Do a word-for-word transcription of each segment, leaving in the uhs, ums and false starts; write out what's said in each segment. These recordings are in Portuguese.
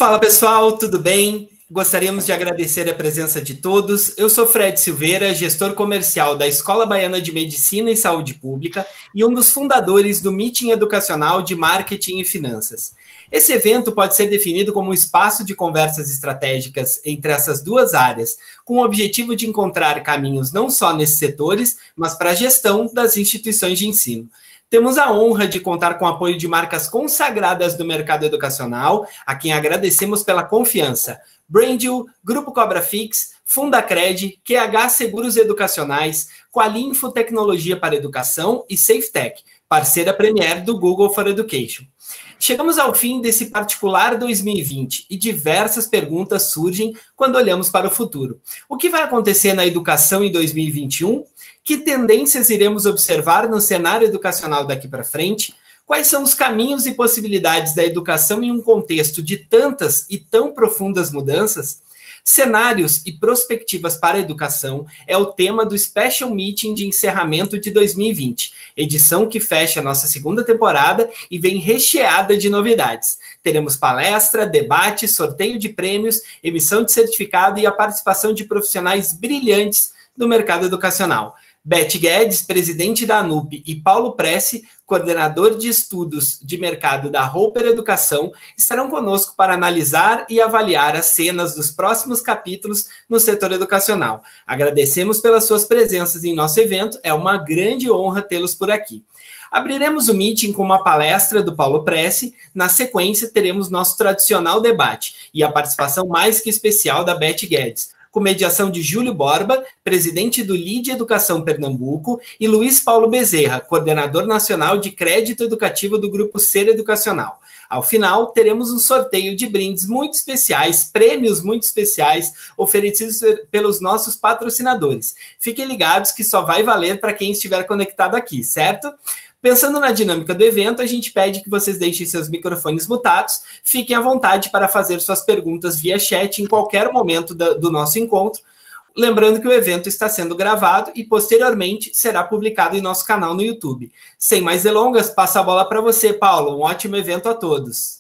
Fala pessoal, tudo bem? Gostaríamos de agradecer a presença de todos. Eu sou Fred Silveira, gestor comercial da Escola Baiana de Medicina e Saúde Pública e um dos fundadores do Meeting Educacional de Marketing e Finanças. Esse evento pode ser definido como um espaço de conversas estratégicas entre essas duas áreas, com o objetivo de encontrar caminhos não só nesses setores, mas para a gestão das instituições de ensino. Temos a honra de contar com o apoio de marcas consagradas do mercado educacional, a quem agradecemos pela confiança. Brandil, Grupo Cobra Fix, Fundacred, Q H Seguros Educacionais, Qualinfo Tecnologia para Educação e SafeTech, parceira premier do Google for Education. Chegamos ao fim desse particular dois mil e vinte e diversas perguntas surgem quando olhamos para o futuro. O que vai acontecer na educação em dois mil e vinte e um? Que tendências iremos observar no cenário educacional daqui para frente? Quais são os caminhos e possibilidades da educação em um contexto de tantas e tão profundas mudanças? Cenários e perspectivas para a educação é o tema do Special Meeting de encerramento de dois mil e vinte, edição que fecha a nossa segunda temporada e vem recheada de novidades. Teremos palestra, debate, sorteio de prêmios, emissão de certificado e a participação de profissionais brilhantes do mercado educacional. Beth Guedes, presidente da ANUP, e Paulo Pressi, coordenador de estudos de mercado da Roper Educação, estarão conosco para analisar e avaliar as cenas dos próximos capítulos no setor educacional. Agradecemos pelas suas presenças em nosso evento, é uma grande honra tê-los por aqui. Abriremos o meeting com uma palestra do Paulo Pressi, na sequência teremos nosso tradicional debate e a participação mais que especial da Beth Guedes, com mediação de Júlio Borba, presidente do Lide Educação Pernambuco, e Luiz Paulo Bezerra, coordenador nacional de crédito educativo do Grupo Ser Educacional. Ao final, teremos um sorteio de brindes muito especiais, prêmios muito especiais, oferecidos pelos nossos patrocinadores. Fiquem ligados que só vai valer para quem estiver conectado aqui, certo? Pensando na dinâmica do evento, a gente pede que vocês deixem seus microfones mutados, fiquem à vontade para fazer suas perguntas via chat em qualquer momento do, do nosso encontro, lembrando que o evento está sendo gravado e posteriormente será publicado em nosso canal no YouTube. Sem mais delongas, passo a bola para você, Paulo. Um ótimo evento a todos.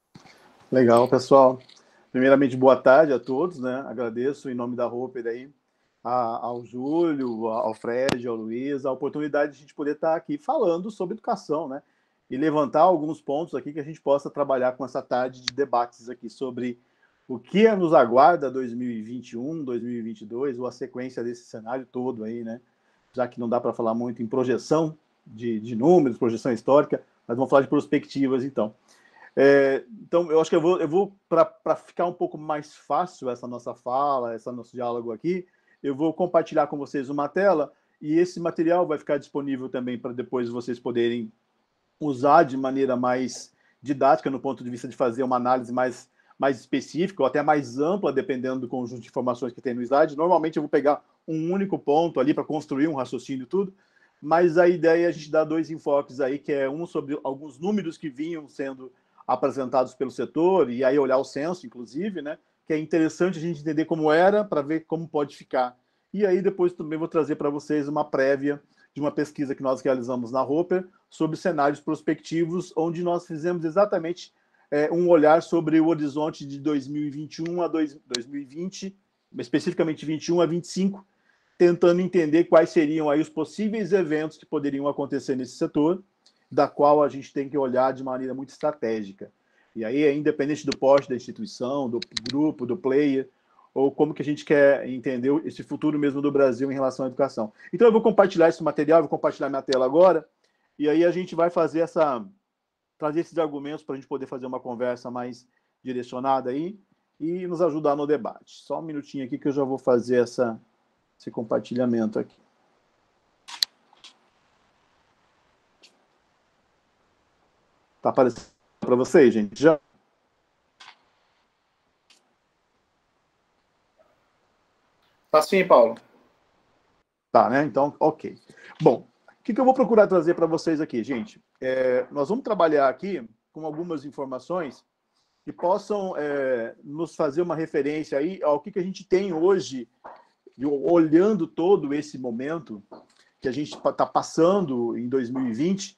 Legal, pessoal. Primeiramente, boa tarde a todos, né? Agradeço em nome da Roper aí, ao Júlio, ao Fred, ao Luiz, a oportunidade de a gente poder estar aqui falando sobre educação, né? E levantar alguns pontos aqui que a gente possa trabalhar com essa tarde de debates aqui sobre o que nos aguarda dois mil e vinte e um, dois mil e vinte e dois, ou a sequência desse cenário todo aí, né? Já que não dá para falar muito em projeção de, de números, projeção histórica, mas vamos falar de perspectivas, então. É, então, eu acho que eu vou, eu vou para ficar um pouco mais fácil essa nossa fala, esse nosso diálogo aqui, eu vou compartilhar com vocês uma tela e esse material vai ficar disponível também para depois vocês poderem usar de maneira mais didática, no ponto de vista de fazer uma análise mais, mais específica ou até mais ampla, dependendo do conjunto de informações que tem no slide. Normalmente eu vou pegar um único ponto ali para construir um raciocínio e tudo, mas a ideia é a gente dar dois enfoques aí, que é um sobre alguns números que vinham sendo apresentados pelo setor, e aí olhar o censo, inclusive, né? Que é interessante a gente entender como era, para ver como pode ficar. E aí depois também vou trazer para vocês uma prévia de uma pesquisa que nós realizamos na Roper sobre cenários prospectivos, onde nós fizemos exatamente é, um olhar sobre o horizonte de dois mil e vinte e um a dois mil e vinte, especificamente vinte e um a vinte e cinco, tentando entender quais seriam aí os possíveis eventos que poderiam acontecer nesse setor, da qual a gente tem que olhar de maneira muito estratégica. E aí é independente do porte da instituição, do grupo, do player, ou como que a gente quer entender esse futuro mesmo do Brasil em relação à educação. Então eu vou compartilhar esse material, vou compartilhar minha tela agora, e aí a gente vai fazer essa, trazer esses argumentos para a gente poder fazer uma conversa mais direcionada aí e nos ajudar no debate. Só um minutinho aqui que eu já vou fazer essa, esse compartilhamento aqui. Tá aparecendo para vocês, gente? Já? Tá sim, Paulo. Tá, né? Então, ok. Bom, o que, que eu vou procurar trazer para vocês aqui, gente? É, nós vamos trabalhar aqui com algumas informações que possam é, nos fazer uma referência aí ao que, que a gente tem hoje, olhando todo esse momento que a gente está passando em dois mil e vinte,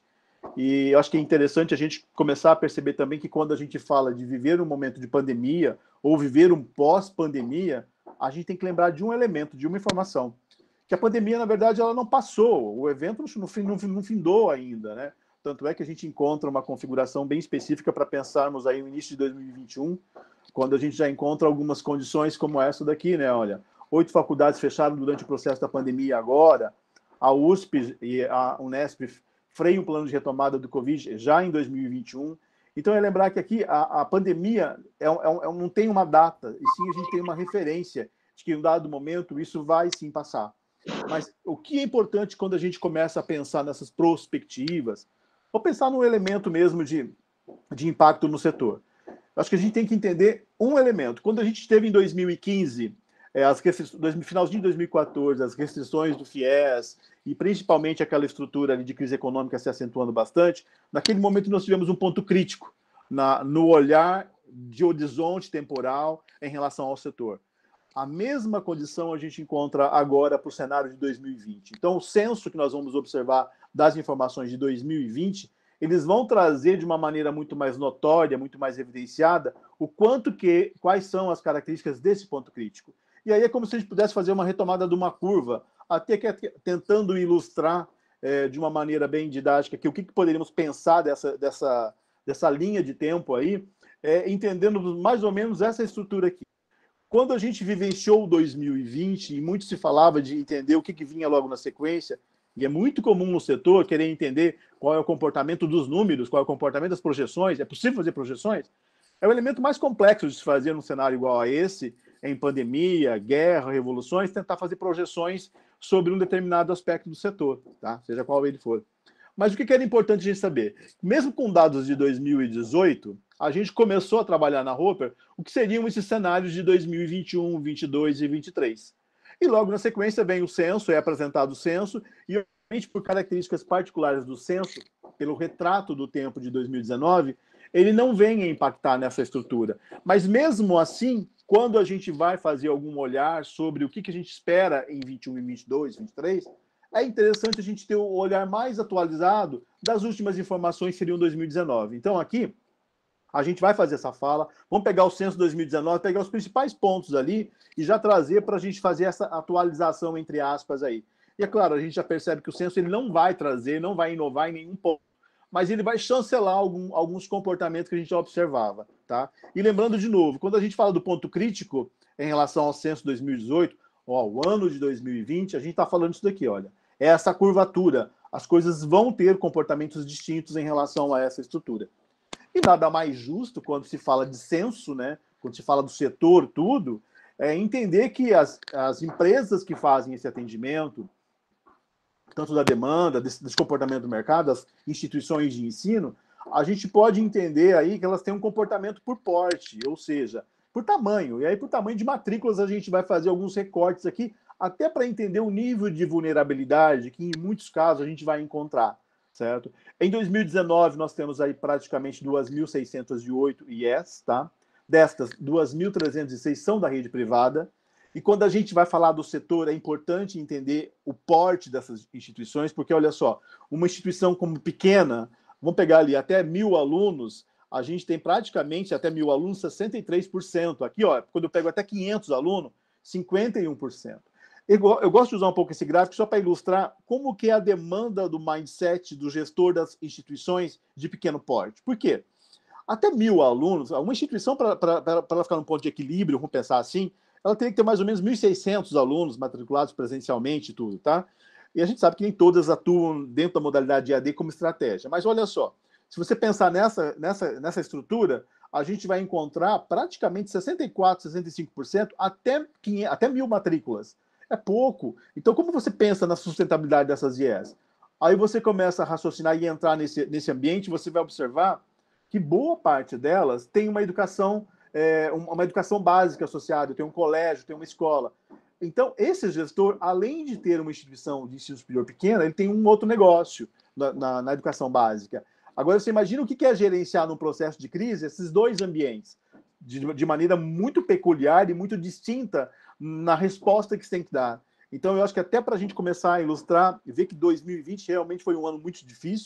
E eu acho que é interessante a gente começar a perceber também que quando a gente fala de viver um momento de pandemia ou viver um pós-pandemia, a gente tem que lembrar de um elemento, de uma informação. Que a pandemia, na verdade, ela não passou, o evento não, não, não findou ainda, né? Tanto é que a gente encontra uma configuração bem específica para pensarmos aí no início de dois mil e vinte e um, quando a gente já encontra algumas condições como essa daqui, né? Olha, oito faculdades fecharam durante o processo da pandemia agora, a U S P e a Unesp freiam o plano de retomada do Covid já em dois mil e vinte e um. Então, é lembrar que aqui a, a pandemia é, é, é, não tem uma data, e sim a gente tem uma referência de que em um dado momento isso vai sim passar. Mas o que é importante quando a gente começa a pensar nessas prospectivas, ou pensar num elemento mesmo de, de impacto no setor? Acho que a gente tem que entender um elemento. Quando a gente teve em dois mil e quinze, é, as no finalzinho de dois mil e quatorze, as restrições do FIES, e principalmente aquela estrutura ali de crise econômica se acentuando bastante, naquele momento nós tivemos um ponto crítico na, no olhar de horizonte temporal em relação ao setor. A mesma condição a gente encontra agora para o cenário de dois mil e vinte. Então, o censo que nós vamos observar das informações de dois mil e vinte, eles vão trazer de uma maneira muito mais notória, muito mais evidenciada, o quanto que, quais são as características desse ponto crítico. E aí é como se a gente pudesse fazer uma retomada de uma curva, até que tentando ilustrar é, de uma maneira bem didática que o que, que poderíamos pensar dessa, dessa, dessa linha de tempo aí, é, entendendo mais ou menos essa estrutura aqui. Quando a gente vivenciou dois mil e vinte, e muito se falava de entender o que, que vinha logo na sequência, e é muito comum no setor querer entender qual é o comportamento dos números, qual é o comportamento das projeções, é possível fazer projeções? É o elemento mais complexo de se fazer num cenário igual a esse, em pandemia, guerra, revoluções, tentar fazer projeções sobre um determinado aspecto do setor, tá? Seja qual ele for. Mas o que era importante a gente saber? Mesmo com dados de dois mil e dezoito, a gente começou a trabalhar na Roper o que seriam esses cenários de dois mil e vinte e um, vinte e dois e vinte e três. E logo na sequência vem o censo, é apresentado o censo, e obviamente por características particulares do censo, pelo retrato do tempo de dois mil e dezenove, ele não vem a impactar nessa estrutura. Mas mesmo assim, quando a gente vai fazer algum olhar sobre o que a gente espera em vinte e um e vinte e dois, vinte e três, é interessante a gente ter o olhar mais atualizado das últimas informações que seriam dois mil e dezenove. Então, aqui, a gente vai fazer essa fala, vamos pegar o censo dois mil e dezenove, pegar os principais pontos ali e já trazer para a gente fazer essa atualização, entre aspas, aí. E é claro, a gente já percebe que o censo ele não vai trazer, não vai inovar em nenhum ponto, mas ele vai chancelar algum, alguns comportamentos que a gente já observava, tá? E lembrando de novo, quando a gente fala do ponto crítico em relação ao censo dois mil e dezoito, ó, o ano de dois mil e vinte, a gente está falando isso daqui, olha. É essa curvatura. As coisas vão ter comportamentos distintos em relação a essa estrutura. E nada mais justo, quando se fala de censo, né, quando se fala do setor, tudo, é entender que as, as empresas que fazem esse atendimento, tanto da demanda, desse, desse comportamento do mercado, as instituições de ensino, a gente pode entender aí que elas têm um comportamento por porte, ou seja, por tamanho. E aí, por tamanho de matrículas, a gente vai fazer alguns recortes aqui, até para entender o nível de vulnerabilidade que, em muitos casos, a gente vai encontrar, certo? Em dois mil e dezenove, nós temos aí praticamente duas mil seiscentos e oito I E S, tá? Destas, duas mil trezentos e seis são da rede privada. E quando a gente vai falar do setor, é importante entender o porte dessas instituições, porque, olha só, uma instituição como pequena, vamos pegar ali até mil alunos, a gente tem praticamente até mil alunos, sessenta e três por cento. Aqui, ó, quando eu pego até quinhentos alunos, cinquenta e um por cento. Eu, eu gosto de usar um pouco esse gráfico só para ilustrar como que é a demanda do mindset do gestor das instituições de pequeno porte. Por quê? Até mil alunos, uma instituição, para ela ficar num ponto de equilíbrio, vamos pensar assim, ela teria que ter mais ou menos mil e seiscentos alunos matriculados presencialmente e tudo, tá? E a gente sabe que nem todas atuam dentro da modalidade E A D como estratégia. Mas olha só, se você pensar nessa, nessa, nessa estrutura, a gente vai encontrar praticamente sessenta e quatro, sessenta e cinco por cento até, quinhentos, até mil matrículas. É pouco. Então, como você pensa na sustentabilidade dessas I E S? Aí você começa a raciocinar e entrar nesse, nesse ambiente, você vai observar que boa parte delas tem uma educação, é, uma educação básica associada, tem um colégio, tem uma escola. Então, esse gestor, além de ter uma instituição de ensino superior pequena, ele tem um outro negócio na, na, na educação básica. Agora, você imagina o que é gerenciar num processo de crise esses dois ambientes, de, de maneira muito peculiar e muito distinta na resposta que você tem que dar. Então, eu acho que até para a gente começar a ilustrar e ver que dois mil e vinte realmente foi um ano muito difícil,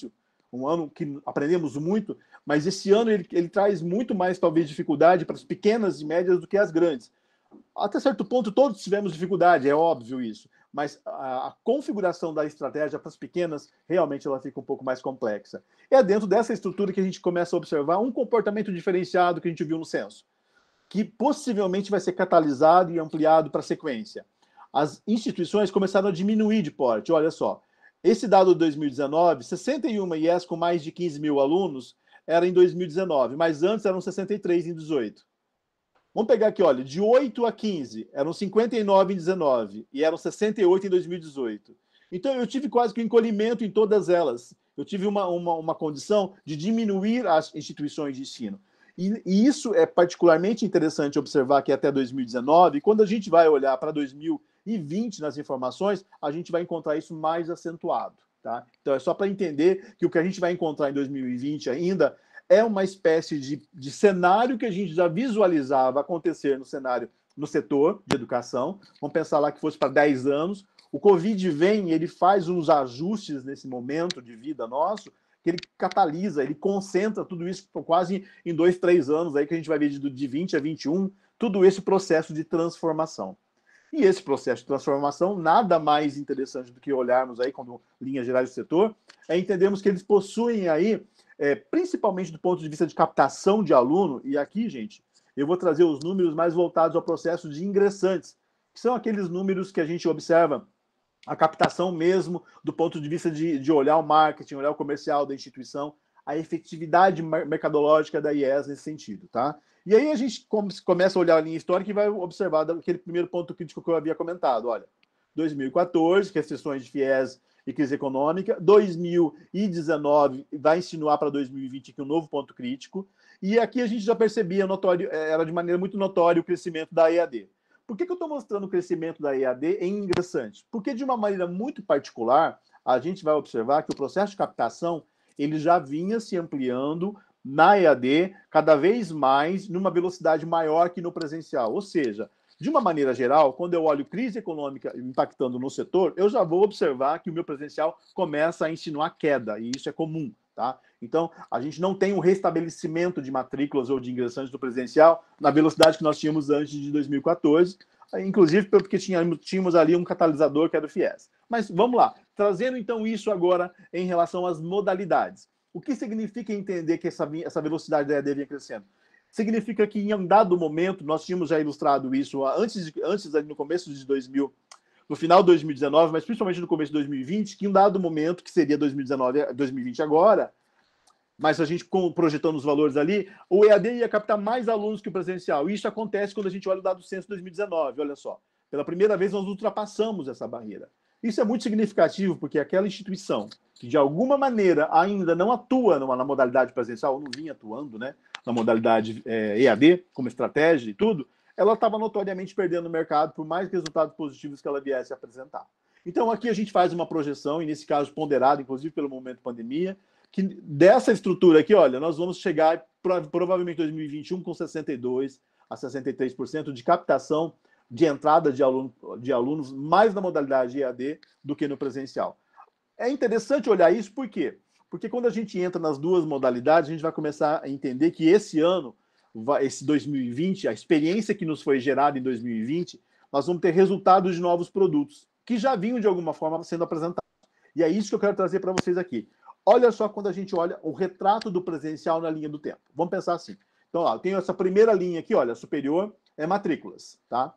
um ano que aprendemos muito, mas esse ano ele, ele traz muito mais, talvez, dificuldade para as pequenas e médias do que as grandes. Até certo ponto, todos tivemos dificuldade, é óbvio isso, mas a, a configuração da estratégia para as pequenas, realmente ela fica um pouco mais complexa. É dentro dessa estrutura que a gente começa a observar um comportamento diferenciado que a gente viu no censo, que possivelmente vai ser catalisado e ampliado para a sequência. As instituições começaram a diminuir de porte, olha só. Esse dado de dois mil e dezenove, sessenta e uma I E S com mais de quinze mil alunos era em dois mil e dezenove, mas antes eram sessenta e três em dezoito. Vamos pegar aqui, olha, de oito a quinze, eram cinquenta e nove em dezenove e eram sessenta e oito em dois mil e dezoito. Então eu tive quase que um encolhimento em todas elas. Eu tive uma, uma, uma condição de diminuir as instituições de ensino. E, e isso é particularmente interessante observar que até dois mil e dezenove, quando a gente vai olhar para dois mil e vinte nas informações, a gente vai encontrar isso mais acentuado. Tá? Então é só para entender que o que a gente vai encontrar em dois mil e vinte ainda é uma espécie de, de cenário que a gente já visualizava acontecer no cenário, no setor de educação. Vamos pensar lá que fosse para dez anos. O Covid vem e ele faz uns ajustes nesse momento de vida nosso, que ele catalisa, ele concentra tudo isso quase em dois, três anos, aí que a gente vai ver de, de vinte a vinte e um, tudo esse processo de transformação. E esse processo de transformação, nada mais interessante do que olharmos aí, como linhas gerais do setor, é entendermos que eles possuem aí, É, principalmente do ponto de vista de captação de aluno, e aqui, gente, eu vou trazer os números mais voltados ao processo de ingressantes, que são aqueles números que a gente observa a captação mesmo do ponto de vista de, de olhar o marketing, olhar o comercial da instituição, a efetividade mercadológica da I E S nesse sentido, tá? E aí a gente começa a olhar a linha histórica e vai observar aquele primeiro ponto crítico que eu havia comentado, olha, dois mil e quatorze, restrições de FIES e crise econômica, dois mil e dezenove vai insinuar para dois mil e vinte aqui um novo ponto crítico, e aqui a gente já percebia, notório, era de maneira muito notória o crescimento da E A D. Por que, que eu estou mostrando o crescimento da E A D em ingressantes? Porque de uma maneira muito particular, a gente vai observar que o processo de captação ele já vinha se ampliando na E A D cada vez mais numa velocidade maior que no presencial, ou seja, de uma maneira geral, quando eu olho crise econômica impactando no setor, eu já vou observar que o meu presencial começa a insinuar queda, e isso é comum, tá? Então, a gente não tem um restabelecimento de matrículas ou de ingressantes do presencial na velocidade que nós tínhamos antes de dois mil e quatorze, inclusive porque tínhamos, tínhamos ali um catalisador que era o FIES. Mas vamos lá, trazendo então isso agora em relação às modalidades. O que significa entender que essa, essa velocidade da E A D vinha crescendo? Significa que em um dado momento, nós tínhamos já ilustrado isso antes, antes no começo de dois mil, no final de dois mil e dezenove, mas principalmente no começo de dois mil e vinte, que em um dado momento, que seria dois mil e dezenove, dois mil e vinte agora, mas a gente projetando os valores ali, o E A D ia captar mais alunos que o presencial. E isso acontece quando a gente olha o dado censo de dois mil e dezenove, olha só. Pela primeira vez nós ultrapassamos essa barreira. Isso é muito significativo, porque aquela instituição que de alguma maneira ainda não atua numa, na modalidade presencial, ou não vinha atuando, né, na modalidade é, E A D, como estratégia e tudo, ela estava notoriamente perdendo o mercado por mais resultados positivos que ela viesse a apresentar. Então aqui a gente faz uma projeção, e nesse caso ponderada, inclusive pelo momento pandemia, que dessa estrutura aqui, olha, nós vamos chegar provavelmente em dois mil e vinte e um com sessenta e dois a sessenta e três por cento de captação de entrada de, aluno, de alunos mais na modalidade E A D do que no presencial. É interessante olhar isso, por quê? Porque quando a gente entra nas duas modalidades, a gente vai começar a entender que esse ano, esse dois mil e vinte, a experiência que nos foi gerada em dois mil e vinte, nós vamos ter resultados de novos produtos, que já vinham de alguma forma sendo apresentados. E é isso que eu quero trazer para vocês aqui. Olha só quando a gente olha o retrato do presencial na linha do tempo. Vamos pensar assim. Então, ó, eu tenho essa primeira linha aqui, olha, superior é matrículas, tá?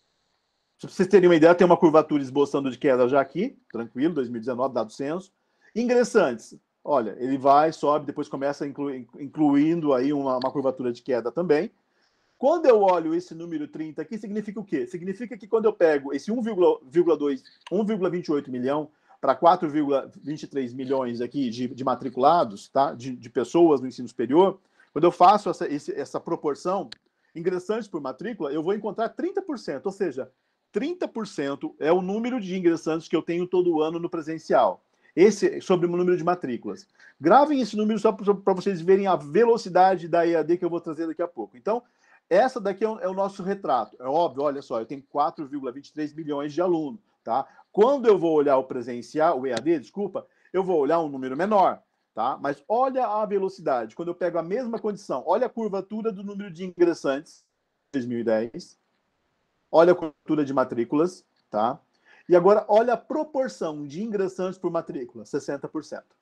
Para vocês terem uma ideia, tem uma curvatura esboçando de queda já aqui, tranquilo, dois mil e dezenove, dado censo. Ingressantes, olha, ele vai, sobe, depois começa inclu, incluindo aí uma, uma curvatura de queda também. Quando eu olho esse número trinta aqui, significa o quê? Significa que quando eu pego esse um vírgula dois, um vírgula vinte e oito milhão para quatro vírgula vinte e três milhões aqui de, de matriculados, tá? de, de pessoas no ensino superior, quando eu faço essa, esse, essa proporção, ingressantes por matrícula, eu vou encontrar trinta por cento, ou seja, trinta por cento é o número de ingressantes que eu tenho todo ano no presencial. Esse sobre o número de matrículas. Gravem esse número só para vocês verem a velocidade da E A D que eu vou trazer daqui a pouco. Então, essa daqui é o, é o nosso retrato. É óbvio, olha só, eu tenho quatro vírgula vinte e três milhões de alunos, tá? Quando eu vou olhar o presencial, o E A D, desculpa, eu vou olhar um número menor. tá? Mas olha a velocidade. Quando eu pego a mesma condição, olha a curvatura do número de ingressantes em dois mil e dez, olha a curvatura de matrículas, tá? E agora olha a proporção de ingressantes por matrícula, sessenta por cento.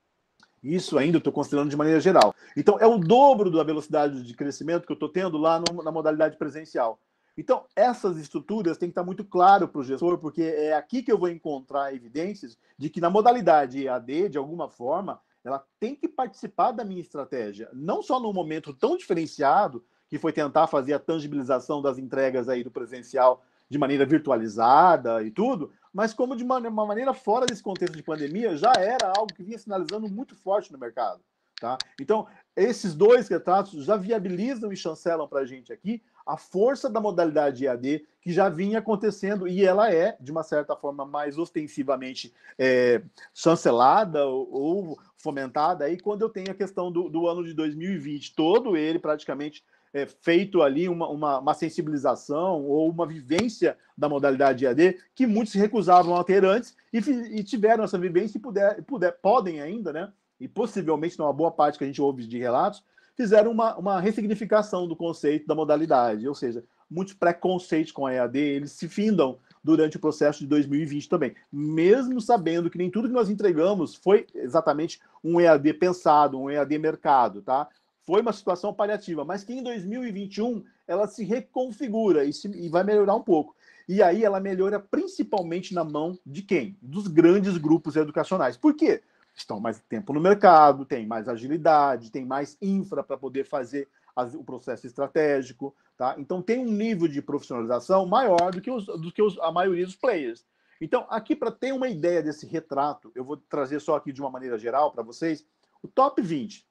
Isso ainda eu estou considerando de maneira geral. Então, é o dobro da velocidade de crescimento que eu estou tendo lá no, na modalidade presencial. Então, essas estruturas têm que estar muito claro para o gestor, porque é aqui que eu vou encontrar evidências de que na modalidade E A D, de alguma forma, ela tem que participar da minha estratégia. Não só num momento tão diferenciado, que foi tentar fazer a tangibilização das entregas aí do presencial de maneira virtualizada e tudo, mas como de uma, uma maneira fora desse contexto de pandemia, já era algo que vinha sinalizando muito forte no mercado. Tá? Então, esses dois retratos já viabilizam e chancelam para a gente aqui a força da modalidade E A D que já vinha acontecendo, e ela é, de uma certa forma, mais ostensivamente é, chancelada ou, ou fomentada aí quando eu tenho a questão do, do ano de dois mil e vinte, todo ele praticamente É, feito ali uma, uma, uma sensibilização ou uma vivência da modalidade E A D que muitos se recusavam a ter antes e, e tiveram essa vivência e puder, puder, podem ainda, né? E possivelmente, numa boa parte que a gente ouve de relatos, fizeram uma, uma ressignificação do conceito da modalidade, ou seja, muitos preconceitos com a E A D, eles se findam durante o processo de dois mil e vinte também, mesmo sabendo que nem tudo que nós entregamos foi exatamente um E A D pensado, um E A D mercado, tá? Foi uma situação paliativa, mas que em dois mil e vinte e um ela se reconfigura e, se, e vai melhorar um pouco. E aí ela melhora principalmente na mão de quem? Dos grandes grupos educacionais. Por quê? Estão mais tempo no mercado, tem mais agilidade, tem mais infra para poder fazer as, o processo estratégico. Tá? Então tem um nível de profissionalização maior do que, os, do que os, a maioria dos players. Então, aqui, para ter uma ideia desse retrato, eu vou trazer só aqui de uma maneira geral para vocês, o top vinte.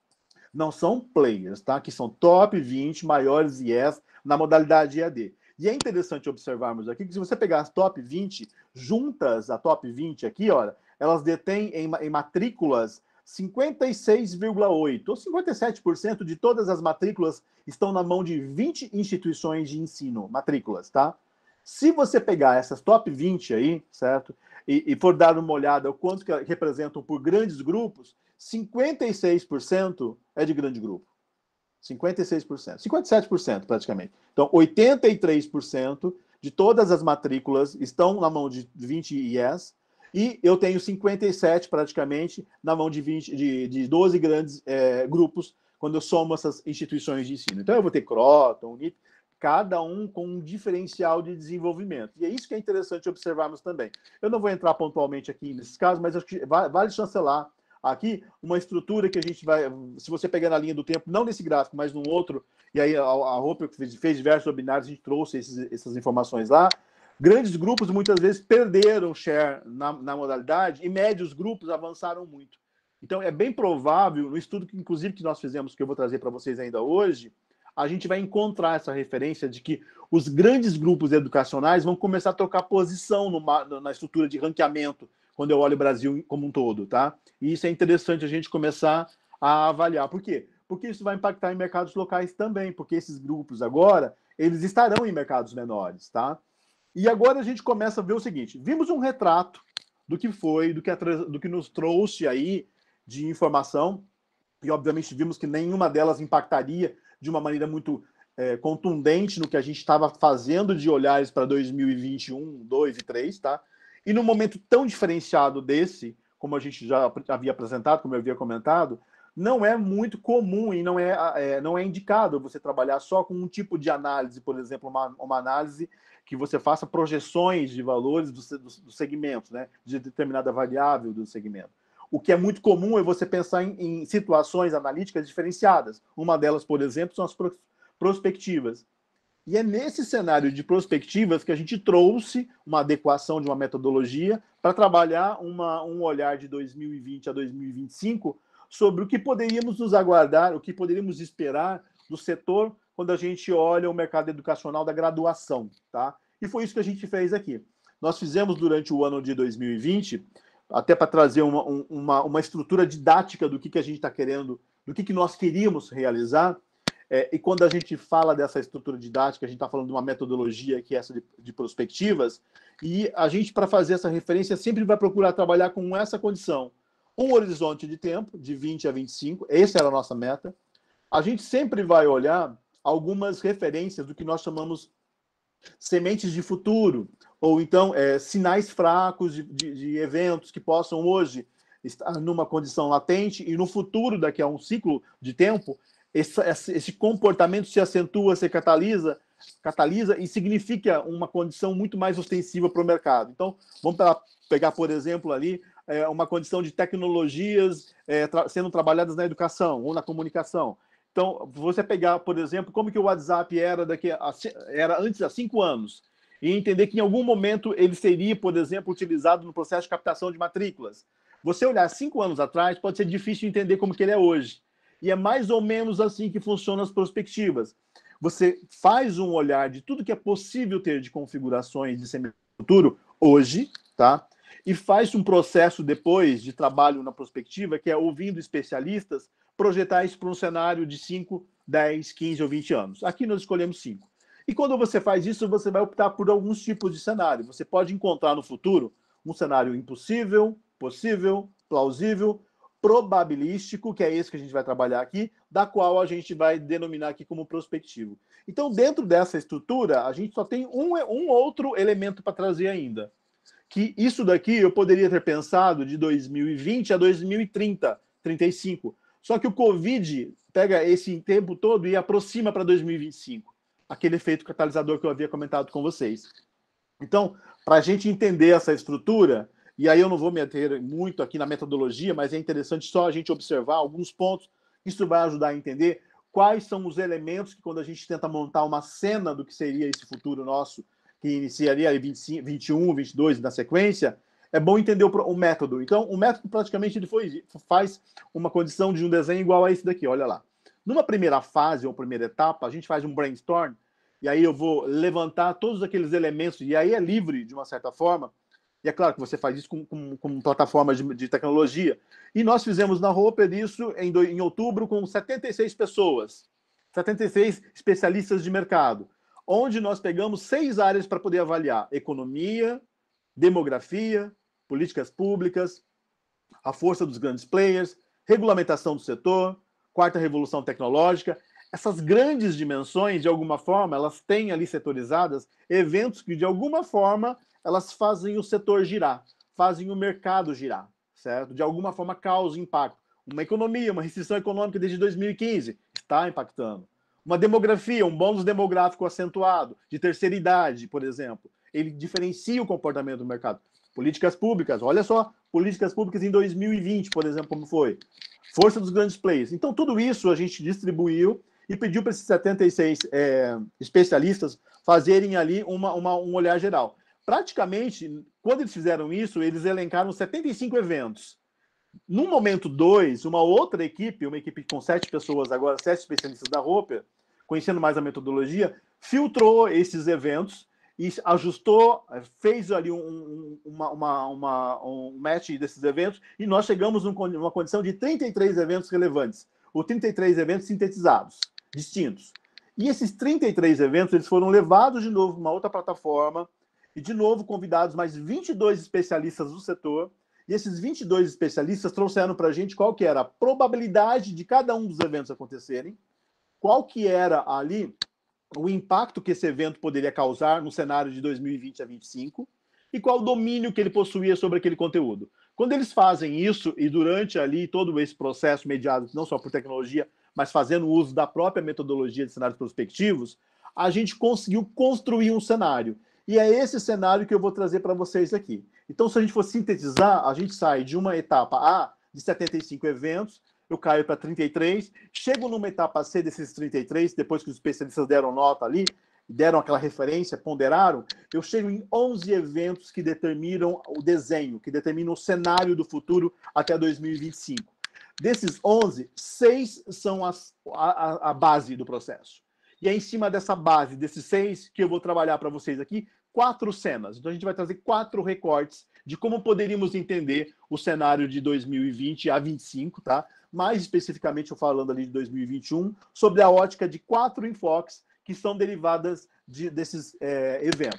Não são players, tá? Que são top vinte maiores I Es na modalidade E A D. E é interessante observarmos aqui que se você pegar as top vinte, juntas a top vinte aqui, olha, elas detêm em, em matrículas cinquenta e seis vírgula oito por cento, ou cinquenta e sete por cento de todas as matrículas estão na mão de vinte instituições de ensino, matrículas, tá? Se você pegar essas top vinte aí, certo? E, e for dar uma olhada o quanto que representam por grandes grupos, cinquenta e seis por cento é de grande grupo. cinquenta e seis por cento. cinquenta e sete por cento praticamente. Então, oitenta e três por cento de todas as matrículas estão na mão de vinte I Es e eu tenho cinquenta e sete praticamente na mão de, vinte, de, de doze grandes é, grupos quando eu somo essas instituições de ensino. Então, eu vou ter Croton, Unip, cada um com um diferencial de desenvolvimento. E é isso que é interessante observarmos também. Eu não vou entrar pontualmente aqui nesses casos, mas acho que vale chancelar aqui uma estrutura que a gente vai, se você pegar na linha do tempo, não nesse gráfico, mas num outro, e aí a, a Roper fez, fez diversos webinários, a gente trouxe esses, essas informações lá. Grandes grupos muitas vezes perderam share na, na modalidade e médios grupos avançaram muito. Então é bem provável, no estudo que inclusive que nós fizemos, que eu vou trazer para vocês ainda hoje, a gente vai encontrar essa referência de que os grandes grupos educacionais vão começar a trocar posição numa, na estrutura de ranqueamento, quando eu olho o Brasil como um todo, tá? E isso é interessante a gente começar a avaliar. Por quê? Porque isso vai impactar em mercados locais também, porque esses grupos agora, eles estarão em mercados menores, tá? E agora a gente começa a ver o seguinte, vimos um retrato do que foi, do que, do que nos trouxe aí de informação, e obviamente vimos que nenhuma delas impactaria de uma maneira muito é, contundente no que a gente estava fazendo de olhares para dois mil e vinte e um, dois e três, tá? E num momento tão diferenciado desse, como a gente já havia apresentado, como eu havia comentado, não é muito comum e não é, é, não é indicado você trabalhar só com um tipo de análise, por exemplo, uma, uma análise que você faça projeções de valores do, do, do segmento, né, de determinada variável do segmento. O que é muito comum é você pensar em, em situações analíticas diferenciadas. Uma delas, por exemplo, são as prospectivas. E é nesse cenário de prospectivas que a gente trouxe uma adequação de uma metodologia para trabalhar uma, um olhar de dois mil e vinte a dois mil e vinte e cinco sobre o que poderíamos nos aguardar, o que poderíamos esperar do setor quando a gente olha o mercado educacional da graduação, tá? E foi isso que a gente fez aqui. Nós fizemos durante o ano de dois mil e vinte, até para trazer uma, uma, uma estrutura didática do que, que a gente está querendo, do que, que nós queríamos realizar. É, e quando a gente fala dessa estrutura didática, a gente está falando de uma metodologia que é essa de, de prospectivas, e a gente, para fazer essa referência, sempre vai procurar trabalhar com essa condição. um horizonte de tempo, de vinte a vinte e cinco, essa era a nossa meta. A gente sempre vai olhar algumas referências do que nós chamamos sementes de futuro, ou então é, sinais fracos de, de, de eventos que possam hoje estar numa condição latente e no futuro, daqui a um ciclo de tempo, esse, esse comportamento se acentua, se catalisa, catalisa e significa uma condição muito mais ostensiva para o mercado. Então, vamos pegar, por exemplo, ali é, uma condição de tecnologias é, tra sendo trabalhadas na educação ou na comunicação. Então, você pegar, por exemplo, como que o WhatsApp era, daqui a, era antes há cinco anos, e entender que em algum momento ele seria, por exemplo, utilizado no processo de captação de matrículas. Você olhar cinco anos atrás, pode ser difícil entender como que ele é hoje. E é mais ou menos assim que funcionam as perspectivas. Você faz um olhar de tudo que é possível ter de configurações de semente do futuro hoje, tá? E faz um processo depois de trabalho na prospectiva, que é ouvindo especialistas, projetar isso para um cenário de cinco, dez, quinze ou vinte anos. Aqui nós escolhemos cinco. E quando você faz isso, você vai optar por alguns tipos de cenário. Você pode encontrar no futuro um cenário impossível, possível, plausível, probabilístico, que é esse que a gente vai trabalhar aqui, da qual a gente vai denominar aqui como prospectivo. Então, dentro dessa estrutura, a gente só tem um, um outro elemento para trazer ainda. Que isso daqui eu poderia ter pensado de dois mil e vinte a dois mil e trinta, trinta e cinco. Só que o Covid pega esse tempo todo e aproxima para dois mil e vinte e cinco. Aquele efeito catalisador que eu havia comentado com vocês. Então, para a gente entender essa estrutura, e aí eu não vou me ater muito aqui na metodologia, mas é interessante só a gente observar alguns pontos. Isso vai ajudar a entender quais são os elementos que, quando a gente tenta montar uma cena do que seria esse futuro nosso, que iniciaria aí vinte e cinco, vinte e um, vinte e dois na sequência, é bom entender o, o método. Então, o método praticamente ele foi, faz uma condição de um desenho igual a esse daqui, olha lá. Numa primeira fase ou primeira etapa, a gente faz um brainstorm, e aí eu vou levantar todos aqueles elementos, e aí é livre, de uma certa forma, e é claro que você faz isso com, com, com plataformas de, de tecnologia. E nós fizemos na Roper isso em, do, em outubro com setenta e seis pessoas, setenta e seis especialistas de mercado, onde nós pegamos seis áreas para poder avaliar: economia, demografia, políticas públicas, a força dos grandes players, regulamentação do setor, quarta revolução tecnológica. Essas grandes dimensões, de alguma forma, elas têm ali setorizadas eventos que, de alguma forma, elas fazem o setor girar, fazem o mercado girar, certo? De alguma forma causa impacto. Uma economia, uma restrição econômica desde dois mil e quinze está impactando. Uma demografia, um bônus demográfico acentuado, de terceira idade, por exemplo, ele diferencia o comportamento do mercado. Políticas públicas, olha só, políticas públicas em dois mil e vinte, por exemplo, como foi. Força dos grandes players. Então, tudo isso a gente distribuiu e pediu para esses setenta e seis é, especialistas fazerem ali uma, uma, um olhar geral. Praticamente, quando eles fizeram isso, eles elencaram setenta e cinco eventos. No momento dois, uma outra equipe, uma equipe com sete pessoas agora, sete especialistas da Roper, conhecendo mais a metodologia, filtrou esses eventos e ajustou, fez ali um, uma, uma, uma, um match desses eventos, e nós chegamos numa condição de trinta e três eventos relevantes, ou trinta e três eventos sintetizados, distintos. E esses trinta e três eventos eles foram levados de novo para uma outra plataforma, e de novo convidados mais vinte e dois especialistas do setor, e esses vinte e dois especialistas trouxeram para a gente qual que era a probabilidade de cada um dos eventos acontecerem, qual que era ali o impacto que esse evento poderia causar no cenário de dois mil e vinte a vinte e cinco e qual o domínio que ele possuía sobre aquele conteúdo. Quando eles fazem isso, e durante ali todo esse processo mediado não só por tecnologia, mas fazendo uso da própria metodologia de cenários prospectivos, a gente conseguiu construir um cenário. E é esse cenário que eu vou trazer para vocês aqui. Então, se a gente for sintetizar, a gente sai de uma etapa A, de setenta e cinco eventos, eu caio para trinta e três, chego numa etapa C desses trinta e três, depois que os especialistas deram nota ali, deram aquela referência, ponderaram, eu chego em onze eventos que determinam o desenho, que determinam o cenário do futuro até dois mil e vinte e cinco. Desses onze, seis são as, a, a base do processo. E é em cima dessa base, desses seis, que eu vou trabalhar para vocês aqui, quatro cenas. Então a gente vai trazer quatro recortes de como poderíamos entender o cenário de dois mil e vinte a vinte e cinco, tá? Mais especificamente, eu falando ali de dois mil e vinte e um, sobre a ótica de quatro enfoques que são derivadas de, desses é, eventos.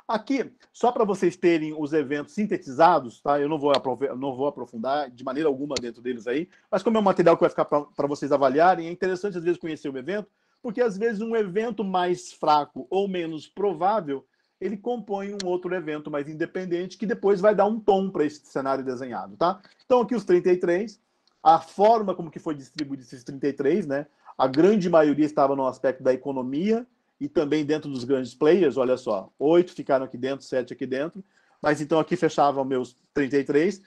Aqui, só para vocês terem os eventos sintetizados, tá? Eu não vou, não vou aprofundar de maneira alguma dentro deles aí, mas como é um material que vai ficar para vocês avaliarem, é interessante às vezes conhecer o evento, porque às vezes um evento mais fraco ou menos provável, ele compõe um outro evento mais independente que depois vai dar um tom para esse cenário desenhado, tá? Então aqui os trinta e três, a forma como que foi distribuído esses trinta e três, né? A grande maioria estava no aspecto da economia, e também dentro dos grandes players, olha só, oito ficaram aqui dentro, sete aqui dentro, mas então aqui fechavam meus trinta e três.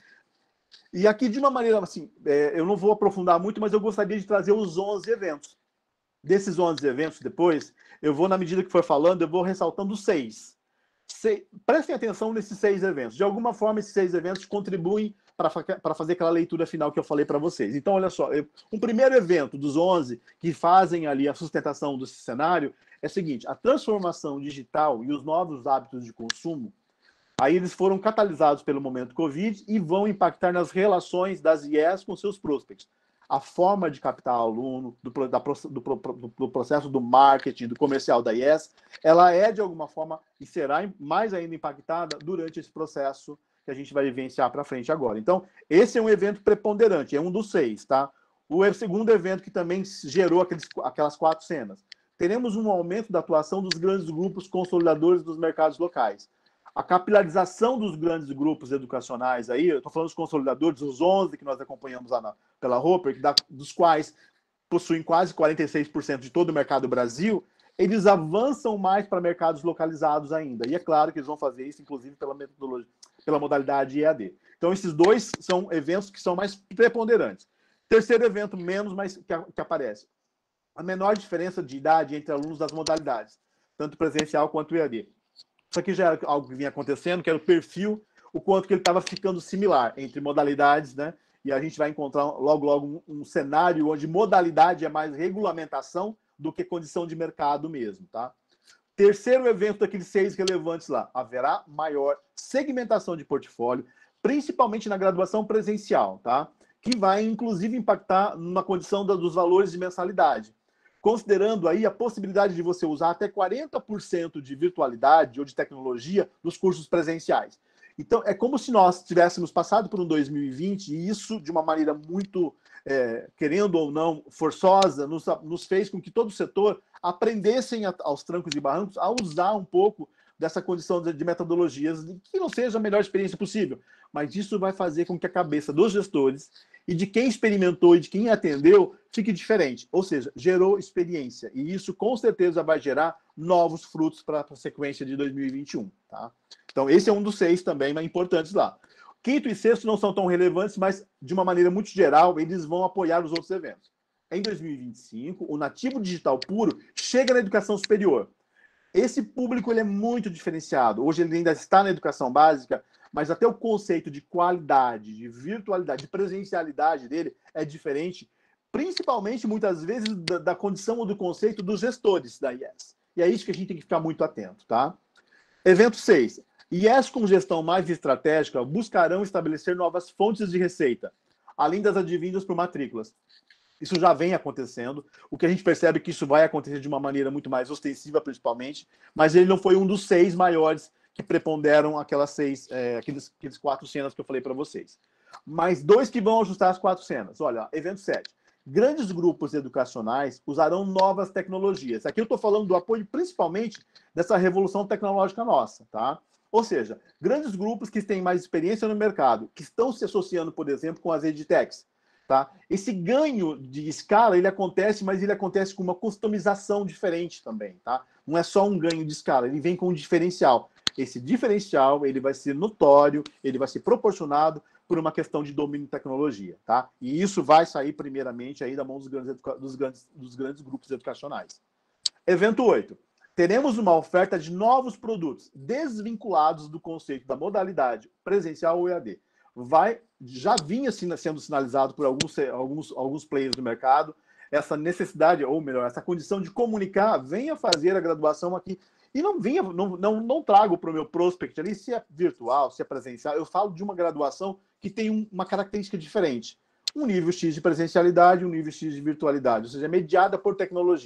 E aqui, de uma maneira assim, é, eu não vou aprofundar muito, mas eu gostaria de trazer os onze eventos. Desses onze eventos, depois, eu vou, na medida que for falando, eu vou ressaltando seis. Se, prestem atenção nesses seis eventos. De alguma forma, esses seis eventos contribuem para fazer aquela leitura final que eu falei para vocês. Então, olha só, eu, um primeiro evento dos onze que fazem ali a sustentação desse cenário é o seguinte: a transformação digital e os novos hábitos de consumo, aí eles foram catalisados pelo momento Covid e vão impactar nas relações das I Es com seus prospects. A forma de captar aluno, do, da, do, do processo do marketing, do comercial da I Es, ela é, de alguma forma, e será mais ainda impactada durante esse processo que a gente vai vivenciar para frente agora. Então, esse é um evento preponderante, é um dos seis, tá? O segundo evento que também gerou aqueles, aquelas quatro cenas. Teremos um aumento da atuação dos grandes grupos consolidadores dos mercados locais. A capilarização dos grandes grupos educacionais aí, eu estou falando dos consolidadores, os onze que nós acompanhamos lá na, pela Roper, que dá, dos quais possuem quase quarenta e seis por cento de todo o mercado do Brasil, eles avançam mais para mercados localizados ainda. E é claro que eles vão fazer isso, inclusive, pela metodologia, pela modalidade E A D. Então, esses dois são eventos que são mais preponderantes. Terceiro evento, menos, mas que, que aparece. A menor diferença de idade entre alunos das modalidades, tanto presencial quanto E A D. Isso aqui já era algo que vinha acontecendo, que era o perfil, o quanto que ele estava ficando similar entre modalidades, né? E a gente vai encontrar logo, logo um, um cenário onde modalidade é mais regulamentação do que condição de mercado mesmo, tá? Terceiro evento daqueles seis relevantes lá, haverá maior segmentação de portfólio, principalmente na graduação presencial, tá? Que vai, inclusive, impactar na condição da, dos valores de mensalidade. Considerando aí a possibilidade de você usar até quarenta por cento de virtualidade ou de tecnologia nos cursos presenciais. Então, é como se nós tivéssemos passado por um dois mil e vinte e isso, de uma maneira muito, é, querendo ou não, forçosa, nos, nos fez com que todo o setor aprendessem a, aos trancos e barrancos a usar um pouco dessa condição de, de metodologias que não seja a melhor experiência possível. Mas isso vai fazer com que a cabeça dos gestores e de quem experimentou e de quem atendeu fique diferente. Ou seja, gerou experiência. E isso, com certeza, vai gerar novos frutos para a sequência de dois mil e vinte e um. Tá? Então, esse é um dos seis também, mas importantes lá. Quinto e sexto não são tão relevantes, mas, de uma maneira muito geral, eles vão apoiar os outros eventos. Em dois mil e vinte e cinco, o nativo digital puro chega na educação superior. Esse público ele é muito diferenciado. Hoje ele ainda está na educação básica, mas até o conceito de qualidade, de virtualidade, de presencialidade dele é diferente, principalmente, muitas vezes, da, da condição ou do conceito dos gestores da I E S. E é isso que a gente tem que ficar muito atento, tá? Evento seis. I E S com gestão mais estratégica buscarão estabelecer novas fontes de receita, além das advindas por matrículas. Isso já vem acontecendo. O que a gente percebe é que isso vai acontecer de uma maneira muito mais ostensiva, principalmente, mas ele não foi um dos seis maiores que preponderam aquelas seis, é, aqueles, aqueles quatro cenas que eu falei para vocês. Mas dois que vão ajustar as quatro cenas. Olha, evento sete. Grandes grupos educacionais usarão novas tecnologias. Aqui eu estou falando do apoio, principalmente, dessa revolução tecnológica nossa, tá? Ou seja, grandes grupos que têm mais experiência no mercado, que estão se associando, por exemplo, com as edtechs. Tá? Esse ganho de escala, ele acontece, mas ele acontece com uma customização diferente também. Tá? Não é só um ganho de escala, ele vem com um diferencial. Esse diferencial ele vai ser notório, ele vai ser proporcionado por uma questão de domínio de tecnologia. Tá? E isso vai sair, primeiramente, aí da mão dos grandes, dos grandes, dos grandes grupos educacionais. Evento oito. Teremos uma oferta de novos produtos desvinculados do conceito da modalidade presencial ou E A D. Vai, já vinha sendo sinalizado por alguns, alguns, alguns players do mercado, essa necessidade, ou melhor, essa condição de comunicar, venha fazer a graduação aqui. E não venha, não, não, não trago para o meu prospect ali se é virtual, se é presencial. Eu falo de uma graduação que tem um, uma característica diferente. Um nível X de presencialidade, um nível X de virtualidade, ou seja, é mediada por tecnologia.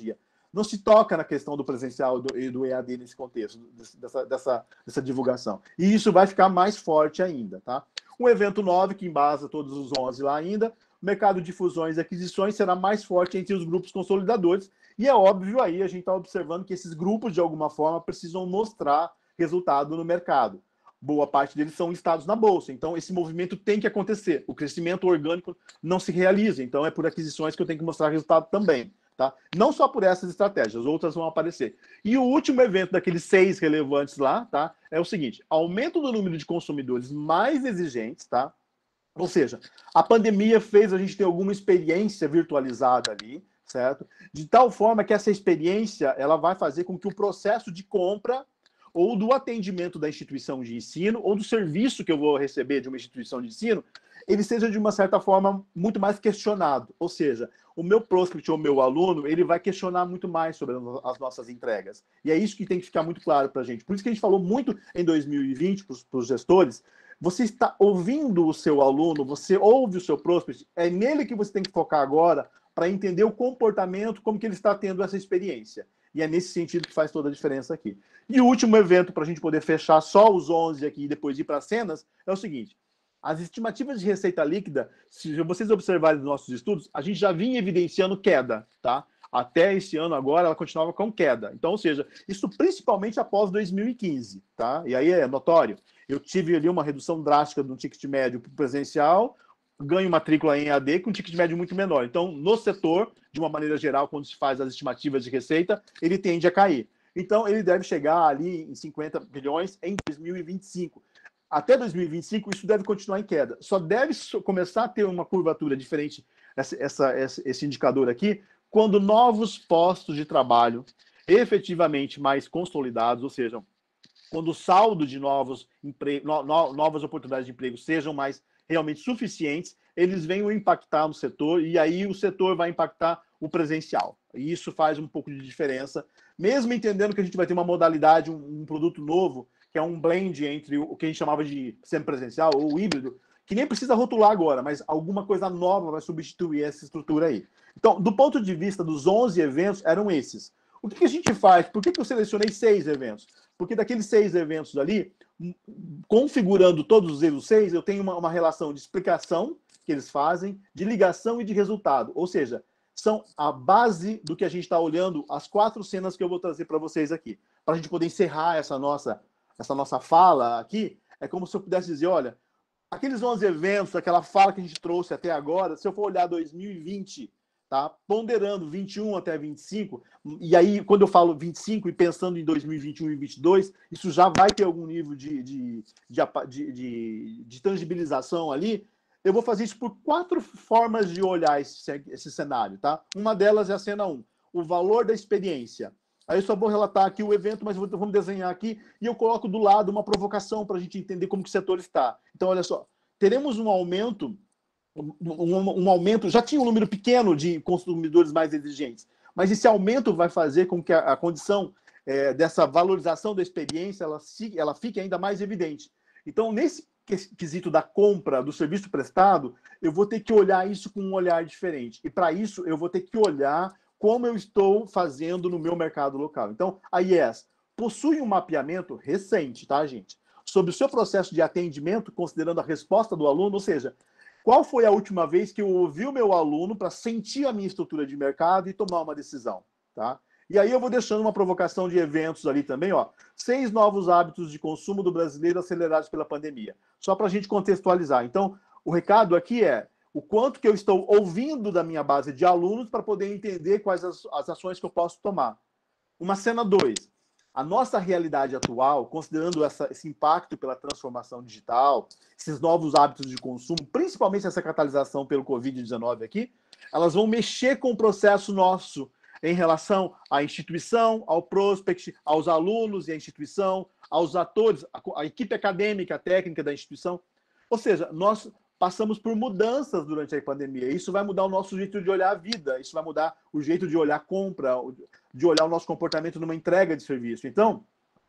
não se toca na questão do presencial e do E A D nesse contexto, dessa, dessa, dessa divulgação. E isso vai ficar mais forte ainda, tá? Um evento nove, que embasa todos os onze lá ainda, o mercado de fusões e aquisições será mais forte entre os grupos consolidadores, e é óbvio aí, a gente está observando que esses grupos, de alguma forma, precisam mostrar resultado no mercado. Boa parte deles são listados na Bolsa, então esse movimento tem que acontecer. O crescimento orgânico não se realiza, então é por aquisições que eu tenho que mostrar resultado também. Tá? Não só por essas estratégias, outras vão aparecer. E o último evento daqueles seis relevantes lá, tá, é o seguinte: aumento do número de consumidores mais exigentes, tá? Ou seja, a pandemia fez a gente ter alguma experiência virtualizada ali, certo? De tal forma que essa experiência ela vai fazer com que o processo de compra ou do atendimento da instituição de ensino, ou do serviço que eu vou receber de uma instituição de ensino, ele seja, de uma certa forma, muito mais questionado. Ou seja, o meu prospect ou o meu aluno, ele vai questionar muito mais sobre as nossas entregas. E é isso que tem que ficar muito claro para a gente. Por isso que a gente falou muito em dois mil e vinte para os gestores, você está ouvindo o seu aluno, você ouve o seu prospect, é nele que você tem que focar agora para entender o comportamento, como que ele está tendo essa experiência. E é nesse sentido que faz toda a diferença aqui. E o último evento, para a gente poder fechar só os onze aqui e depois ir para as cenas, é o seguinte: as estimativas de receita líquida, se vocês observarem nos nossos estudos, a gente já vinha evidenciando queda, tá? Até esse ano agora ela continuava com queda. Então, ou seja, isso principalmente após dois mil e quinze, tá? E aí é notório. Eu tive ali uma redução drástica do ticket médio presencial, ganho matrícula em E A D com um ticket médio muito menor. Então, no setor, de uma maneira geral, quando se faz as estimativas de receita, ele tende a cair. Então, ele deve chegar ali em cinquenta bilhões em dois mil e vinte e cinco. Até dois mil e vinte e cinco, isso deve continuar em queda. Só deve começar a ter uma curvatura diferente, essa, essa, esse indicador aqui, quando novos postos de trabalho efetivamente mais consolidados, ou seja, quando o saldo de novos empre... no, no, novas oportunidades de emprego sejam mais realmente suficientes, eles venham impactar no setor, e aí o setor vai impactar o presencial. E isso faz um pouco de diferença, mesmo entendendo que a gente vai ter uma modalidade, um, um produto novo, que é um blend entre o que a gente chamava de semipresencial ou híbrido, que nem precisa rotular agora, mas alguma coisa nova vai substituir essa estrutura aí. Então, do ponto de vista dos onze eventos, eram esses. O que a gente faz? Por que eu selecionei seis eventos? Porque daqueles seis eventos ali, configurando todos eles seis, eu tenho uma, uma relação de explicação que eles fazem, de ligação e de resultado. Ou seja, são a base do que a gente está olhando, as quatro cenas que eu vou trazer para vocês aqui. Para a gente poder encerrar essa nossa, essa nossa fala aqui, é como se eu pudesse dizer, olha, aqueles onze eventos, aquela fala que a gente trouxe até agora, se eu for olhar dois mil e vinte, tá? Ponderando vinte e um até vinte e cinco, e aí quando eu falo vinte e cinco e pensando em dois mil e vinte e um e vinte e dois, isso já vai ter algum nível de, de, de, de, de tangibilização ali. Eu vou fazer isso por quatro formas de olhar esse, esse cenário, tá? Uma delas é a cena um, o valor da experiência. Aí eu só vou relatar aqui o evento, mas vamos desenhar aqui, e eu coloco do lado uma provocação para a gente entender como que o setor está. Então, olha só, teremos um aumento, um, um, um aumento, já tinha um número pequeno de consumidores mais exigentes, mas esse aumento vai fazer com que a, a condição é, dessa valorização da experiência, ela, ela fique ainda mais evidente. Então, nesse quesito da compra do serviço prestado, eu vou ter que olhar isso com um olhar diferente. E para isso, eu vou ter que olhar como eu estou fazendo no meu mercado local. Então, a I E S possui um mapeamento recente, tá, gente? Sobre o seu processo de atendimento, considerando a resposta do aluno, ou seja, qual foi a última vez que eu ouvi o meu aluno para sentir a minha estrutura de mercado e tomar uma decisão, tá? E aí eu vou deixando uma provocação de eventos ali também, ó. Seis novos hábitos de consumo do brasileiro acelerados pela pandemia. Só para a gente contextualizar. Então, o recado aqui é o quanto que eu estou ouvindo da minha base de alunos para poder entender quais as, as ações que eu posso tomar. Uma cena dois. A nossa realidade atual, considerando essa, esse impacto pela transformação digital, esses novos hábitos de consumo, principalmente essa catalisação pelo covid dezenove aqui, elas vão mexer com o processo nosso em relação à instituição, ao prospect, aos alunos e à instituição, aos atores, a, a equipe acadêmica, a técnica da instituição. Ou seja, nós passamos por mudanças durante a pandemia. Isso vai mudar o nosso jeito de olhar a vida, isso vai mudar o jeito de olhar a compra, de olhar o nosso comportamento numa entrega de serviço. Então,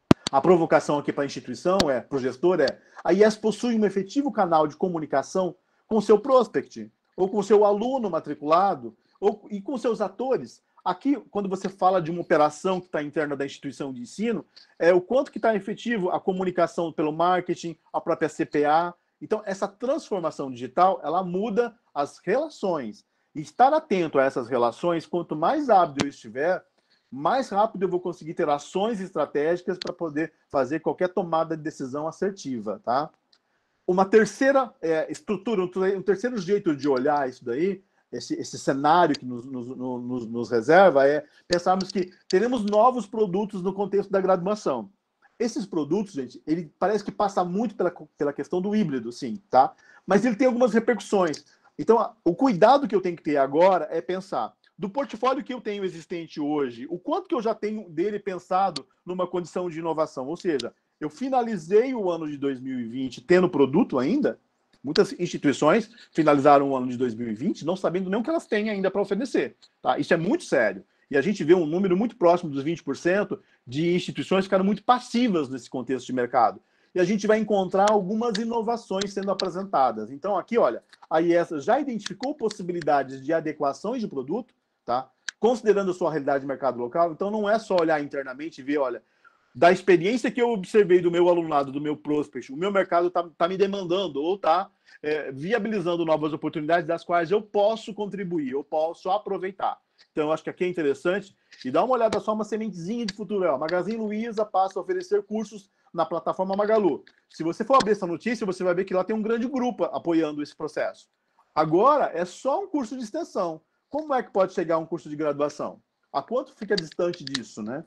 a provocação aqui para a instituição, é, para o gestor, é a I E S possui um efetivo canal de comunicação com o seu prospect, ou com o seu aluno matriculado, ou, e com seus atores, aqui, quando você fala de uma operação que está interna da instituição de ensino, é o quanto que está efetivo a comunicação pelo marketing, a própria C P A. Então, essa transformação digital, ela muda as relações. E estar atento a essas relações, quanto mais hábil eu estiver, mais rápido eu vou conseguir ter ações estratégicas para poder fazer qualquer tomada de decisão assertiva, tá? Uma terceira é, estrutura, um terceiro jeito de olhar isso daí, esse, esse cenário que nos, nos, nos, nos reserva, é pensarmos que teremos novos produtos no contexto da graduação. Esses produtos, gente, ele parece que passa muito pela, pela questão do híbrido, sim, tá? Mas ele tem algumas repercussões. Então, o cuidado que eu tenho que ter agora é pensar do portfólio que eu tenho existente hoje, o quanto que eu já tenho dele pensado numa condição de inovação. Ou seja, eu finalizei o ano de dois mil e vinte tendo produto ainda. Muitas instituições finalizaram o ano de dois mil e vinte não sabendo nem o que elas têm ainda para oferecer. Tá? Isso é muito sério. E a gente vê um número muito próximo dos vinte por cento de instituições que ficaram muito passivas nesse contexto de mercado. E a gente vai encontrar algumas inovações sendo apresentadas. Então, aqui, olha, a I E S já identificou possibilidades de adequações de produto, tá? Considerando a sua realidade de mercado local. Então, não é só olhar internamente e ver, olha, da experiência que eu observei do meu alunado, do meu prospect, o meu mercado está tá me demandando ou está é, viabilizando novas oportunidades das quais eu posso contribuir, eu posso aproveitar. Então, eu acho que aqui é interessante. E dá uma olhada só, uma sementezinha de futuro. Ó, Magazine Luiza passa a oferecer cursos na plataforma Magalu. Se você for abrir essa notícia, você vai ver que lá tem um grande grupo apoiando esse processo. Agora, é só um curso de extensão. Como é que pode chegar um curso de graduação? A quanto fica distante disso, né?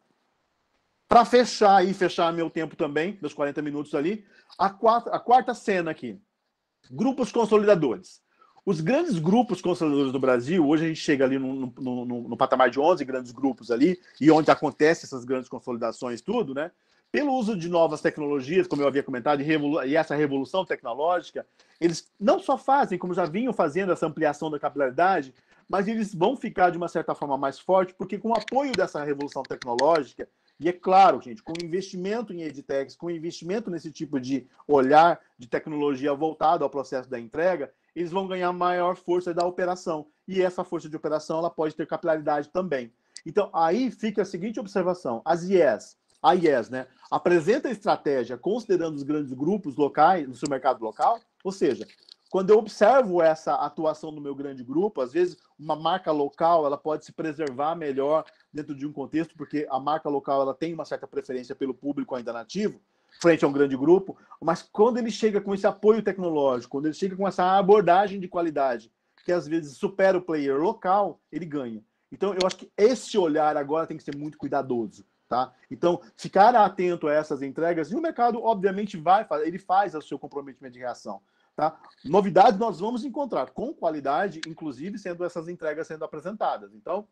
Para fechar e fechar meu tempo também, meus quarenta minutos ali, a quarta, a quarta cena aqui. Grupos consolidadores. Os grandes grupos consolidadores do Brasil, hoje a gente chega ali no, no, no, no patamar de onze grandes grupos ali, e onde acontecem essas grandes consolidações, tudo, né? Pelo uso de novas tecnologias, como eu havia comentado, e, revolu- e essa revolução tecnológica, eles não só fazem, como já vinham fazendo essa ampliação da capilaridade, mas eles vão ficar, de uma certa forma, mais forte, porque com o apoio dessa revolução tecnológica, e é claro, gente, com investimento em edtechs, com investimento nesse tipo de olhar de tecnologia voltado ao processo da entrega, eles vão ganhar maior força da operação. E essa força de operação ela pode ter capilaridade também. Então, aí fica a seguinte observação. As I E S, a I E S, né, apresenta a estratégia considerando os grandes grupos locais no seu mercado local, ou seja, quando eu observo essa atuação no meu grande grupo, às vezes uma marca local ela pode se preservar melhor dentro de um contexto, porque a marca local ela tem uma certa preferência pelo público ainda nativo, frente a um grande grupo, mas quando ele chega com esse apoio tecnológico, quando ele chega com essa abordagem de qualidade, que às vezes supera o player local, ele ganha. Então, eu acho que esse olhar agora tem que ser muito cuidadoso, tá? Então, ficar atento a essas entregas, e o mercado, obviamente, vai fazer, ele faz o seu comprometimento de reação, tá? Novidades nós vamos encontrar com qualidade, inclusive sendo essas entregas sendo apresentadas. Então,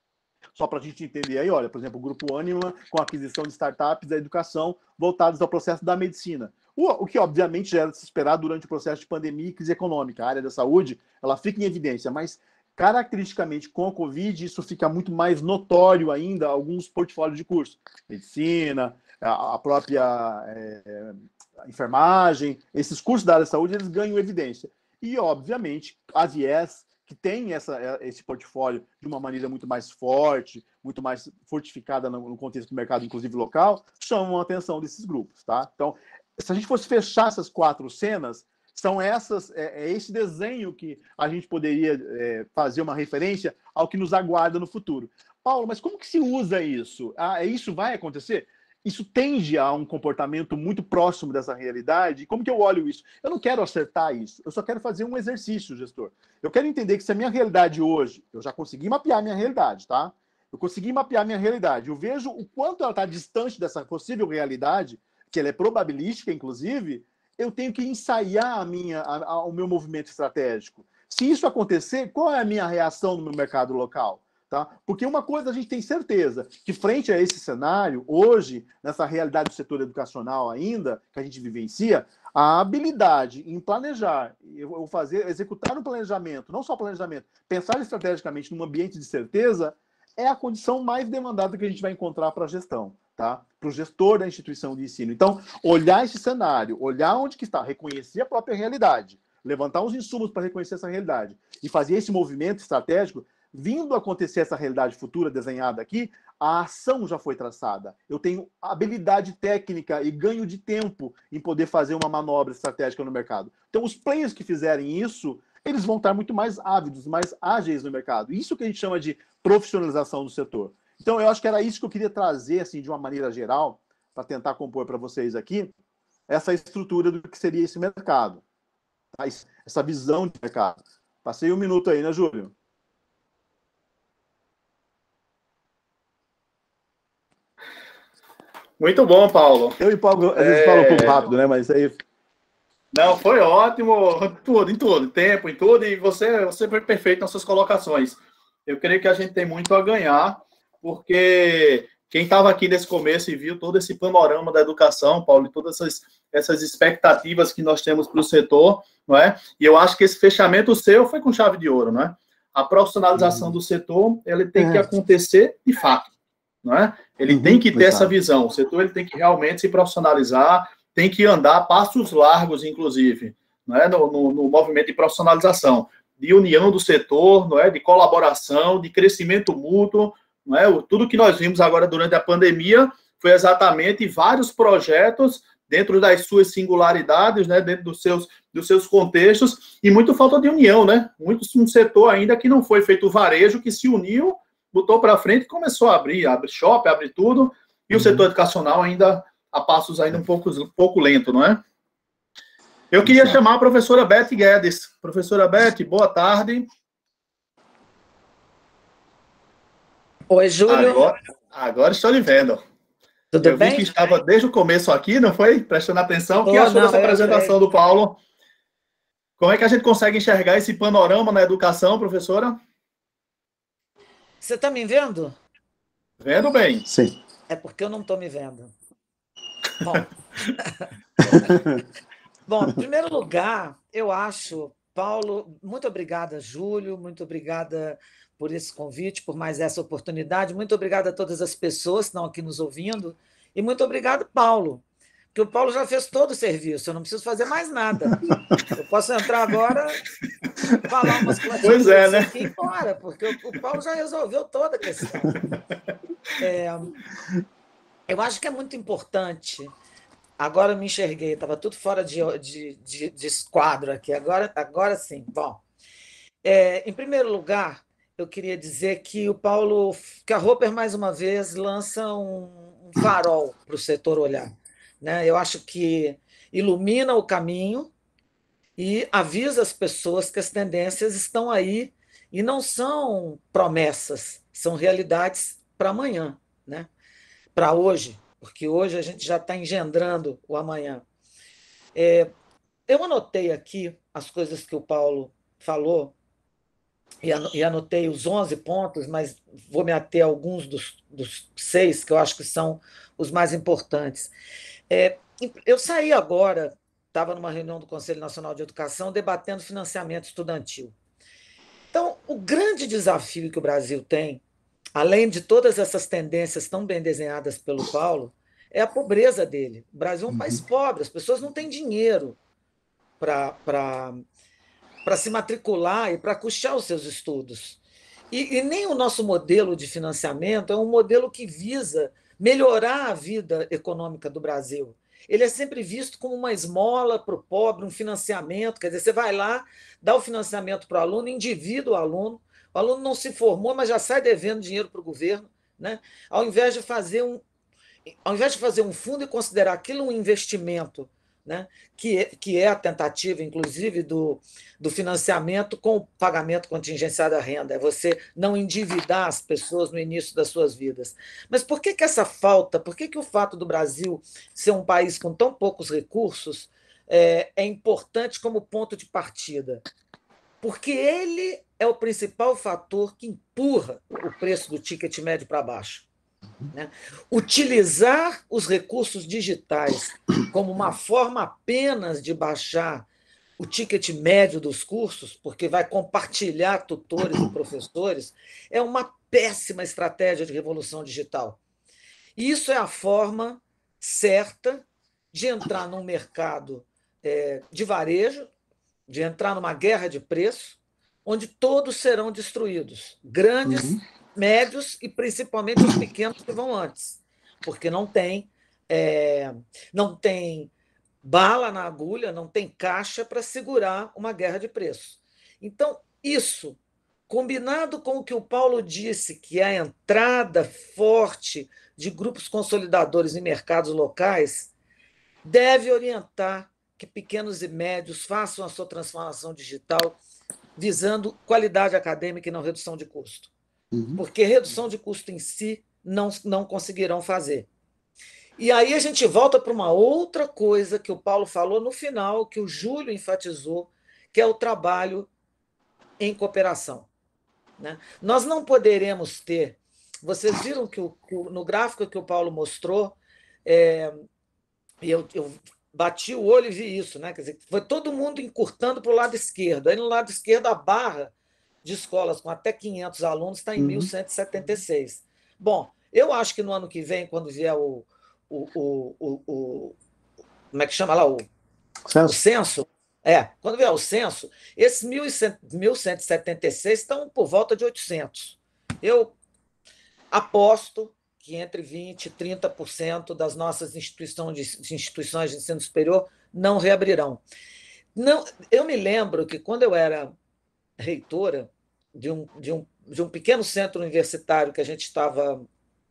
só para a gente entender aí, olha, por exemplo, o Grupo Ânima com a aquisição de startups da educação voltados ao processo da medicina. O, o que, obviamente, já era de se esperar durante o processo de pandemia e crise econômica. A área da saúde, ela fica em evidência, mas, caracteristicamente, com a Covid, isso fica muito mais notório ainda, alguns portfólios de curso. Medicina, a, a própria é, a enfermagem, esses cursos da área da saúde, eles ganham evidência. E, obviamente, as I E S, que tem essa, esse portfólio de uma maneira muito mais forte, muito mais fortificada no contexto do mercado, inclusive local, chamam a atenção desses grupos, tá? Então, se a gente fosse fechar essas quatro cenas, são essas, é, é esse desenho que a gente poderia é, fazer uma referência ao que nos aguarda no futuro. Paulo, mas como que se usa isso? Ah, isso vai acontecer? Isso tende a um comportamento muito próximo dessa realidade. E como que eu olho isso? Eu não quero acertar isso. Eu só quero fazer um exercício, gestor. Eu quero entender que se a minha realidade hoje, eu já consegui mapear a minha realidade, tá? Eu consegui mapear a minha realidade. Eu vejo o quanto ela está distante dessa possível realidade, que ela é probabilística, inclusive, eu tenho que ensaiar a minha, a, a, o meu movimento estratégico. Se isso acontecer, qual é a minha reação no meu mercado local? Tá? Porque uma coisa a gente tem certeza, que frente a esse cenário, hoje, nessa realidade do setor educacional ainda, que a gente vivencia, a habilidade em planejar, ou fazer, executar um planejamento, não só planejamento, pensar estrategicamente num ambiente de certeza, é a condição mais demandada que a gente vai encontrar para a gestão, tá? Para o gestor da instituição de ensino. Então, olhar esse cenário, olhar onde que está, reconhecer a própria realidade, levantar os insumos para reconhecer essa realidade e fazer esse movimento estratégico, vindo acontecer essa realidade futura desenhada aqui, a ação já foi traçada. Eu tenho habilidade técnica e ganho de tempo em poder fazer uma manobra estratégica no mercado. Então, os players que fizerem isso, eles vão estar muito mais ávidos, mais ágeis no mercado. Isso que a gente chama de profissionalização do setor. Então, eu acho que era isso que eu queria trazer, assim, de uma maneira geral, para tentar compor para vocês aqui, essa estrutura do que seria esse mercado. Tá? Essa visão de mercado. Passei um minuto aí, né, Júlio? Muito bom, Paulo. Eu e Paulo, às vezes, é... falo um pouco rápido, né? Mas aí... Não, foi ótimo, tudo, em tudo, tempo, em tudo, e você, você foi perfeito nas suas colocações. Eu creio que a gente tem muito a ganhar, porque quem estava aqui nesse começo e viu todo esse panorama da educação, Paulo, e todas essas, essas expectativas que nós temos para o setor, não é? E eu acho que esse fechamento seu foi com chave de ouro, não é? A profissionalização uhum. do setor, ele tem é. que acontecer de fato. Não é? Ele uhum, tem que ter essa visão. O setor ele tem que realmente se profissionalizar, tem que andar a passos largos, inclusive, não é? no, no, no movimento de profissionalização, de união do setor, não é? De colaboração, de crescimento mútuo. Não é? Tudo que nós vimos agora durante a pandemia foi exatamente vários projetos dentro das suas singularidades, né? Dentro dos seus, dos seus contextos, e muito falta de união, né? Muito um setor ainda que não foi feito varejo, que se uniu, botou para frente e começou a abrir, abre shopping, abre tudo, e uhum. o setor educacional ainda a passos ainda um pouco, um pouco lento, não é? Eu queria Exato. chamar a professora Beth Guedes. Professora Beth, boa tarde. Oi, Júlio. Agora, agora estou lhe vendo. Tudo eu bem? vi que estava desde o começo aqui, não foi? Prestando atenção. O que oh, achou não, dessa apresentação eu... do Paulo? Como é que a gente consegue enxergar esse panorama na educação, professora? Você está me vendo? Vendo bem. Sim. É porque eu não estou me vendo. Bom. Bom, em primeiro lugar, eu acho, Paulo, muito obrigada, Júlio, muito obrigada por esse convite, por mais essa oportunidade, muito obrigada a todas as pessoas que estão aqui nos ouvindo, e muito obrigado, Paulo, porque o Paulo já fez todo o serviço, eu não preciso fazer mais nada. Eu posso entrar agora, falar umas coisas pois é, né? e ir embora, porque o Paulo já resolveu toda a questão. É, eu acho que é muito importante. Agora eu me enxerguei, estava tudo fora de, de, de, de esquadro aqui. Agora, agora sim. Bom, é, em primeiro lugar, eu queria dizer que o Paulo, que a Roper, mais uma vez, lança um, um farol para o setor olhar. Né? Eu acho que ilumina o caminho e avisa as pessoas que as tendências estão aí e não são promessas, são realidades para amanhã, né? Para hoje, porque hoje a gente já está engendrando o amanhã. É, eu anotei aqui as coisas que o Paulo falou e anotei os onze pontos, mas vou me ater a alguns dos, dos seis que eu acho que são os mais importantes. É, eu saí agora, estava numa reunião do Conselho Nacional de Educação, debatendo financiamento estudantil. Então, o grande desafio que o Brasil tem, além de todas essas tendências tão bem desenhadas pelo Paulo, é a pobreza dele. O Brasil é um país pobre, as pessoas não têm dinheiro para para se matricular e para custear os seus estudos. E, e nem o nosso modelo de financiamento é um modelo que visa melhorar a vida econômica do Brasil. Ele é sempre visto como uma esmola para o pobre, um financiamento. Quer dizer, você vai lá, dá o financiamento para o aluno, endivida o aluno, o aluno não se formou, mas já sai devendo dinheiro para o governo, né? Ao invés de fazer um, ao invés de fazer um fundo e considerar aquilo um investimento, né? que, é, que é a tentativa, inclusive, do, do financiamento com o pagamento contingenciado à renda, é você não endividar as pessoas no início das suas vidas. Mas por que, que essa falta, por que, que o fato do Brasil ser um país com tão poucos recursos é, é importante como ponto de partida? Porque ele é o principal fator que empurra o preço do ticket médio para baixo. Né? Utilizar os recursos digitais como uma forma apenas de baixar o ticket médio dos cursos, porque vai compartilhar tutores e professores, é uma péssima estratégia de revolução digital. E isso é a forma certa de entrar num mercado é, de varejo, de entrar numa guerra de preço, onde todos serão destruídos, grandes, uhum. médios e principalmente os pequenos que vão antes, porque não tem, é, não tem bala na agulha, não tem caixa para segurar uma guerra de preços. Então, isso, combinado com o que o Paulo disse, que é a entrada forte de grupos consolidadores em mercados locais, deve orientar que pequenos e médios façam a sua transformação digital visando qualidade acadêmica e não redução de custo. Uhum. Porque redução de custo em si não, não conseguirão fazer. E aí a gente volta para uma outra coisa que o Paulo falou no final, que o Júlio enfatizou, que é o trabalho em cooperação. Né? Nós não poderemos ter... Vocês viram que o, no gráfico que o Paulo mostrou, é, eu, eu bati o olho e vi isso, né? Quer dizer, foi todo mundo encurtando para o lado esquerdo. Aí, no lado esquerdo, a barra de escolas com até quinhentos alunos está em uhum. mil cento e setenta e seis. Bom, eu acho que no ano que vem, quando vier o... o, o, o, o como é que chama lá? O censo. O censo. É, quando vier o censo, esses mil cento e setenta e seis estão por volta de oitocentos. Eu aposto que entre vinte por cento e trinta por cento das nossas instituições de, instituições de ensino superior não reabrirão. Não, eu me lembro que, quando eu era reitora de um, de um, de um pequeno centro universitário que a gente estava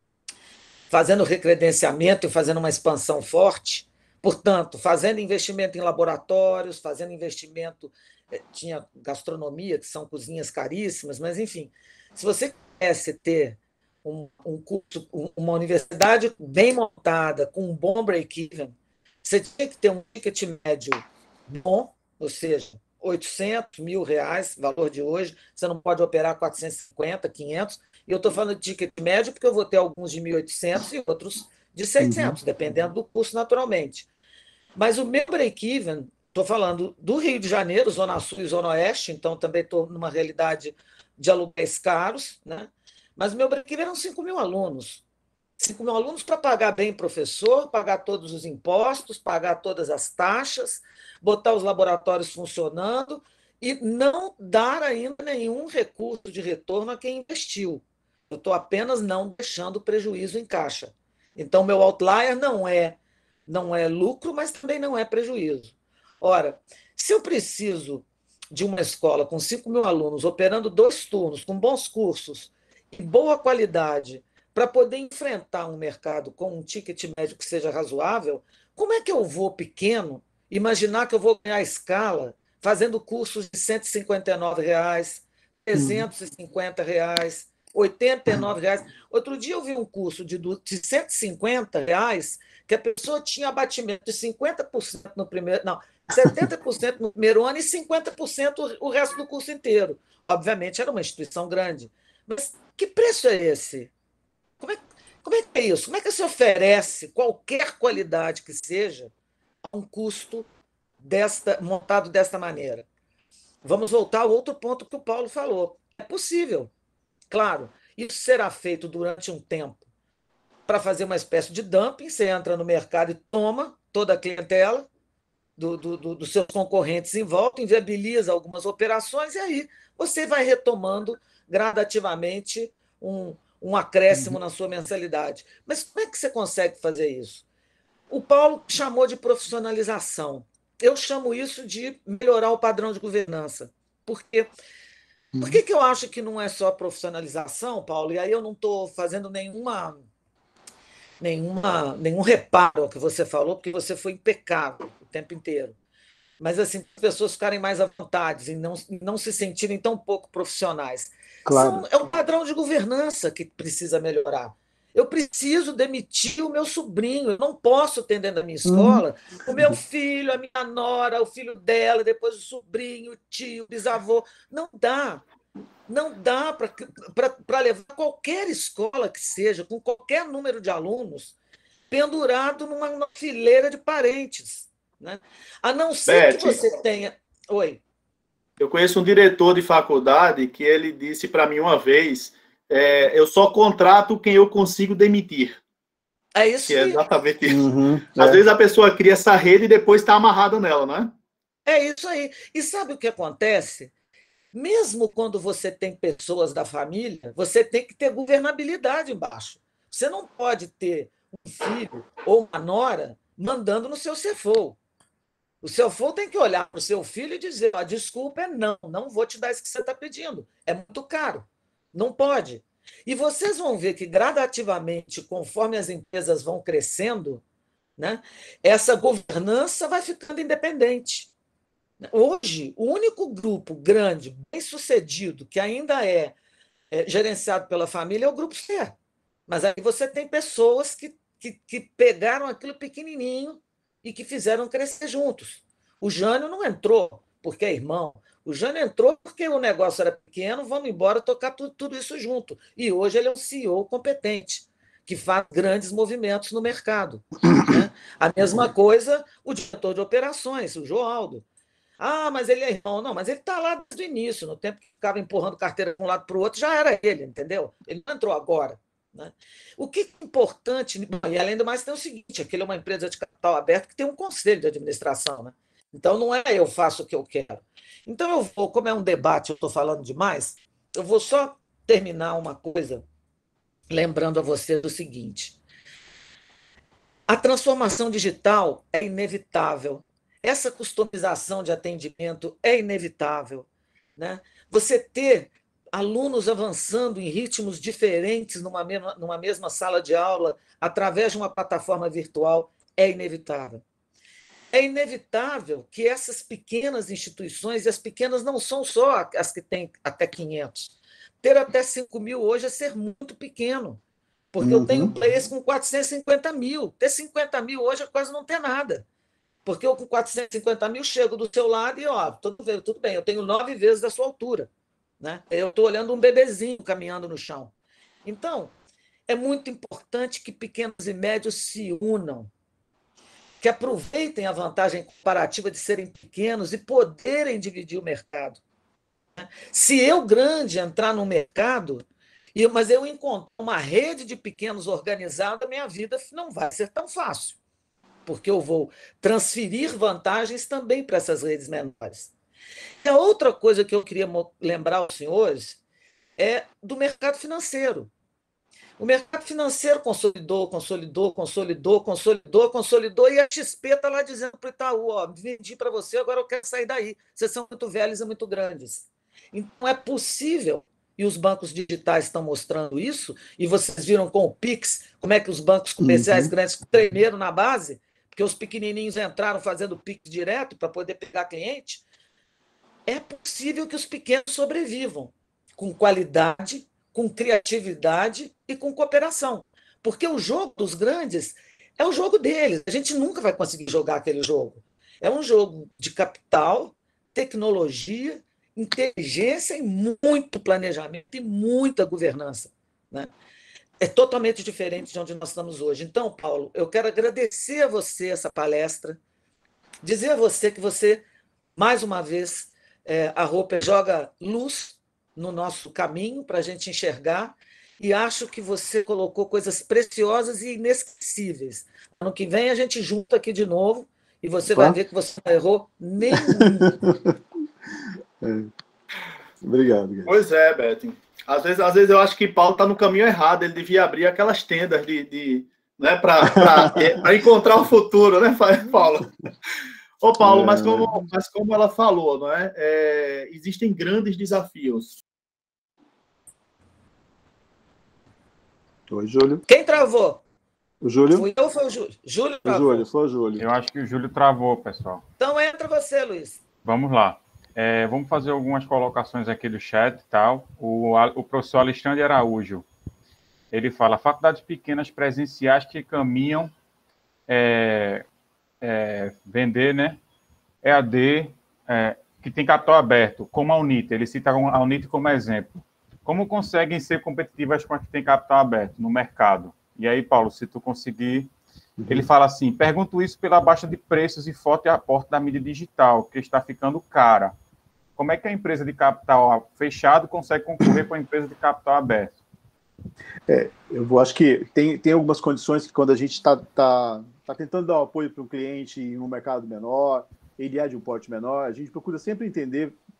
fazendo recredenciamento e fazendo uma expansão forte, portanto, fazendo investimento em laboratórios, fazendo investimento... Tinha gastronomia, que são cozinhas caríssimas, mas, enfim, se você quisesse ter um, um curso, uma universidade bem montada, com um bom break-even, você tinha que ter um ticket médio bom, ou seja, oitocentos mil reais, valor de hoje, você não pode operar quatrocentos e cinquenta, quinhentos, e eu estou falando de ticket médio porque eu vou ter alguns de mil e oitocentos e outros de seiscentos, uhum. dependendo do curso, naturalmente. Mas o meu break-even, estou falando do Rio de Janeiro, Zona Sul e Zona Oeste, então também estou numa realidade de aluguéis caros, né? Mas o meu break-even eram cinco mil alunos. cinco mil alunos para pagar bem professor, pagar todos os impostos, pagar todas as taxas, botar os laboratórios funcionando e não dar ainda nenhum recurso de retorno a quem investiu. Eu estou apenas não deixando prejuízo em caixa. Então, meu outlier não é, não é lucro, mas também não é prejuízo. Ora, se eu preciso de uma escola com cinco mil alunos, operando dois turnos, com bons cursos e boa qualidade, para poder enfrentar um mercado com um ticket médio que seja razoável, como é que eu vou, pequeno, imaginar que eu vou ganhar escala fazendo cursos de cento e cinquenta e nove reais, trezentos e cinquenta reais, oitenta e nove reais? Outro dia eu vi um curso de cento e cinquenta reais que a pessoa tinha abatimento de cinquenta por cento no primeiro... Não, setenta por cento no primeiro ano e cinquenta por cento o resto do curso inteiro. Obviamente, era uma instituição grande. Mas que preço é esse? Como é, como é que é isso? Como é que se oferece qualquer qualidade que seja a um custo desta, montado desta maneira? Vamos voltar ao outro ponto que o Paulo falou. É possível. Claro, isso será feito durante um tempo para fazer uma espécie de dumping. Você entra no mercado e toma toda a clientela do, do, do, dos seus concorrentes em volta, inviabiliza algumas operações e aí você vai retomando gradativamente um, um acréscimo uhum. na sua mensalidade. Mas como é que você consegue fazer isso? O Paulo chamou de profissionalização. Eu chamo isso de melhorar o padrão de governança. Por quê? Por que, que eu acho que não é só profissionalização, Paulo? E aí eu não estou fazendo nenhuma, nenhuma, nenhum reparo ao que você falou, porque você foi impecável o tempo inteiro. Mas, assim, as pessoas ficarem mais à vontade e não, não se sentirem tão pouco profissionais. Claro. São, é o padrão de governança que precisa melhorar. Eu preciso demitir o meu sobrinho, eu não posso ter dentro da minha escola uhum. o meu filho, a minha nora, o filho dela, depois o sobrinho, o tio, o bisavô. Não dá. Não dá para levar qualquer escola que seja, com qualquer número de alunos, pendurado numa, numa fileira de parentes. Né? A não ser Beth, que você tenha... Oi. Eu conheço um diretor de faculdade que ele disse para mim uma vez... É, eu só contrato quem eu consigo demitir. É isso que é exatamente isso. Uhum, Às é. vezes a pessoa cria essa rede e depois está amarrada nela, não é? É isso aí. E sabe o que acontece? Mesmo quando você tem pessoas da família, você tem que ter governabilidade embaixo. Você não pode ter um filho ou uma nora mandando no seu C F O. O C F O tem que olhar para o seu filho e dizer: a desculpa é não, não vou te dar isso que você está pedindo. É muito caro. Não pode. E vocês vão ver que, gradativamente, conforme as empresas vão crescendo, né, essa governança vai ficando independente. Hoje, o único grupo grande, bem-sucedido, que ainda é, é gerenciado pela família é o Grupo C. Mas aí você tem pessoas que, que, que pegaram aquilo pequenininho e que fizeram crescer juntos. O Jânio não entrou porque é irmão. O Jânio entrou porque o negócio era pequeno, vamos embora tocar tudo, tudo isso junto. E hoje ele é um C E O competente, que faz grandes movimentos no mercado. Né? A mesma coisa o diretor de operações, o Joaldo. Ah, mas ele é irmão. Não, mas ele está lá desde o início, no tempo que ficava empurrando carteira de um lado para o outro, já era ele, entendeu? Ele não entrou agora. Né? O que é importante, e além do mais, tem o seguinte: aquele é uma empresa de capital aberto que tem um conselho de administração. Né? Então, não é eu faço o que eu quero. Então, eu vou, como é um debate, eu estou falando demais, eu vou só terminar uma coisa, lembrando a vocês o seguinte: a transformação digital é inevitável. Essa customização de atendimento é inevitável. Né? Você ter alunos avançando em ritmos diferentes numa mesma, numa mesma sala de aula, através de uma plataforma virtual, é inevitável. É inevitável que essas pequenas instituições, e as pequenas não são só as que têm até quinhentos, ter até cinco mil hoje é ser muito pequeno, porque uhum. eu tenho players com quatrocentos e cinquenta mil. Ter cinquenta mil hoje é quase não ter nada. Porque eu, com quatrocentos e cinquenta mil, chego do seu lado e, ó, tudo, tudo bem, eu tenho nove vezes da sua altura. Né? Eu estou olhando um bebezinho caminhando no chão. Então, é muito importante que pequenos e médios se unam, que aproveitem a vantagem comparativa de serem pequenos e poderem dividir o mercado. Se eu, grande, entrar no mercado, mas eu encontrar uma rede de pequenos organizada, minha vida não vai ser tão fácil, porque eu vou transferir vantagens também para essas redes menores. E a outra coisa que eu queria lembrar aos senhores é do mercado financeiro. O mercado financeiro consolidou, consolidou, consolidou, consolidou, consolidou, e a X P está lá dizendo para o Itaú: ó, vendi para você, agora eu quero sair daí. Vocês são muito velhos e muito grandes. Então, é possível, e os bancos digitais estão mostrando isso, e vocês viram com o Pix, como é que os bancos comerciais uhum. grandes tremeram na base, porque os pequenininhos entraram fazendo Pix direto para poder pegar cliente. É possível que os pequenos sobrevivam com qualidade, com criatividade e com cooperação. Porque o jogo dos grandes é o jogo deles. A gente nunca vai conseguir jogar aquele jogo. É um jogo de capital, tecnologia, inteligência e muito planejamento e muita governança. Né? É totalmente diferente de onde nós estamos hoje. Então, Paulo, eu quero agradecer a você essa palestra, dizer a você que você, mais uma vez, É, a Roper joga luz no nosso caminho para a gente enxergar, e acho que você colocou coisas preciosas e inesquecíveis. Ano que vem a gente junta aqui de novo e você Opa. vai ver que você não errou nenhum. é. Obrigado. Pois é, Beto. Às vezes, às vezes eu acho que Paulo está no caminho errado, ele devia abrir aquelas tendas de, de, né, para encontrar o futuro, né, Paulo? Ô, Paulo, é... mas, como, mas como ela falou, não é? é? Existem grandes desafios. Oi, Júlio. Quem travou? O Júlio? Fui eu ou foi o Júlio? Júlio travou. O Júlio, foi o Júlio. Eu acho que o Júlio travou, pessoal. Então entra você, Luiz. Vamos lá. É, vamos fazer algumas colocações aqui do chat e tal. O, o professor Alexandre Araújo, ele fala: faculdades pequenas presenciais que caminham... É, É, vender, né? E A D, é, que tem capital aberto, como a Unite. Ele cita a Unite como exemplo. Como conseguem ser competitivas com as que têm capital aberto no mercado? E aí, Paulo, se tu conseguir... Uhum. Ele fala assim: pergunto isso pela baixa de preços e forte aporte da mídia digital, que está ficando cara. Como é que a empresa de capital fechado consegue concorrer com a empresa de capital aberto? É, eu acho que tem, tem algumas condições que, quando a gente está... Tá... está tentando dar um apoio para um cliente em um mercado menor, ele é de um porte menor, a gente procura sempre entender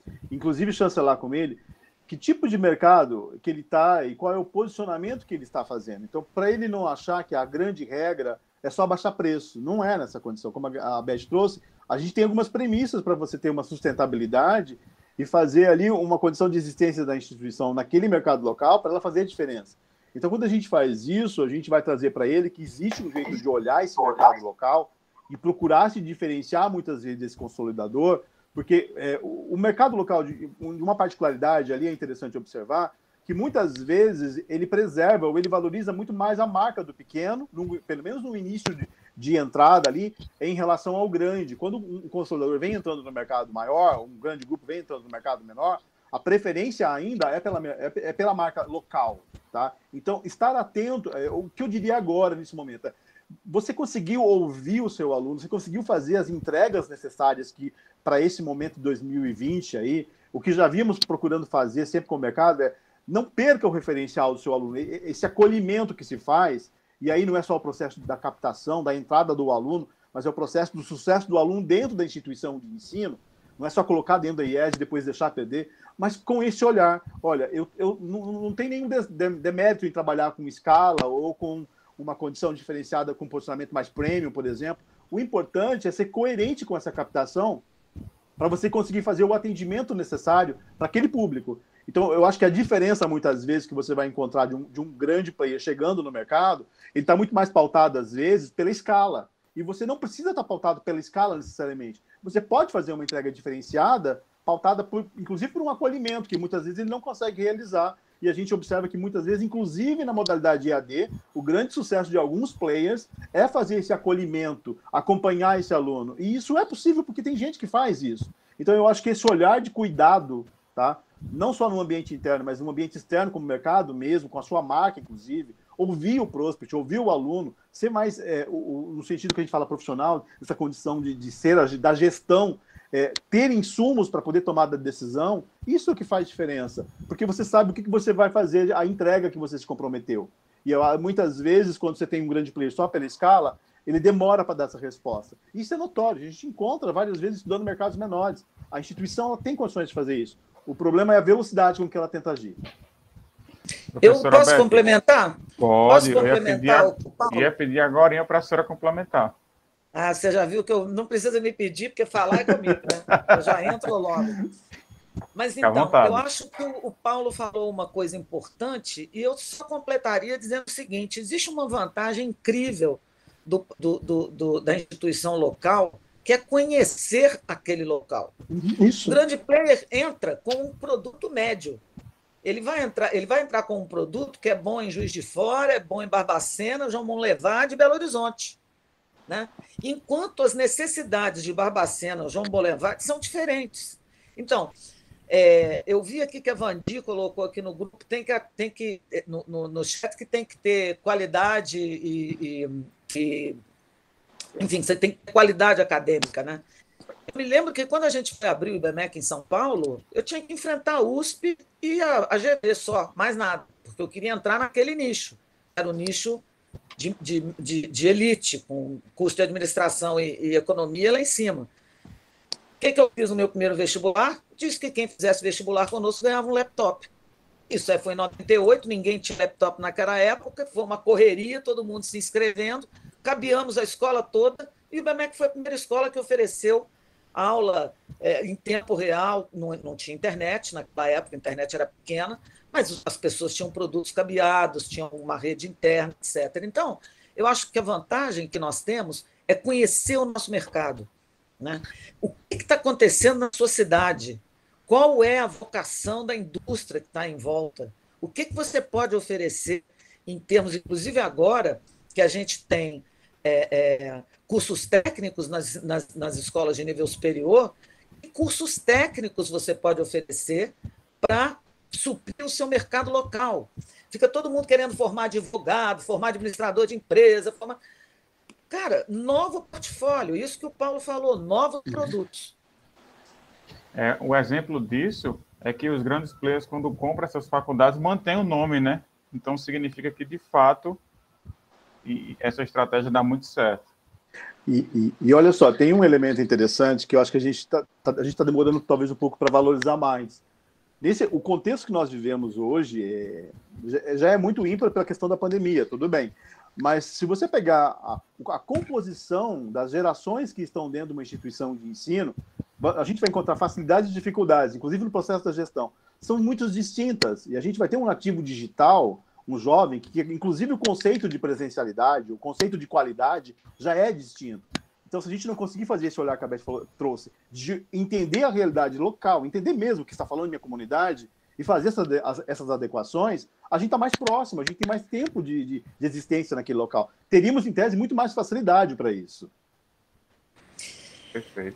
inclusive chancelar com ele, que tipo de mercado que ele está e qual é o posicionamento que ele está fazendo. Então, para ele não achar que a grande regra é só baixar preço, não é nessa condição. Como a Beth trouxe, a gente tem algumas premissas para você ter uma sustentabilidade e fazer ali uma condição de existência da instituição naquele mercado local para ela fazer a diferença. Então, quando a gente faz isso, a gente vai trazer para ele que existe um jeito de olhar esse mercado local e procurar se diferenciar muitas vezes desse consolidador, porque é, o, o mercado local, de, de uma particularidade ali é interessante observar, que muitas vezes ele preserva ou ele valoriza muito mais a marca do pequeno, no, pelo menos no início de, de entrada ali, em relação ao grande. Quando um consolidador vem entrando no mercado maior, um grande grupo vem entrando no mercado menor, a preferência ainda é pela, é, é pela marca local. Tá? Então, estar atento, é, o que eu diria agora, nesse momento, é, você conseguiu ouvir o seu aluno, você conseguiu fazer as entregas necessárias que para esse momento de dois mil e vinte, aí, o que já vimos procurando fazer sempre com o mercado é não perca o referencial do seu aluno, esse acolhimento que se faz, e aí não é só o processo da captação, da entrada do aluno, mas é o processo do sucesso do aluno dentro da instituição de ensino, não é só colocar dentro da I E S e depois deixar perder, mas com esse olhar. Olha, eu, eu não, não tem nenhum demérito em trabalhar com escala ou com uma condição diferenciada com posicionamento mais premium, por exemplo. O importante é ser coerente com essa captação para você conseguir fazer o atendimento necessário para aquele público. Então, eu acho que a diferença, muitas vezes, que você vai encontrar de um, de um grande player chegando no mercado, ele está muito mais pautado, às vezes, pela escala. E você não precisa estar pautado pela escala, necessariamente. Você pode fazer uma entrega diferenciada, pautada, por, inclusive, por um acolhimento, que muitas vezes ele não consegue realizar. E a gente observa que, muitas vezes, inclusive na modalidade E A D, o grande sucesso de alguns players é fazer esse acolhimento, acompanhar esse aluno. E isso é possível porque tem gente que faz isso. Então, eu acho que esse olhar de cuidado, tá? Não só no ambiente interno, mas no ambiente externo, como mercado mesmo, com a sua marca, inclusive, ouvir o prospect, ouvir o aluno, ser mais, é, o, o, no sentido que a gente fala profissional, essa condição de, de ser, a, da gestão, é, ter insumos para poder tomar a decisão, isso é o que faz diferença, porque você sabe o que, que você vai fazer, a entrega que você se comprometeu. E eu, muitas vezes, quando você tem um grande player só pela escala, ele demora para dar essa resposta. Isso é notório, a gente encontra várias vezes estudando mercados menores. A instituição ela tem condições de fazer isso. O problema é a velocidade com que ela tenta agir. Eu posso Beto, complementar? Pode, posso complementar eu ia pedir, o ia pedir agora para a senhora complementar. Ah, você já viu que eu não precisa me pedir, porque falar é comigo, né? Eu já entro logo. Mas então, eu acho que o Paulo falou uma coisa importante e eu só completaria dizendo o seguinte: existe uma vantagem incrível do, do, do, do, da instituição local, que é conhecer aquele local. Isso. O grande player entra com um produto médio. Ele vai entrar, ele vai entrar com um produto que é bom em Juiz de Fora, é bom em Barbacena, João Monlevade e Belo Horizonte. Né? Enquanto as necessidades de Barbacena, João Monlevade são diferentes. Então, é, eu vi aqui que a Vandi colocou aqui no grupo, tem que, tem que, no, no, no chat, que tem que ter qualidade e, e, e enfim, você tem qualidade acadêmica, né? Eu me lembro que quando a gente foi abrir o IBMEC em São Paulo, eu tinha que enfrentar a U S P e a, a G V só, mais nada, porque eu queria entrar naquele nicho. Era o nicho de, de, de, de elite, com custo de administração e, e economia lá em cima. O que, que eu fiz no meu primeiro vestibular? Disse que quem fizesse vestibular conosco ganhava um laptop. Isso aí foi em noventa e oito, ninguém tinha laptop naquela época, foi uma correria, todo mundo se inscrevendo, cabeamos a escola toda, e o IBMEC foi a primeira escola que ofereceu aula é, em tempo real, não, não tinha internet, naquela época a internet era pequena, mas as pessoas tinham produtos cabeados, tinham uma rede interna, etcétera. Então, eu acho que a vantagem que nós temos é conhecer o nosso mercado. Né? O que está acontecendo na sua cidade? Qual é a vocação da indústria que está em volta? O que, que você pode oferecer em termos, inclusive agora, que a gente tem é, é, cursos técnicos nas, nas, nas escolas de nível superior, que cursos técnicos você pode oferecer para suprir o seu mercado local? Fica todo mundo querendo formar advogado, formar administrador de empresa, formar... Cara, novo portfólio, isso que o Paulo falou, novos produtos. É, o exemplo disso é que os grandes players, quando compram essas faculdades, mantêm o nome, né? Então, significa que, de fato, e essa estratégia dá muito certo. E, e, e olha só, tem um elemento interessante que eu acho que a gente está tá, a gente tá demorando talvez um pouco para valorizar mais. Nesse, o contexto que nós vivemos hoje é, já é muito ímpar pela questão da pandemia, tudo bem. Mas se você pegar a, a composição das gerações que estão dentro de uma instituição de ensino, a gente vai encontrar facilidades e dificuldades, inclusive no processo da gestão. São muito distintas. E a gente vai ter um nativo digital, um jovem, que inclusive o conceito de presencialidade, o conceito de qualidade já é distinto. Então, se a gente não conseguir fazer esse olhar que a Beth falou, trouxe, de entender a realidade local, entender mesmo o que está falando em minha comunidade e fazer essas, essas adequações, a gente está mais próximo, a gente tem mais tempo de, de, de existência naquele local. Teríamos, em tese, muito mais facilidade para isso. Perfeito.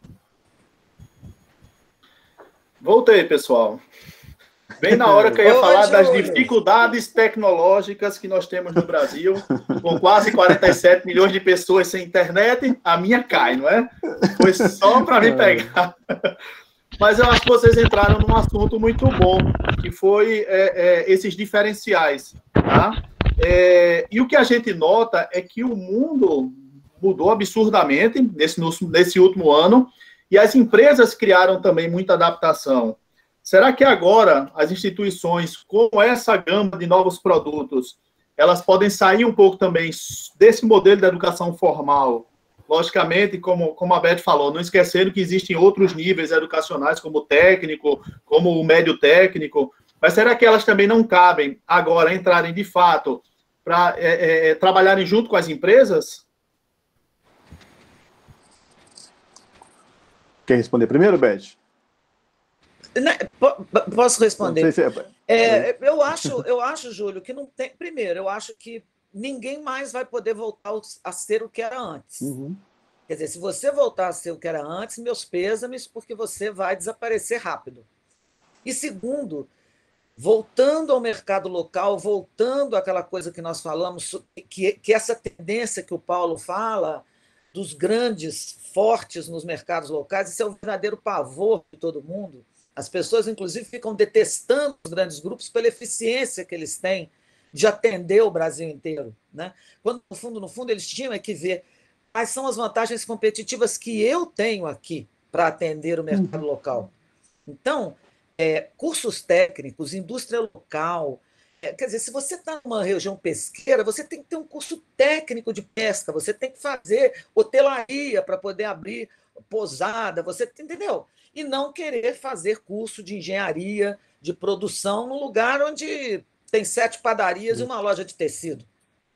Voltei, pessoal. Bem na hora que eu ia falar das dificuldades tecnológicas que nós temos no Brasil, com quase quarenta e sete milhões de pessoas sem internet, a minha cai, não é? Foi só para me pegar. Mas eu acho que vocês entraram num assunto muito bom, que foi é, é, esses diferenciais. Tá? É, e o que a gente nota é que o mundo mudou absurdamente nesse, nesse último ano, e as empresas criaram também muita adaptação. Será que agora as instituições, com essa gama de novos produtos, elas podem sair um pouco também desse modelo da educação formal? Logicamente, como, como a Beth falou, não esquecendo que existem outros níveis educacionais, como o técnico, como o médio técnico, mas será que elas também não cabem agora entrarem de fato para é, é, trabalharem junto com as empresas? Quer responder primeiro, Beth? Posso responder? Se é... É, eu, acho, eu acho, Júlio, que não tem. Primeiro, eu acho que ninguém mais vai poder voltar a ser o que era antes. Uhum. Quer dizer, se você voltar a ser o que era antes, meus pêsames, porque você vai desaparecer rápido. E segundo, voltando ao mercado local, voltando àquela coisa que nós falamos, que, que essa tendência que o Paulo fala, dos grandes, fortes nos mercados locais, isso é um verdadeiro pavor de todo mundo. As pessoas, inclusive, ficam detestando os grandes grupos pela eficiência que eles têm de atender o Brasil inteiro. Né? Quando, no fundo, no fundo, eles tinham que ver quais são as vantagens competitivas que eu tenho aqui para atender o mercado local. Então, é, cursos técnicos, indústria local... É, quer dizer, se você está numa região pesqueira, você tem que ter um curso técnico de pesca, você tem que fazer hotelaria para poder abrir pousada, você entendeu? E não querer fazer curso de engenharia, de produção, num lugar onde tem sete padarias e uma loja de tecido.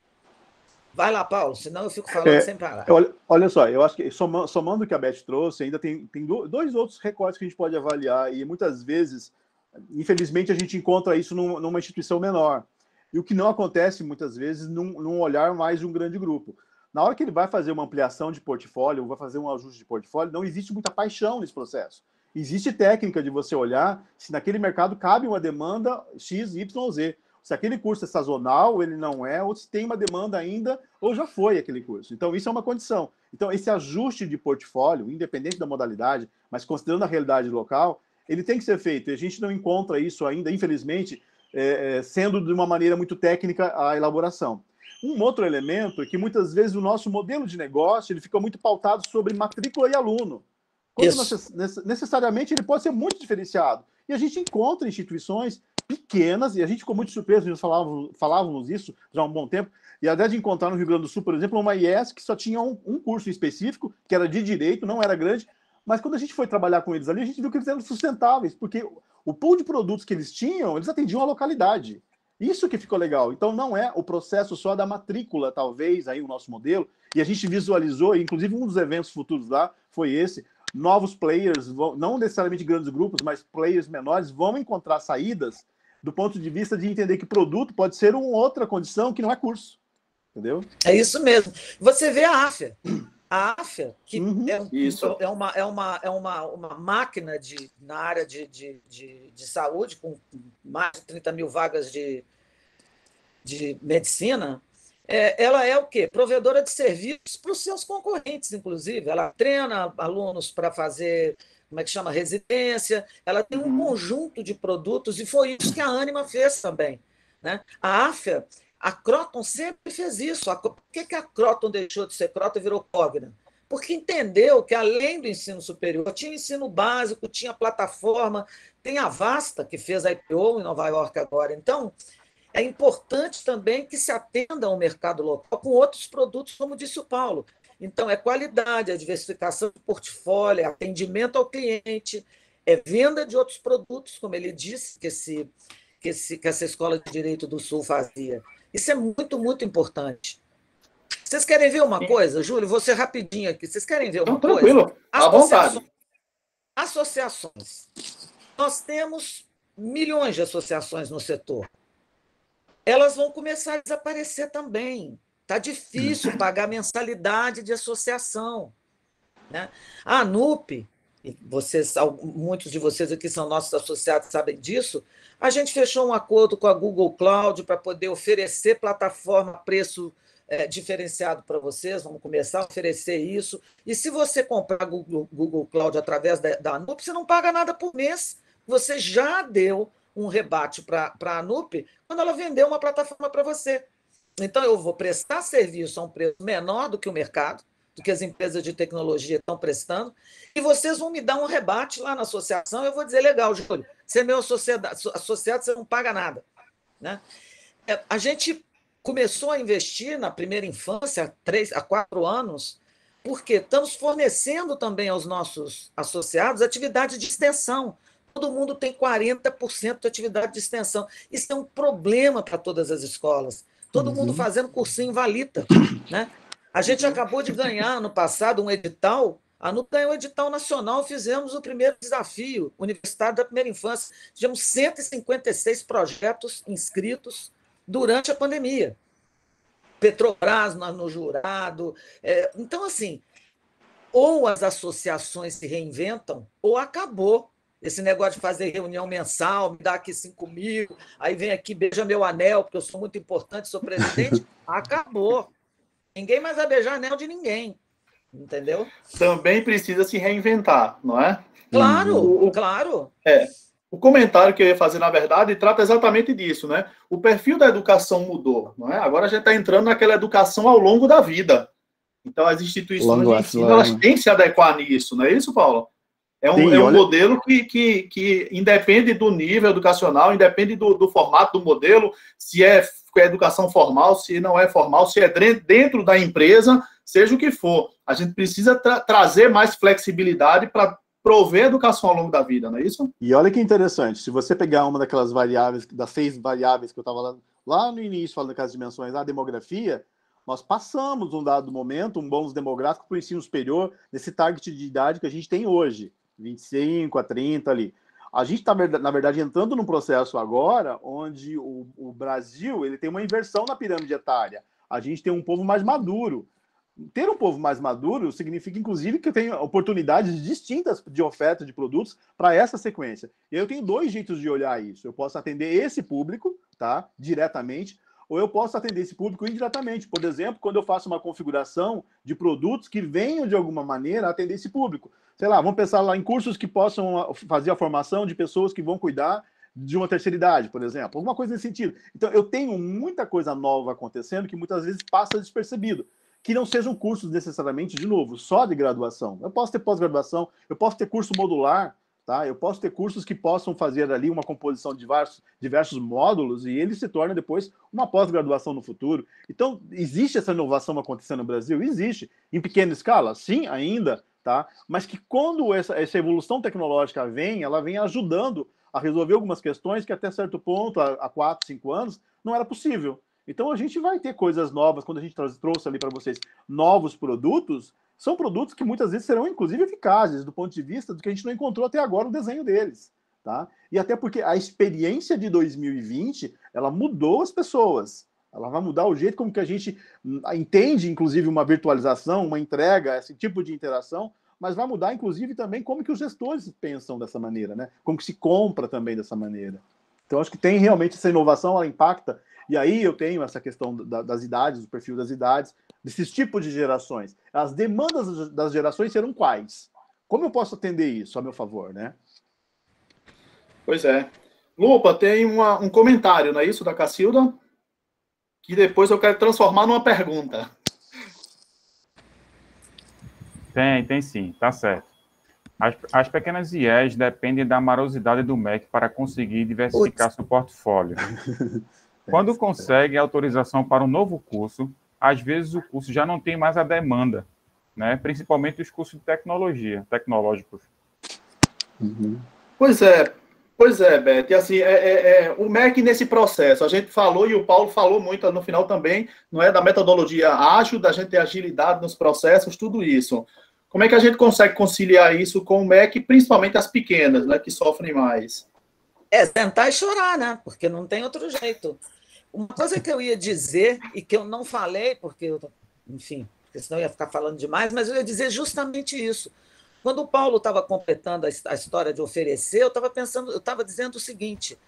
Vai lá, Paulo, senão eu fico falando é, sem parar. Olha, olha só, eu acho que somando, somando o que a Beth trouxe, ainda tem, tem dois outros recortes que a gente pode avaliar, e muitas vezes, infelizmente, a gente encontra isso num, numa instituição menor. E o que não acontece, muitas vezes, num, num olhar mais de um grande grupo. Na hora que ele vai fazer uma ampliação de portfólio, ou vai fazer um ajuste de portfólio, não existe muita paixão nesse processo. Existe técnica de você olhar se naquele mercado cabe uma demanda X, Y, Z. Se aquele curso é sazonal, ele não é, ou se tem uma demanda ainda, ou já foi aquele curso. Então, isso é uma condição. Então, esse ajuste de portfólio, independente da modalidade, mas considerando a realidade local, ele tem que ser feito. E a gente não encontra isso ainda, infelizmente, é, sendo de uma maneira muito técnica a elaboração. Um outro elemento é que, muitas vezes, o nosso modelo de negócio ele fica muito pautado sobre matrícula e aluno. Quando necess, necessariamente ele pode ser muito diferenciado. E a gente encontra instituições pequenas, e a gente ficou muito surpreso, nós falávamos, falávamos isso já há um bom tempo, e até de encontrar no Rio Grande do Sul, por exemplo, uma I E S que só tinha um, um curso específico, que era de direito, não era grande, mas quando a gente foi trabalhar com eles ali, a gente viu que eles eram sustentáveis, porque o pool de produtos que eles tinham, eles atendiam a localidade. Isso que ficou legal. Então, não é o processo só da matrícula, talvez, aí o nosso modelo, e a gente visualizou, e inclusive um dos eventos futuros lá foi esse, novos players, vão, não necessariamente grandes grupos, mas players menores, vão encontrar saídas do ponto de vista de entender que produto pode ser uma outra condição que não é curso. Entendeu? É isso mesmo. Você vê a AFIA. A AFIA, que uhum, é, é, uma, é, uma, é uma, uma máquina de, na área de, de, de, de saúde, com mais de trinta mil vagas de, de medicina, é, ela é o quê? Provedora de serviços para os seus concorrentes, inclusive. Ela treina alunos para fazer, como é que chama, residência, ela tem um conjunto de produtos, e foi isso que a Ânima fez também. Né? A AFIA A Croton sempre fez isso. Por que, que a Croton deixou de ser Croton e virou Cogna? Porque entendeu que, além do ensino superior, tinha ensino básico, tinha plataforma, tem a Vasta, que fez a I P O em Nova York agora. Então, é importante também que se atenda ao mercado local com outros produtos, como disse o Paulo. Então, é qualidade, é diversificação de portfólio, é atendimento ao cliente, é venda de outros produtos, como ele disse que, esse, que, esse, que essa Escola de Direito do Sul fazia. Isso é muito, muito importante. Vocês querem ver uma coisa, Júlio? Vou ser rapidinho aqui. Vocês querem ver uma Não, coisa? Tranquilo, à vontade. Associações. Nós temos milhões de associações no setor. Elas vão começar a desaparecer também. Está difícil pagar mensalidade de associação. Né? A ANUP, e vocês, muitos de vocês aqui são nossos associados, sabem disso, a gente fechou um acordo com a Google Cloud para poder oferecer plataforma a preço é, diferenciado para vocês, vamos começar a oferecer isso. E se você comprar Google, Google Cloud através da, da ANUP, você não paga nada por mês. Você já deu um rebate para a ANUP quando ela vendeu uma plataforma para você. Então, eu vou prestar serviço a um preço menor do que o mercado, do que as empresas de tecnologia estão prestando, e vocês vão me dar um rebate lá na associação, eu vou dizer, legal, Júlio, você é meu associado, você não paga nada. Né? A gente começou a investir na primeira infância, há, três, há quatro anos, porque estamos fornecendo também aos nossos associados atividade de extensão. Todo mundo tem quarenta por cento de atividade de extensão. Isso é um problema para todas as escolas. Todo uhum. mundo fazendo cursinho valita. Né? A gente acabou de ganhar, no passado, um edital. A ANUP ganhou um edital nacional, fizemos o primeiro desafio, Universitário da Primeira Infância. Tivemos cento e cinquenta e seis projetos inscritos durante a pandemia. Petrobras no jurado. É, então, assim, ou as associações se reinventam, ou acabou. Esse negócio de fazer reunião mensal, me dá aqui cinco mil, aí vem aqui, beija meu anel, porque eu sou muito importante, sou presidente, acabou. Ninguém mais vai beijar anel de ninguém, entendeu? Também precisa se reinventar, não é? Claro, o, claro. É, o comentário que eu ia fazer, na verdade, trata exatamente disso, né? O perfil da educação mudou, não é? Agora a gente está entrando naquela educação ao longo da vida. Então, as instituições de ensino, elas têm que se adequar nisso, não é isso, Paulo? É um, Sim, é um olha... modelo que, que, que independe do nível educacional, independe do, do formato do modelo, se é, é educação formal, se não é formal, se é dentro da empresa, seja o que for. A gente precisa tra trazer mais flexibilidade para prover educação ao longo da vida, não é isso? E olha que interessante, se você pegar uma daquelas variáveis, das seis variáveis que eu estava lá, lá no início, falando das dimensões, a demografia, nós passamos, num dado momento, um bônus demográfico para o ensino superior, nesse target de idade que a gente tem hoje. vinte e cinco a trinta ali. A gente está, na verdade, entrando num processo agora onde o, o Brasil ele tem uma inversão na pirâmide etária. A gente tem um povo mais maduro. Ter um povo mais maduro significa, inclusive, que tem oportunidades distintas de oferta de produtos para essa sequência. E eu tenho dois jeitos de olhar isso. Eu posso atender esse público, tá, diretamente, ou eu posso atender esse público indiretamente. Por exemplo, quando eu faço uma configuração de produtos que venham, de alguma maneira, atender esse público. Sei lá, vamos pensar lá em cursos que possam fazer a formação de pessoas que vão cuidar de uma terceira idade, por exemplo. Alguma coisa nesse sentido. Então, eu tenho muita coisa nova acontecendo que muitas vezes passa despercebido. Que não sejam cursos necessariamente, de novo, só de graduação. Eu posso ter pós-graduação, eu posso ter curso modular, tá? Eu posso ter cursos que possam fazer ali uma composição de diversos, diversos módulos e ele se torna depois uma pós-graduação no futuro. Então, existe essa inovação acontecendo no Brasil? Existe. Em pequena escala? Sim, ainda. Tá? Mas que quando essa, essa evolução tecnológica vem, ela vem ajudando a resolver algumas questões que até certo ponto, há quatro, cinco anos, não era possível. Então a gente vai ter coisas novas, quando a gente trouxe ali para vocês novos produtos, são produtos que muitas vezes serão inclusive eficazes do ponto de vista do que a gente não encontrou até agora o desenho deles. Tá? E até porque a experiência de dois mil e vinte, ela mudou as pessoas. Ela vai mudar o jeito como que a gente entende, inclusive, uma virtualização, uma entrega, esse tipo de interação, mas vai mudar, inclusive, também como que os gestores pensam dessa maneira, né? Como que se compra também dessa maneira. Então, acho que tem realmente essa inovação, ela impacta. E aí eu tenho essa questão da, das idades, do perfil das idades, desses tipos de gerações. As demandas das gerações serão quais? Como eu posso atender isso a meu favor, né? Pois é. Lupa, tem uma, um comentário, não é isso, da Cacilda? que depois eu quero transformar numa pergunta. Tem, tem sim, tá certo. As, as pequenas I Es dependem da morosidade do M E C para conseguir diversificar seu portfólio. Quando consegue autorização para um novo curso, às vezes o curso já não tem mais a demanda, né? Principalmente os cursos de tecnologia, tecnológicos. Uhum. Pois é, pois é, Beth. E assim, é, é, é, o M E C nesse processo, a gente falou, e o Paulo falou muito no final também, não é, da metodologia ágil, da gente ter agilidade nos processos, tudo isso. Como é que a gente consegue conciliar isso com o M E C, principalmente as pequenas, né, que sofrem mais? É, sentar e chorar, né? Porque não tem outro jeito. Uma coisa que eu ia dizer, e que eu não falei, porque, eu, enfim, porque senão eu ia ficar falando demais, mas eu ia dizer justamente isso. Quando o Paulo estava completando a história de oferecer, eu estava pensando, eu estava dizendo o seguinte: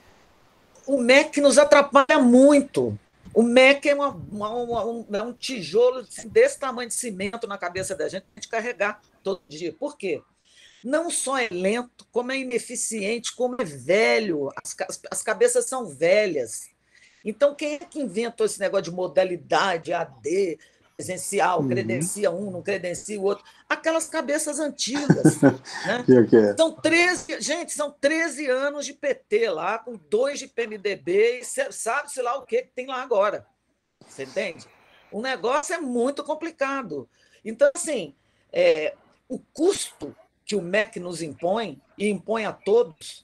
o M E C nos atrapalha muito. O M E C é, uma, uma, uma, um, é um tijolo desse tamanho de cimento na cabeça da gente, a gente carregar todo dia. Por quê? Não só é lento, como é ineficiente, como é velho. As, as cabeças são velhas. Então, quem é que inventou esse negócio de modalidade A D, presencial, uhum. credencia um, não credencia o outro? Aquelas cabeças antigas. Né? que que é? São treze, gente, são treze anos de P T lá, com dois de P M D B, e sabe-se lá o que tem lá agora. Você entende? O negócio é muito complicado. Então, assim, é, o custo que o M E C nos impõe, e impõe a todos,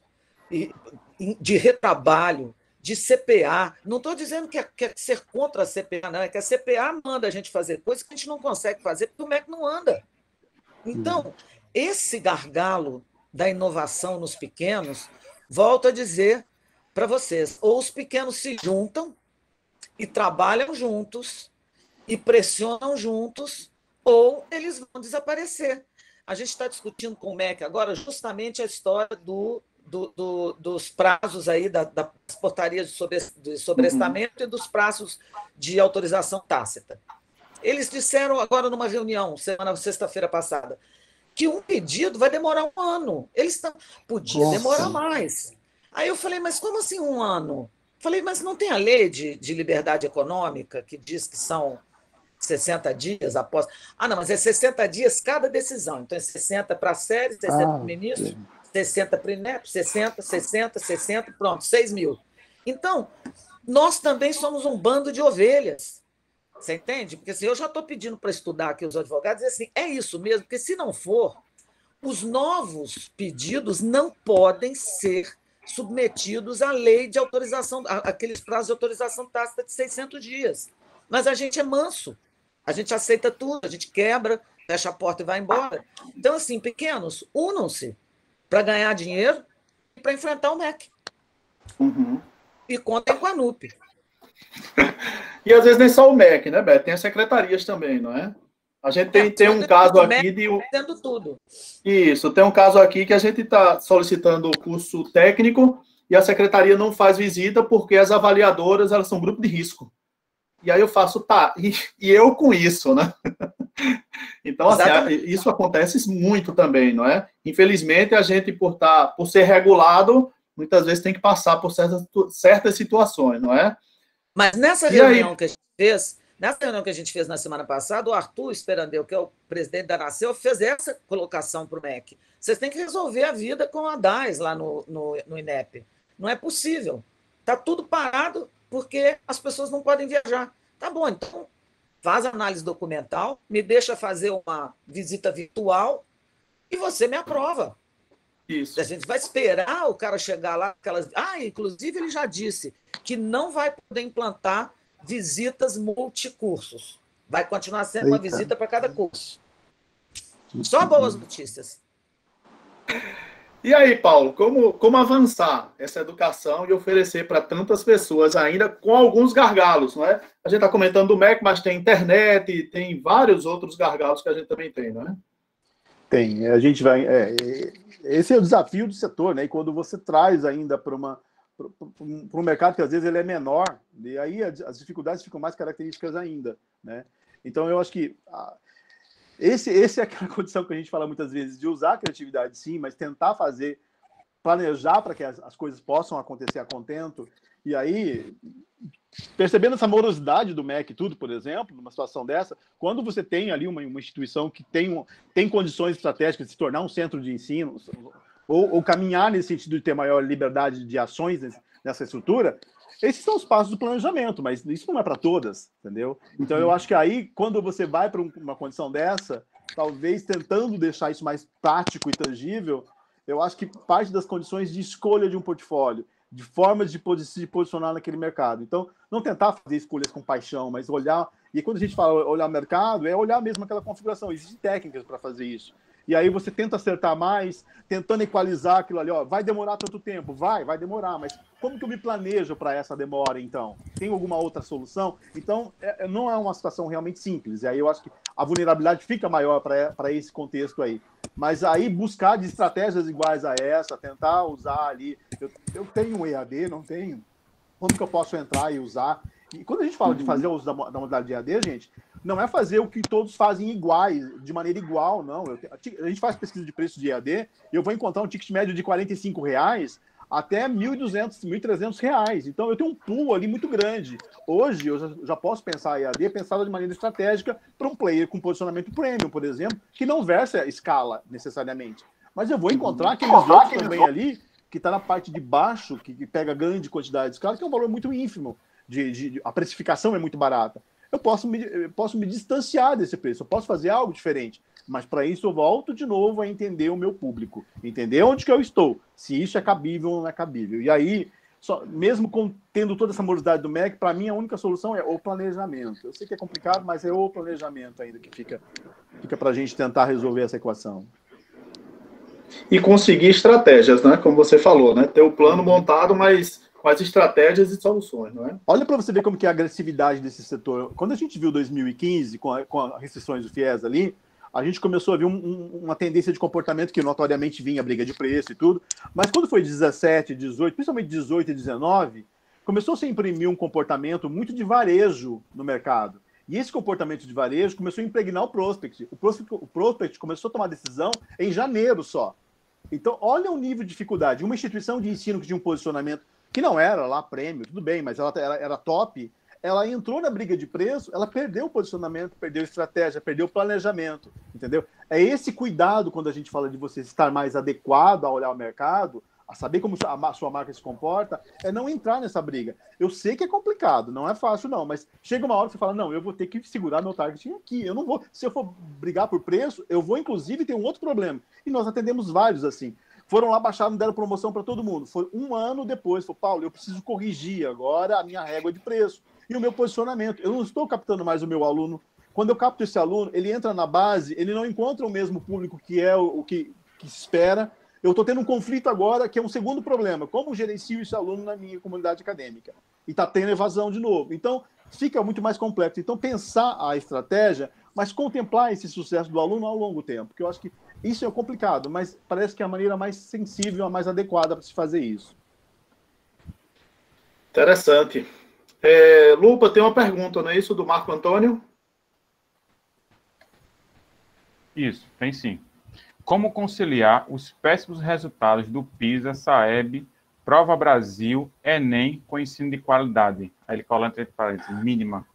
de retrabalho, de C P A. Não estou dizendo que é, que é ser contra a C P A, não. É que a C P A manda a gente fazer coisas que a gente não consegue fazer porque o M E C não anda. Então, esse gargalo da inovação nos pequenos, volto a dizer para vocês, ou os pequenos se juntam e trabalham juntos e pressionam juntos, ou eles vão desaparecer. A gente está discutindo com o M E C agora justamente a história do Do, do, dos prazos aí da, das portarias de, sobre, de sobrestamento uhum. e dos prazos de autorização tácita. Eles disseram agora numa reunião, semana sexta-feira passada, que um pedido vai demorar um ano. Eles estão. Podia Nossa. demorar mais. Aí eu falei, mas como assim um ano? Falei, mas não tem a lei de, de liberdade econômica que diz que são sessenta dias após. Ah, não, mas é sessenta dias cada decisão. Então é sessenta para a série, sessenta para o ministro. Sim. sessenta para o INEP, sessenta, sessenta, sessenta, pronto, seis mil. Então, nós também somos um bando de ovelhas. Você entende? Porque assim, eu já estou pedindo para estudar aqui os advogados e assim, é isso mesmo, porque se não for, os novos pedidos não podem ser submetidos à lei de autorização, aqueles prazos de autorização tácita de seiscentos dias. Mas a gente é manso, a gente aceita tudo, a gente quebra, fecha a porta e vai embora. Então, assim, pequenos, unam-se para ganhar dinheiro e para enfrentar o M E C. Uhum. E contem com a N U P. E às vezes nem só o M E C, né, Beto? Tem as secretarias também, não é? A gente tem, é, tem um caso aqui de... Tendo tudo. Isso, tem um caso aqui que a gente está solicitando o curso técnico e a secretaria não faz visita porque as avaliadoras, elas são grupo de risco. E aí eu faço, tá, e, e eu com isso, né? Então, assim, isso acontece muito também, não é? Infelizmente, a gente, por, tá, por ser regulado, muitas vezes tem que passar por certas, certas situações, não é? Mas nessa e reunião aí... que a gente fez, nessa reunião que a gente fez na semana passada, o Arthur Esperandeu, que é o presidente da Naceu, fez essa colocação para o M E C. Vocês têm que resolver a vida com a D A S lá no, no, no INEP. Não é possível. Está tudo parado porque as pessoas não podem viajar. Tá bom, então faz análise documental, me deixa fazer uma visita virtual e você me aprova. Isso. A gente vai esperar o cara chegar lá. Aquelas... Ah, inclusive ele já disse que não vai poder implantar visitas multicursos. Vai continuar sendo Eita. uma visita para cada curso. Só boas notícias. E aí, Paulo, como, como avançar essa educação e oferecer para tantas pessoas ainda com alguns gargalos, não é? A gente está comentando do M E C, mas tem internet, tem vários outros gargalos que a gente também tem, não é? Tem. A gente vai... É, esse é o desafio do setor, né? E quando você traz ainda para uma para um mercado que às vezes ele é menor, e aí as dificuldades ficam mais características ainda, né? Então, eu acho que... A, Esse, esse é aquela condição que a gente fala muitas vezes, de usar a criatividade, sim, mas tentar fazer planejar para que as, as coisas possam acontecer a contento. E aí, percebendo essa morosidade do M E C e tudo, por exemplo, numa situação dessa, quando você tem ali uma, uma instituição que tem, um, tem condições estratégicas de se tornar um centro de ensino, ou, ou caminhar nesse sentido de ter maior liberdade de ações nessa estrutura, esses são os passos do planejamento, mas isso não é para todas, entendeu? Então, eu acho que aí, quando você vai para uma condição dessa, talvez tentando deixar isso mais prático e tangível, eu acho que parte das condições de escolha de um portfólio, de formas de se posicionar naquele mercado. Então, não tentar fazer escolhas com paixão, mas olhar... E quando a gente fala olhar o mercado, é olhar mesmo aquela configuração. Existem técnicas para fazer isso. E aí você tenta acertar mais, tentando equalizar aquilo ali. Ó, vai demorar tanto tempo? Vai, vai demorar. Mas como que eu me planejo para essa demora, então? Tem alguma outra solução? Então, é, não é uma situação realmente simples. E aí eu acho que a vulnerabilidade fica maior para esse contexto aí. Mas aí buscar de estratégias iguais a essa, tentar usar ali... Eu, eu tenho um E A D, não tenho? Como que eu posso entrar e usar? E quando a gente fala de fazer o uso da, da modalidade de E A D, gente, não é fazer o que todos fazem iguais, de maneira igual, não. Eu, a gente faz pesquisa de preço de E A D e eu vou encontrar um ticket médio de quarenta e cinco reais até mil e duzentos, mil e trezentos reais. Então, eu tenho um pool ali muito grande. Hoje, eu já, já posso pensar E A D pensada de maneira estratégica para um player com posicionamento premium, por exemplo, que não versa escala necessariamente. Mas eu vou encontrar aqueles outros também ali, que está na parte de baixo, que, que pega grande quantidade de escala, que é um valor muito ínfimo. De, de, de, a precificação é muito barata. Eu posso me, eu posso me distanciar desse preço, eu posso fazer algo diferente. Mas para isso eu volto de novo a entender o meu público, entender onde que eu estou, se isso é cabível ou não é cabível. E aí, só, mesmo com, tendo toda essa morosidade do M E C, para mim a única solução é o planejamento. Eu sei que é complicado, mas é o planejamento ainda que fica, fica para a gente tentar resolver essa equação. E conseguir estratégias, né? Como você falou, né? Ter o plano montado, mas com as estratégias e soluções, não é? Olha para você ver como que é a agressividade desse setor. Quando a gente viu dois mil e quinze, com, a, com as restrições do FIES ali, a gente começou a ver um, um, uma tendência de comportamento que notoriamente vinha a briga de preço e tudo, mas quando foi dezessete, dezoito, principalmente dezoito e dezenove, começou a se imprimir um comportamento muito de varejo no mercado. E esse comportamento de varejo começou a impregnar o prospect. O prospect, o prospect começou a tomar decisão em janeiro só. Então, olha o nível de dificuldade. Uma instituição de ensino que tinha um posicionamento que não era lá prêmio, tudo bem, mas ela era, era top, ela entrou na briga de preço, ela perdeu o posicionamento, perdeu a estratégia, perdeu o planejamento, entendeu? É esse cuidado quando a gente fala de você estar mais adequado a olhar o mercado, a saber como a sua marca se comporta, é não entrar nessa briga. Eu sei que é complicado, não é fácil não, mas chega uma hora que você fala, não, eu vou ter que segurar meu targeting aqui, eu não vou, se eu for brigar por preço, eu vou inclusive ter um outro problema, e nós atendemos vários assim. Foram lá, baixaram, deram promoção para todo mundo. Foi um ano depois, falou, Paulo, eu preciso corrigir agora a minha régua de preço e o meu posicionamento. Eu não estou captando mais o meu aluno. Quando eu capto esse aluno, ele entra na base, ele não encontra o mesmo público que é o, o que, que se espera. Eu estou tendo um conflito agora, que é um segundo problema. Como gerencio esse aluno na minha comunidade acadêmica? E está tendo evasão de novo. Então, fica muito mais complexo. Então, pensar a estratégia, mas contemplar esse sucesso do aluno ao longo tempo, porque eu acho que isso é complicado, mas parece que é a maneira mais sensível, a mais adequada para se fazer isso. Interessante. É, Lupa, tem uma pergunta, não é isso, do Marco Antônio? Isso, tem sim. Como conciliar os péssimos resultados do PISA, SAEB, Prova Brasil, Enem com ensino de qualidade? Aí ele coloca entre parênteses, mínima.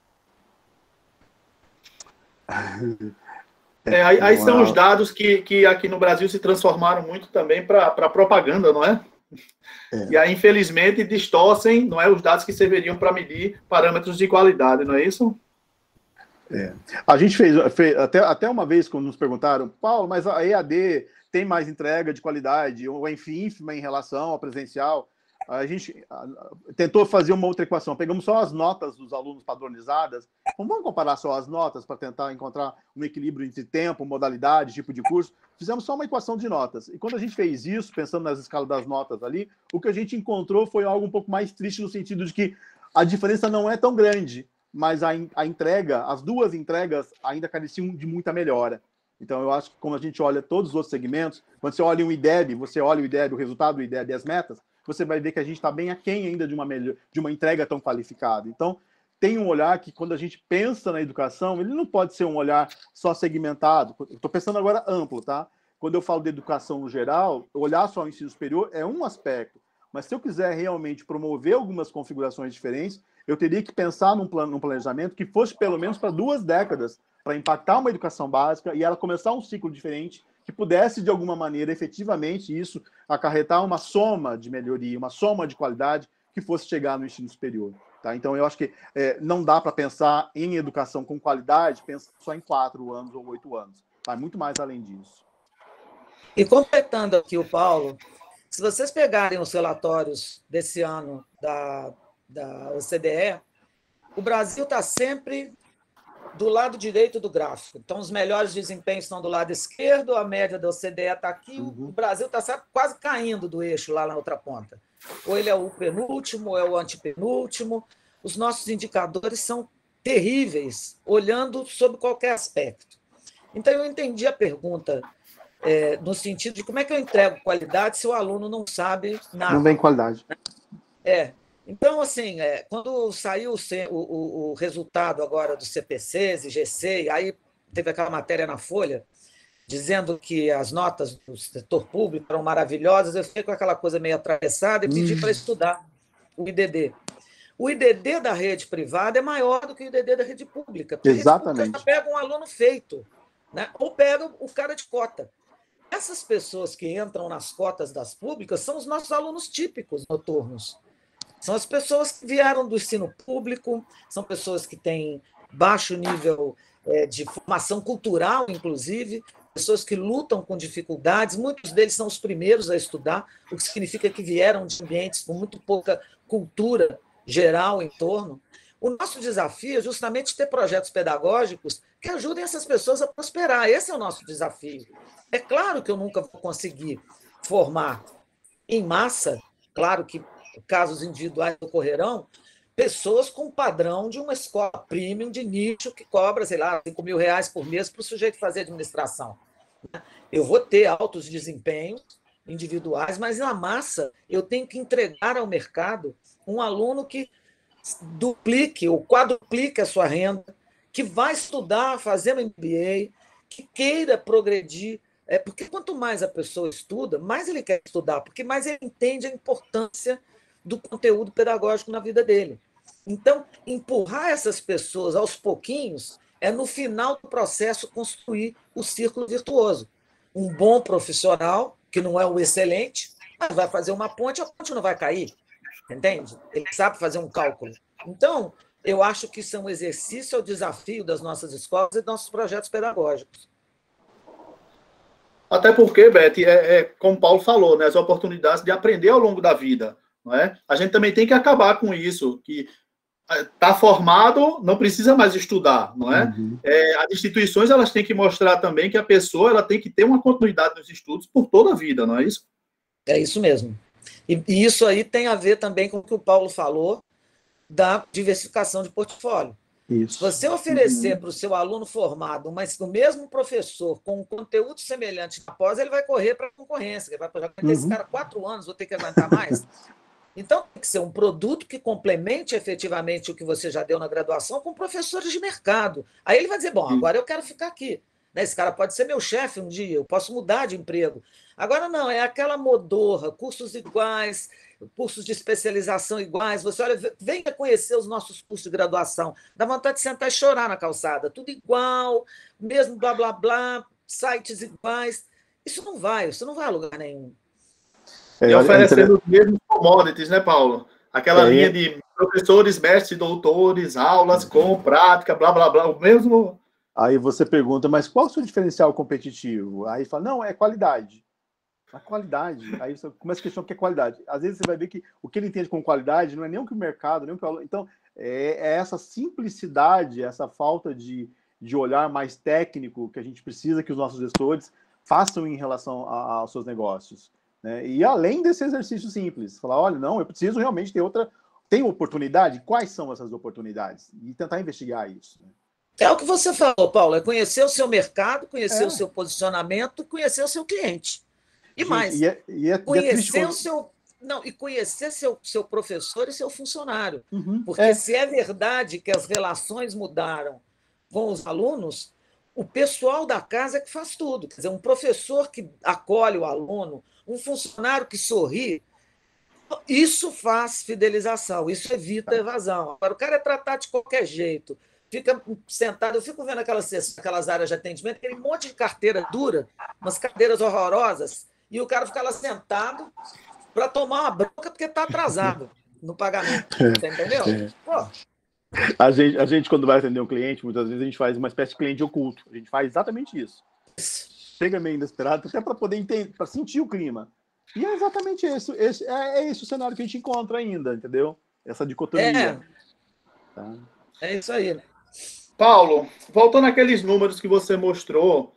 É, aí, aí são os dados que, que aqui no Brasil se transformaram muito também para propaganda, não é? é? E aí, infelizmente, distorcem, não é, os dados que serviriam para medir parâmetros de qualidade, não é isso? É. A gente fez, fez até, até uma vez, quando nos perguntaram, Paulo, mas a E A D tem mais entrega de qualidade, ou enfim, ínfima em relação ao presencial? A gente tentou fazer uma outra equação. Pegamos só as notas dos alunos padronizadas. Vamos comparar só as notas para tentar encontrar um equilíbrio entre tempo, modalidade, tipo de curso. Fizemos só uma equação de notas. E quando a gente fez isso, pensando nas escalas das notas ali, o que a gente encontrou foi algo um pouco mais triste no sentido de que a diferença não é tão grande, mas a, a entrega, as duas entregas ainda careciam de muita melhora. Então, eu acho que quando a gente olha todos os outros segmentos, quando você olha o I D E B, você olha o I D E B, o resultado do I D E B e as metas, você vai ver que a gente está bem aquém ainda de uma, melhor, de uma entrega tão qualificada. Então, tem um olhar que, quando a gente pensa na educação, ele não pode ser um olhar só segmentado. Estou pensando agora amplo, tá? quando eu falo de educação no geral, olhar só o ensino superior é um aspecto, mas se eu quiser realmente promover algumas configurações diferentes, eu teria que pensar num, plano, num planejamento que fosse pelo menos para duas décadas, para impactar uma educação básica e ela começar um ciclo diferente, que pudesse, de alguma maneira, efetivamente, isso acarretar uma soma de melhoria, uma soma de qualidade que fosse chegar no ensino superior. Tá? Então, eu acho que é, não dá para pensar em educação com qualidade, pensa só em quatro anos ou oito anos. Vai muito mais além disso. E completando aqui o Paulo, se vocês pegarem os relatórios desse ano da, da O C D E, o Brasil está sempre do lado direito do gráfico. Então, os melhores desempenhos estão do lado esquerdo, a média da O C D E está aqui, uhum. O Brasil está quase caindo do eixo lá na outra ponta. Ou ele é o penúltimo, ou é o antepenúltimo. Os nossos indicadores são terríveis, olhando sobre qualquer aspecto. Então, eu entendi a pergunta é, no sentido de como é que eu entrego qualidade se o aluno não sabe nada. Não vem qualidade. É. Então, assim, é, quando saiu o, o, o resultado agora dos C P Cs e G C, e aí teve aquela matéria na Folha, dizendo que as notas do setor público eram maravilhosas, eu fiquei com aquela coisa meio atravessada e pedi hum. para estudar o I D D. O I D D da rede privada é maior do que o I D D da rede pública. Exatamente. A rede pública pega um aluno feito, né? Ou pega o cara de cota. Essas pessoas que entram nas cotas das públicas são os nossos alunos típicos noturnos. São as pessoas que vieram do ensino público, são pessoas que têm baixo nível é, de formação cultural, inclusive, pessoas que lutam com dificuldades, muitos deles são os primeiros a estudar, o que significa que vieram de ambientes com muito pouca cultura geral em torno. O nosso desafio é justamente ter projetos pedagógicos que ajudem essas pessoas a prosperar. Esse é o nosso desafio. É claro que eu nunca vou conseguir formar em massa, claro que casos individuais ocorrerão, pessoas com padrão de uma escola premium de nicho que cobra, sei lá, cinco mil reais por mês para o sujeito fazer administração. Eu vou ter altos desempenhos individuais, mas na massa eu tenho que entregar ao mercado um aluno que duplique ou quadruplique a sua renda, que vai estudar, fazer um M B A, que queira progredir, é, porque quanto mais a pessoa estuda, mais ele quer estudar, porque mais ele entende a importância do conteúdo pedagógico na vida dele. Então, empurrar essas pessoas aos pouquinhos é, no final do processo, construir o círculo virtuoso. Um bom profissional, que não é o excelente, mas vai fazer uma ponte, a ponte não vai cair, entende? Ele sabe fazer um cálculo. Então, eu acho que isso é um exercício, é o desafio das nossas escolas e dos nossos projetos pedagógicos. Até porque, Beth, é, é, como o Paulo falou, né, as oportunidades de aprender ao longo da vida. Não é? A gente também tem que acabar com isso, que está formado, não precisa mais estudar, não é? Uhum. É, as instituições elas têm que mostrar também que a pessoa ela tem que ter uma continuidade nos estudos por toda a vida, não é isso? É isso mesmo. E, e isso aí tem a ver também com o que o Paulo falou da diversificação de portfólio. Isso. Se você oferecer uhum. para o seu aluno formado, mas o mesmo professor com um conteúdo semelhante na pós, ele vai correr para a concorrência, ele vai aguentar uhum. esse cara quatro anos, vou ter que aguentar mais. Então, tem que ser um produto que complemente efetivamente o que você já deu na graduação com professores de mercado. Aí ele vai dizer, bom, agora eu quero ficar aqui. Esse cara pode ser meu chefe um dia, eu posso mudar de emprego. Agora não, é aquela modorra, cursos iguais, cursos de especialização iguais. Você olha, venha conhecer os nossos cursos de graduação. Dá vontade de sentar e chorar na calçada. Tudo igual, mesmo blá, blá, blá, sites iguais. Isso não vai, isso não vai a lugar nenhum. E oferecendo os mesmos commodities, né, Paulo? Aquela é. linha de professores, mestres, doutores, aulas com prática, blá, blá, blá, o mesmo... Aí você pergunta, mas qual é o seu diferencial competitivo? Aí fala, não, é qualidade. A qualidade. Aí você começa a questionar o que é qualidade. Às vezes você vai ver que o que ele entende com qualidade não é nem o que o mercado, nem o que o aluno... Então, é, é essa simplicidade, essa falta de, de olhar mais técnico que a gente precisa que os nossos gestores façam em relação a, aos seus negócios. Né? E além desse exercício simples, falar, olha, não, eu preciso realmente ter outra... Tem oportunidade? Quais são essas oportunidades? E tentar investigar isso. Né? É o que você falou, Paulo, é conhecer o seu mercado, conhecer é. o seu posicionamento, conhecer o seu cliente. E Gente, mais, e é, e é, conhecer e é o seu... Não, e conhecer seu, seu professor e seu funcionário. Uhum, Porque é. se é verdade que as relações mudaram com os alunos, o pessoal da casa é que faz tudo. Quer dizer, um professor que acolhe o aluno, um funcionário que sorri, isso faz fidelização, isso evita evasão. Agora, o cara é tratado de qualquer jeito, fica sentado, eu fico vendo aquelas, aquelas áreas de atendimento, aquele monte de carteira dura, umas cadeiras horrorosas, e o cara fica lá sentado para tomar uma bronca porque está atrasado no pagamento. Você entendeu? Pô, A gente, a gente, quando vai atender um cliente, muitas vezes a gente faz uma espécie de cliente oculto. A gente faz exatamente isso. Chega meio inesperado, até para poder entender, para sentir o clima. E é exatamente isso. Esse, é, é esse o cenário que a gente encontra ainda, entendeu? Essa dicotomia. É, tá? É isso aí. Paulo, voltando àqueles números que você mostrou,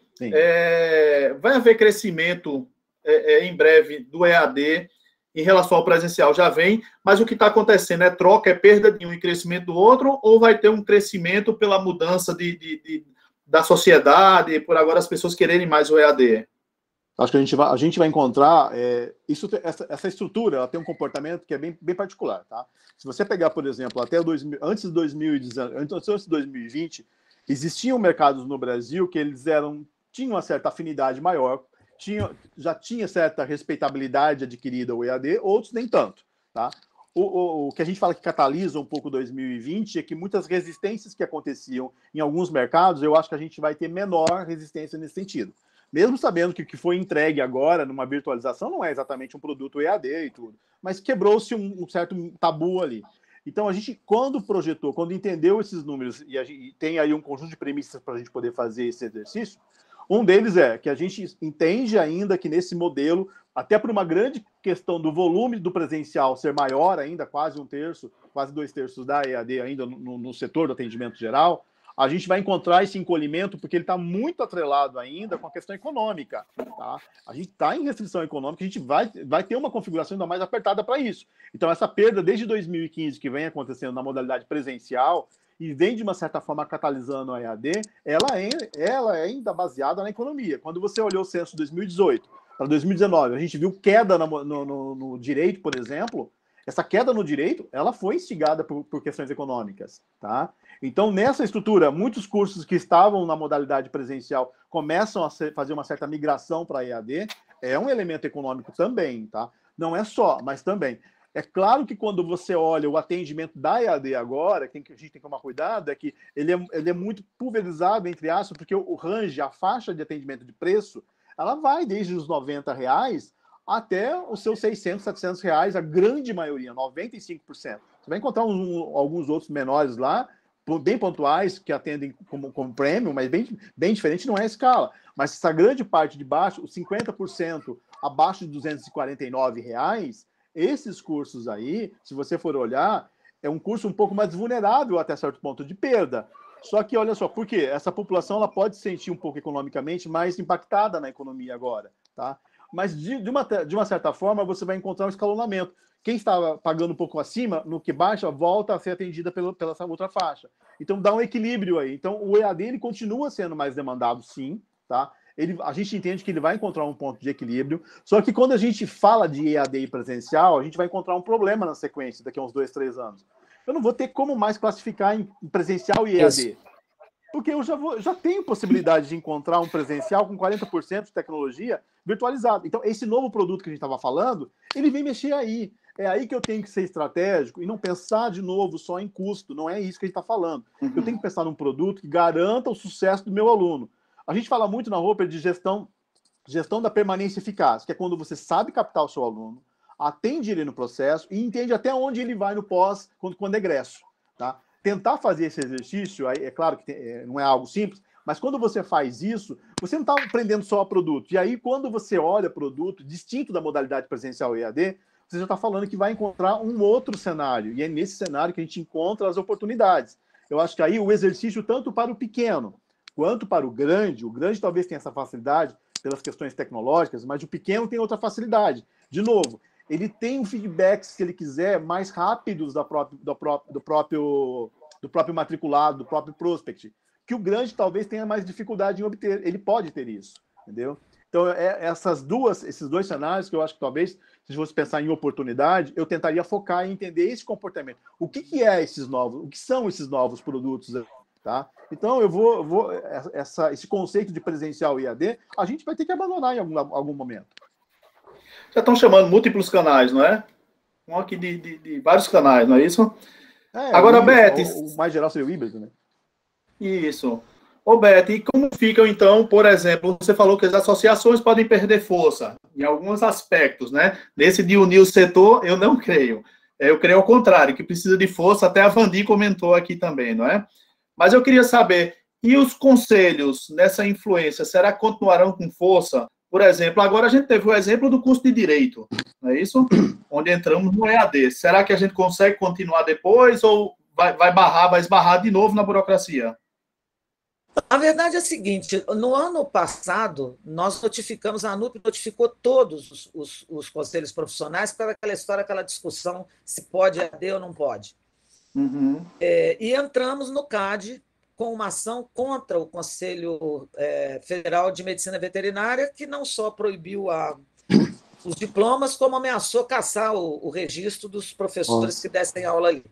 é, vai haver crescimento é, é, em breve do E A D em relação ao presencial, já vem, mas o que está acontecendo é troca, é perda de um e crescimento do outro, ou vai ter um crescimento pela mudança de, de, de, da sociedade, por agora as pessoas quererem mais o E A D? Acho que a gente vai, a gente vai encontrar, é, isso, essa, essa estrutura ela tem um comportamento que é bem, bem particular. Tá? Se você pegar, por exemplo, até dois mil, antes, de dois mil e dezenove, antes de dois mil e vinte, existiam mercados no Brasil que eles eram, tinham uma certa afinidade maior, tinha, já tinha certa respeitabilidade adquirida o E A D, outros nem tanto. Tá? O, o, o que a gente fala que catalisa um pouco dois mil e vinte é que muitas resistências que aconteciam em alguns mercados, eu acho que a gente vai ter menor resistência nesse sentido. Mesmo sabendo que o que foi entregue agora numa virtualização não é exatamente um produto E A D e tudo, mas quebrou-se um, um certo tabu ali. Então, a gente, quando projetou, quando entendeu esses números, e, a gente, e tem aí um conjunto de premissas para a gente poder fazer esse exercício, um deles é que a gente entende ainda que nesse modelo, até por uma grande questão do volume do presencial ser maior ainda, quase um terço, quase dois terços da E A D ainda no, no setor do atendimento geral, a gente vai encontrar esse encolhimento porque ele está muito atrelado ainda com a questão econômica. Tá? A gente está em restrição econômica, a gente vai, vai ter uma configuração ainda mais apertada para isso. Então, essa perda desde dois mil e quinze que vem acontecendo na modalidade presencial e vem, de uma certa forma, catalisando a E A D, ela é, ela é ainda baseada na economia. Quando você olhou o censo de dois mil e dezoito para dois mil e dezenove, a gente viu queda no, no, no, no direito, por exemplo. Essa queda no direito, ela foi instigada por, por questões econômicas, tá? Então, nessa estrutura, muitos cursos que estavam na modalidade presencial começam a ser, fazer uma certa migração para a E A D, é um elemento econômico também, tá? Não é só, mas também. É claro que quando você olha o atendimento da E A D agora, que a gente tem que tomar cuidado, é que ele é, ele é muito pulverizado, entre aspas, porque o range, a faixa de atendimento de preço, ela vai desde os noventa reais até os seus seiscentos, setecentos reais, a grande maioria, noventa e cinco por cento. Você vai encontrar um, alguns outros menores lá, bem pontuais, que atendem como, como prêmio, mas bem, bem diferente, não é a escala. Mas essa grande parte de baixo, os cinquenta por cento abaixo de duzentos e quarenta e nove reais, esses cursos aí, se você for olhar, é um curso um pouco mais vulnerável até certo ponto de perda. Só que, olha só, por quê? Essa população ela pode se sentir um pouco economicamente mais impactada na economia agora, tá? Mas, de, de, uma, de uma certa forma, você vai encontrar um escalonamento. Quem estava pagando um pouco acima, no que baixa, volta a ser atendida pela, pela essa outra faixa. Então, dá um equilíbrio aí. Então, o E A D ele continua sendo mais demandado, sim, tá? Ele, a gente entende que ele vai encontrar um ponto de equilíbrio, só que quando a gente fala de E A D e presencial, a gente vai encontrar um problema na sequência, daqui a uns dois, três anos. Eu não vou ter como mais classificar em presencial e E A D. Isso. Porque eu já, vou, já tenho possibilidade de encontrar um presencial com quarenta por cento de tecnologia virtualizado. Então, esse novo produto que a gente estava falando, ele vem mexer aí. É aí que eu tenho que ser estratégico e não pensar de novo só em custo. Não é isso que a gente está falando. Uhum. Eu tenho que pensar num produto que garanta o sucesso do meu aluno. A gente fala muito na Roper de gestão, gestão da permanência eficaz, que é quando você sabe captar o seu aluno, atende ele no processo e entende até onde ele vai no pós, quando, quando egresso. Tá? Tentar fazer esse exercício, aí, é claro que tem, é, não é algo simples, mas quando você faz isso, você não está aprendendo só produto. E aí, quando você olha produto distinto da modalidade presencial E A D, você já está falando que vai encontrar um outro cenário. E é nesse cenário que a gente encontra as oportunidades. Eu acho que aí o exercício, tanto para o pequeno quanto para o grande, o grande talvez tenha essa facilidade pelas questões tecnológicas, mas o pequeno tem outra facilidade. De novo, ele tem um feedback, se ele quiser, mais rápidos da própria, do, próprio, do, próprio, do próprio matriculado, do próprio prospect, que o grande talvez tenha mais dificuldade em obter. Ele pode ter isso, entendeu? Então, é, essas duas, esses dois cenários que eu acho que talvez, se fosse pensar em oportunidade, eu tentaria focar em entender esse comportamento. O que, que é esses novos, o que são esses novos produtos Tá? Então, eu vou, eu vou essa, esse conceito de presencial e E A D, a gente vai ter que abandonar em algum, algum momento. Já estão chamando múltiplos canais, não é? Um aqui de, de, de vários canais, não é isso? É, Agora, o, Beth... O, o mais geral seria o híbrido, né? Isso. Ô, Beth, e como ficam, então, por exemplo, você falou que as associações podem perder força em alguns aspectos, né? Nesse de unir o setor, eu não creio. Eu creio ao contrário, que precisa de força, até a Vandi comentou aqui também, não é? Mas eu queria saber, e os conselhos nessa influência, será que continuarão com força? Por exemplo, agora a gente teve o exemplo do curso de Direito, não é isso? Onde entramos no E A D. Será que a gente consegue continuar depois ou vai, vai barrar, vai esbarrar de novo na burocracia? A verdade é a seguinte, no ano passado, nós notificamos, a ANUP notificou todos os, os, os conselhos profissionais para aquela história, aquela discussão se pode E A D ou não pode. Uhum. É, e entramos no C A D com uma ação contra o Conselho é, Federal de Medicina Veterinária, que não só proibiu a, os diplomas, como ameaçou caçar o, o registro dos professores Nossa. que dessem aula ali.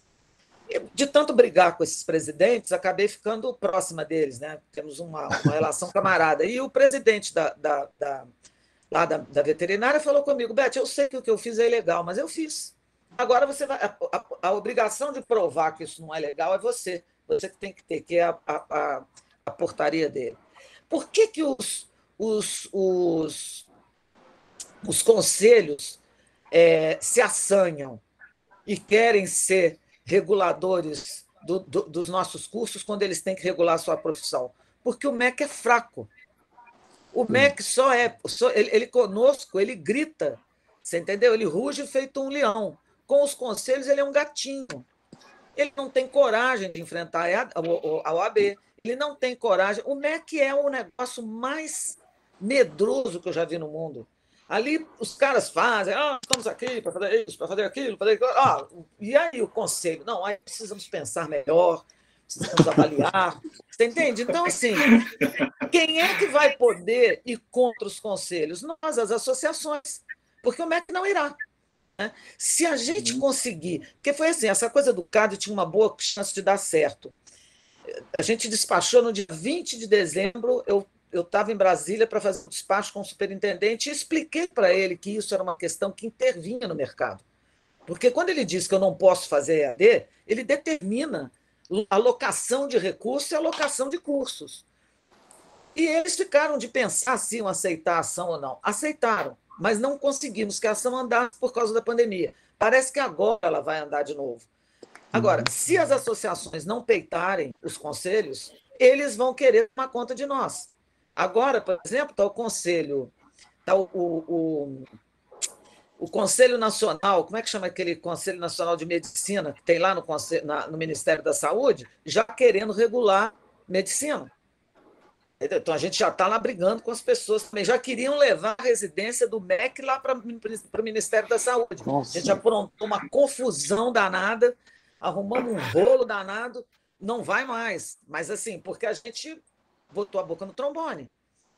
E, de tanto brigar com esses presidentes, acabei ficando próxima deles, né? Temos uma, uma relação camarada. E o presidente da, da, da, lá da, da veterinária falou comigo, Beth, eu sei que o que eu fiz é ilegal, mas eu fiz. Agora você vai. A, a, a obrigação de provar que isso não é legal é você. Você que tem que ter, que é a, a, a portaria dele. Por que, que os, os, os, os conselhos é, se assanham e querem ser reguladores do, do, dos nossos cursos quando eles têm que regular a sua profissão? Porque o M E C é fraco. O M E C só é. Só, ele, ele conosco, ele grita, você entendeu? Ele ruge feito um leão. Com os conselhos, ele é um gatinho. Ele não tem coragem de enfrentar a O A B, ele não tem coragem. O M E C é o negócio mais medroso que eu já vi no mundo. Ali os caras fazem, ah, estamos aqui para fazer isso, para fazer aquilo, para fazer aquilo. Ah, e aí o conselho? Não, aí precisamos pensar melhor, precisamos avaliar. Você entende? Então, assim, quem é que vai poder ir contra os conselhos? Nós, as associações, porque o M E C não irá. Se a gente conseguir, porque foi assim, essa coisa do C A D tinha uma boa chance de dar certo. A gente despachou no dia vinte de dezembro, eu eu estava em Brasília para fazer um despacho com o superintendente e expliquei para ele que isso era uma questão que intervinha no mercado. Porque quando ele diz que eu não posso fazer E A D, ele determina a alocação de recursos e a alocação de cursos. E eles ficaram de pensar se iam aceitar a ação ou não. Aceitaram, mas não conseguimos que a ação andasse por causa da pandemia. Parece que agora ela vai andar de novo. Agora, se as associações não peitarem os conselhos, eles vão querer tomar conta de nós. Agora, por exemplo, está o Conselho, está o, o, o, o Conselho Nacional, como é que chama aquele Conselho Nacional de Medicina, que tem lá no, Conselho, na, no Ministério da Saúde, já querendo regular medicina. Então, a gente já está lá brigando com as pessoas também. Já queriam levar a residência do M E C lá para o Ministério da Saúde. Nossa. A gente já aprontou uma confusão danada, arrumamos um rolo danado, não vai mais. Mas, assim, porque a gente botou a boca no trombone.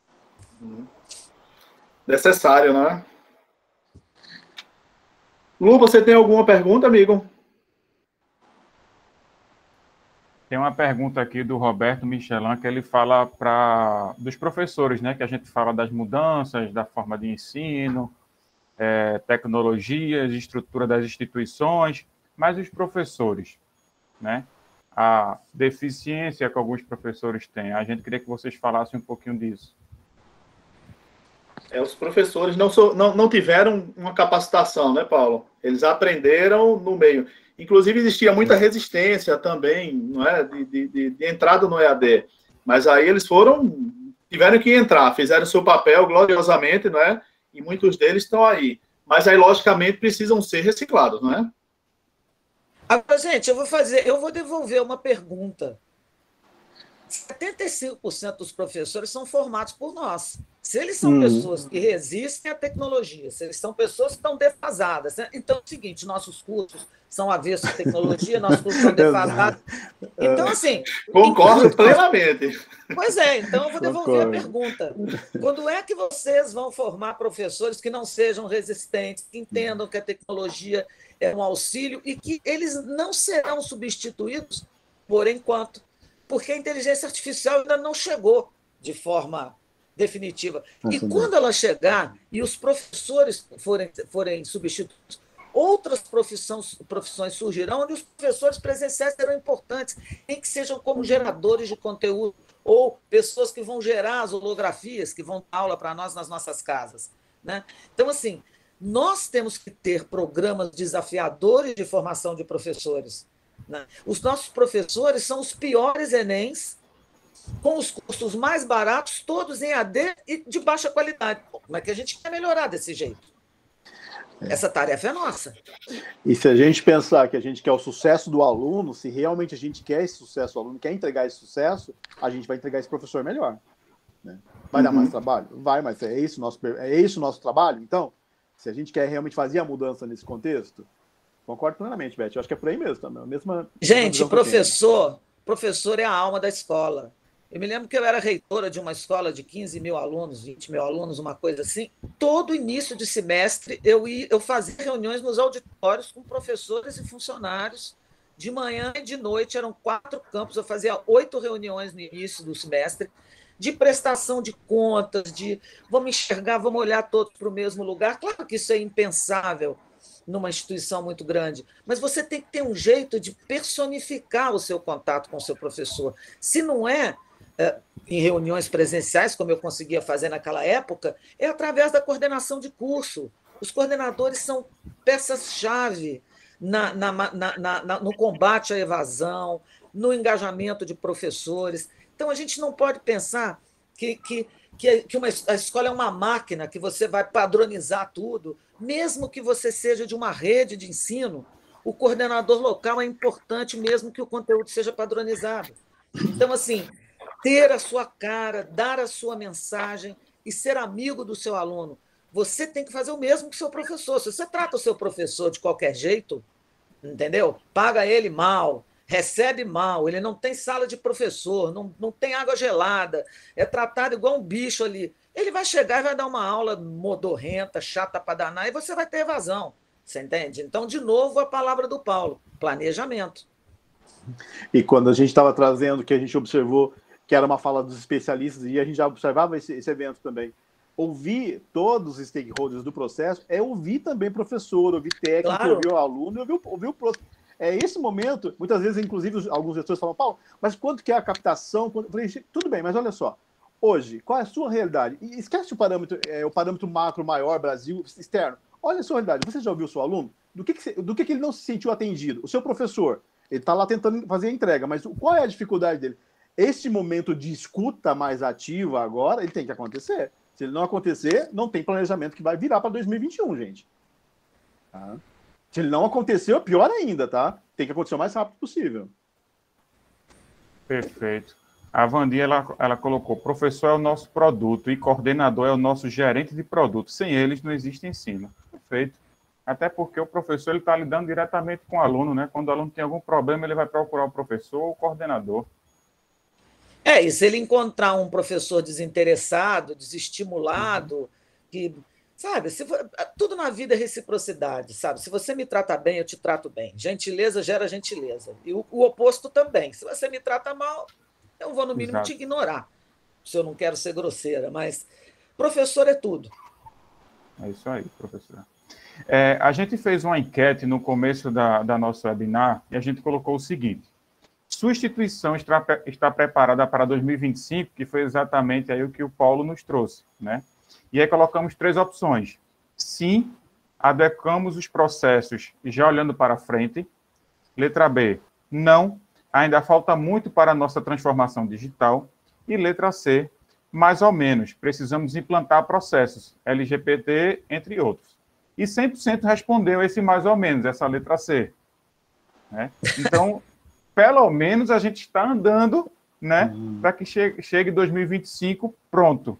Necessário, né? Lu, você tem alguma pergunta, amigo? Tem uma pergunta aqui do Roberto Michelin, que ele fala para dos professores, né? Que a gente fala das mudanças, da forma de ensino, é, tecnologias, estrutura das instituições, mas os professores, né? A deficiência que alguns professores têm. A gente queria que vocês falassem um pouquinho disso. É, os professores não, so, não, não tiveram uma capacitação, né, Paulo? Eles aprenderam no meio. Inclusive, existia muita resistência também, não é? De, de, de entrada no E A D. Mas aí eles foram, tiveram que entrar, fizeram o seu papel gloriosamente, não é? E muitos deles estão aí. Mas aí, logicamente, precisam ser reciclados, não é? Agora, gente, eu vou fazer, eu vou devolver uma pergunta. setenta e cinco por cento dos professores são formados por nós. Se eles são hum. pessoas que resistem à tecnologia, se eles são pessoas que estão defasadas, né? Então é o seguinte, nossos cursos são avessos à tecnologia, nossos cursos são defasados. Então, assim... Concordo plenamente. Pois é, então eu vou devolver Concordo. a pergunta. Quando é que vocês vão formar professores que não sejam resistentes, que entendam que a tecnologia é um auxílio e que eles não serão substituídos por enquanto? porque a inteligência artificial ainda não chegou de forma definitiva. E quando ela chegar e os professores forem, forem substituídos, outras profissões, profissões surgirão onde os professores presenciais serão importantes, nem que sejam como geradores de conteúdo ou pessoas que vão gerar as holografias, que vão dar aula para nós nas nossas casas, né? Então, assim, nós temos que ter programas desafiadores de formação de professores, né? Os nossos professores são os piores Enems, com os custos mais baratos, todos em A D e de baixa qualidade. Pô, como é que a gente quer melhorar desse jeito? É. Essa tarefa é nossa. E se a gente pensar que a gente quer o sucesso do aluno, se realmente a gente quer esse sucesso do aluno, quer entregar esse sucesso, a gente vai entregar esse professor melhor, né? Vai uhum. dar mais trabalho? Vai, mas é esse o nosso, é esse o nosso trabalho? Então, se a gente quer realmente fazer a mudança nesse contexto, concordo plenamente, Beth. Eu acho que é por aí mesmo também. A mesma, gente, mesma professor, professor é a alma da escola. Eu me lembro que eu era reitora de uma escola de quinze mil alunos, vinte mil alunos, uma coisa assim. Todo início de semestre eu, ia, eu fazia reuniões nos auditórios com professores e funcionários. De manhã e de noite, eram quatro campos. Eu fazia oito reuniões no início do semestre, de prestação de contas, de vamos enxergar, vamos olhar todos para o mesmo lugar. Claro que isso é impensável numa instituição muito grande, mas você tem que ter um jeito de personificar o seu contato com o seu professor. Se não é em reuniões presenciais, como eu conseguia fazer naquela época, é através da coordenação de curso. Os coordenadores são peças-chave na, na, na, na, no combate à evasão, no engajamento de professores. Então, a gente não pode pensar que, que, que, que uma, a escola é uma máquina, que você vai padronizar tudo. Mesmo que você seja de uma rede de ensino, o coordenador local é importante, mesmo que o conteúdo seja padronizado. Então, assim, ter a sua cara, dar a sua mensagem e ser amigo do seu aluno. Você tem que fazer o mesmo que o seu professor. Se você trata o seu professor de qualquer jeito, entendeu? Paga ele mal, recebe mal, ele não tem sala de professor, não, não tem água gelada, é tratado igual um bicho ali. Ele vai chegar e vai dar uma aula modorrenta, chata para danar, e você vai ter evasão. Você entende? Então, de novo, a palavra do Paulo, planejamento. E quando a gente estava trazendo, que a gente observou que era uma fala dos especialistas, e a gente já observava esse, esse evento também. Ouvir todos os stakeholders do processo é ouvir também professor, ouvir técnico, claro. Ouvir o aluno, ouvir, ouvir o próximo. É esse momento, muitas vezes, inclusive, alguns gestores falam, Paulo, mas quanto que é a captação? Eu falei, tudo bem, mas olha só, hoje, qual é a sua realidade? E esquece o parâmetro, é, o parâmetro macro maior, Brasil, externo. Olha a sua realidade. Você já ouviu o seu aluno? Do que, que, do que, que ele não se sentiu atendido? O seu professor, ele está lá tentando fazer a entrega, mas qual é a dificuldade dele? Este momento de escuta mais ativa agora, ele tem que acontecer. Se ele não acontecer, não tem planejamento que vai virar para dois mil e vinte e um, gente. Tá? Se ele não aconteceu, pior ainda, tá? Tem que acontecer o mais rápido possível. Perfeito. A Vandi, ela, ela colocou, professor é o nosso produto e coordenador é o nosso gerente de produto. Sem eles não existe ensino. Perfeito. Até porque o professor está lidando diretamente com o aluno, né? Quando o aluno tem algum problema, ele vai procurar o professor ou o coordenador. É, e se ele encontrar um professor desinteressado, desestimulado, que, sabe, se for, tudo na vida é reciprocidade, sabe? Se você me trata bem, eu te trato bem. Gentileza gera gentileza. E o, o oposto também. Se você me trata mal, eu vou, no mínimo, Exato. Te ignorar. Se eu não quero ser grosseira, mas professor é tudo. É isso aí, professor. É, a gente fez uma enquete no começo da, da nossa webinar e a gente colocou o seguinte: sua instituição está, está preparada para dois mil e vinte e cinco, que foi exatamente aí o que o Paulo nos trouxe, né? E aí colocamos três opções. Sim, adequamos os processos já olhando para frente. Letra B, não, ainda falta muito para a nossa transformação digital. E letra C, mais ou menos, precisamos implantar processos, L G P T, entre outros. E cem por cento respondeu esse mais ou menos, essa letra C. Né? Então, pelo menos a gente está andando, né, uhum. para que chegue, chegue dois mil e vinte e cinco pronto.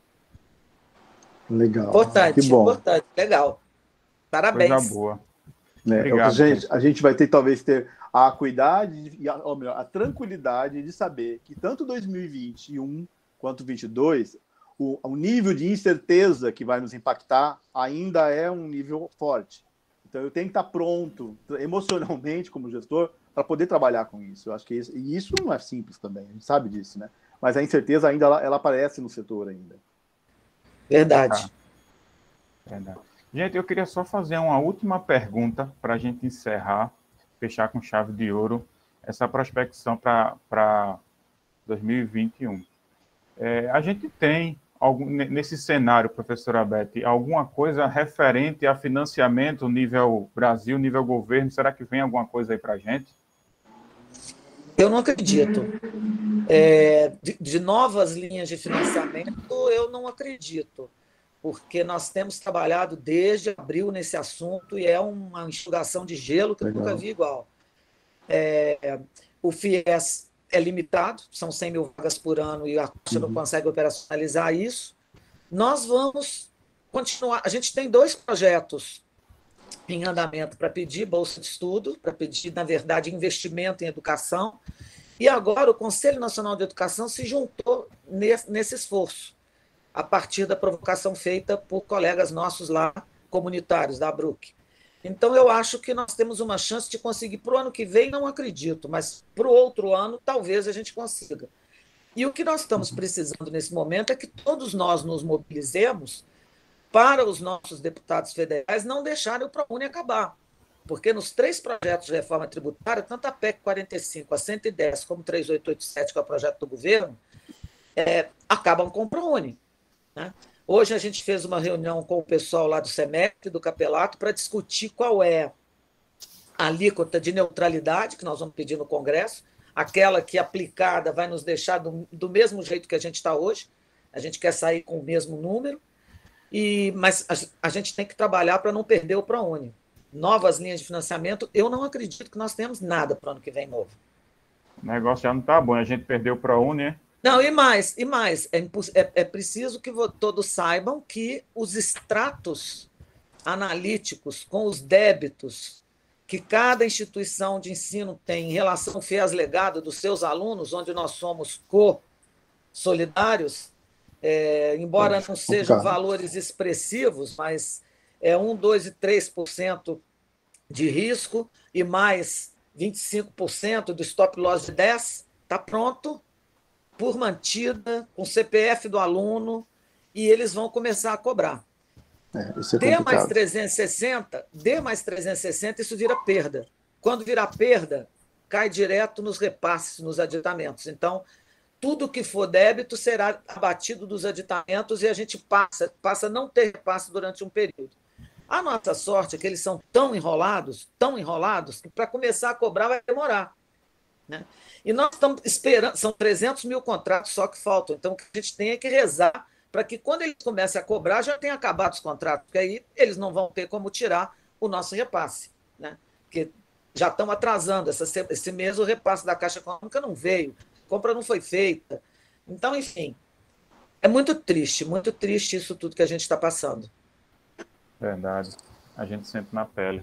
Legal. Importante, que bom. Importante, legal. Parabéns. Coisa boa. É, Obrigado. A gente, a gente vai ter, talvez, ter a acuidade, e a, ou melhor, a tranquilidade de saber que tanto dois mil e vinte e um quanto vinte e dois, o, o nível de incerteza que vai nos impactar ainda é um nível forte. Então, eu tenho que estar pronto, emocionalmente, como gestor, para poder trabalhar com isso. Eu acho que isso, e isso não é simples também, a gente sabe disso, né? Mas a incerteza ainda ela, ela aparece no setor ainda. Verdade. Ah, verdade. Gente, eu queria só fazer uma última pergunta para a gente encerrar, fechar com chave de ouro essa prospecção para dois mil e vinte e um. É, a gente tem, algum, nesse cenário, professora Beth, alguma coisa referente a financiamento nível Brasil, nível governo? Será que vem alguma coisa aí para a gente? Eu não acredito. É, de, de novas linhas de financiamento, eu não acredito, porque nós temos trabalhado desde abril nesse assunto e é uma enxugação de gelo que eu Legal. nunca vi igual. É, o FIES é limitado, são cem mil vagas por ano e a Caixa uhum. não consegue operacionalizar isso. Nós vamos continuar. A gente tem dois projetos em andamento para pedir bolsa de estudo, para pedir, na verdade, investimento em educação. E agora o Conselho Nacional de Educação se juntou nesse, nesse esforço, a partir da provocação feita por colegas nossos lá, comunitários, da Abruc. Então, eu acho que nós temos uma chance de conseguir para o ano que vem, não acredito, mas para o outro ano, talvez a gente consiga. E o que nós estamos precisando nesse momento é que todos nós nos mobilizemos para os nossos deputados federais não deixarem o ProUni acabar. Porque nos três projetos de reforma tributária, tanto a P E C quarenta e cinco, a cento e dez, como três mil oitocentos e oitenta e sete, que é o projeto do governo, é, acabam com o ProUni. Né? Hoje a gente fez uma reunião com o pessoal lá do SEMEC, do Capelato, para discutir qual é a alíquota de neutralidade que nós vamos pedir no Congresso, aquela que aplicada vai nos deixar do, do mesmo jeito que a gente está hoje, a gente quer sair com o mesmo número, e, mas a, a gente tem que trabalhar para não perder o ProUni. Novas linhas de financiamento, eu não acredito que nós tenhamos nada para o ano que vem novo. O negócio já não está bom, a gente perdeu o ProUni, né? Não, e mais, e mais, é, é, é preciso que todos saibam que os extratos analíticos com os débitos que cada instituição de ensino tem em relação ao FIES legado dos seus alunos, onde nós somos co-solidários, é, embora não sejam valores expressivos, mas é um, dois e três por cento de risco e mais vinte e cinco por cento do stop loss de dez por cento, está pronto, por mantida, com o C P F do aluno, e eles vão começar a cobrar. É, isso é D mais trezentos e sessenta, D mais trezentos e sessenta, isso vira perda. Quando virar perda, cai direto nos repasses, nos aditamentos. Então, tudo que for débito será abatido dos aditamentos e a gente passa, passa a não ter repasse durante um período. A nossa sorte é que eles são tão enrolados, tão enrolados, que para começar a cobrar vai demorar. Né? E nós estamos esperando, são trezentos mil contratos só que faltam, então o que a gente tem é que rezar para que quando eles comecem a cobrar já tenha acabado os contratos, porque aí eles não vão ter como tirar o nosso repasse. Né? Porque já estão atrasando, essa, esse mês o repasse da Caixa Econômica não veio, a compra não foi feita. Então, enfim, é muito triste, muito triste isso tudo que a gente está passando. Verdade. A gente sente na pele.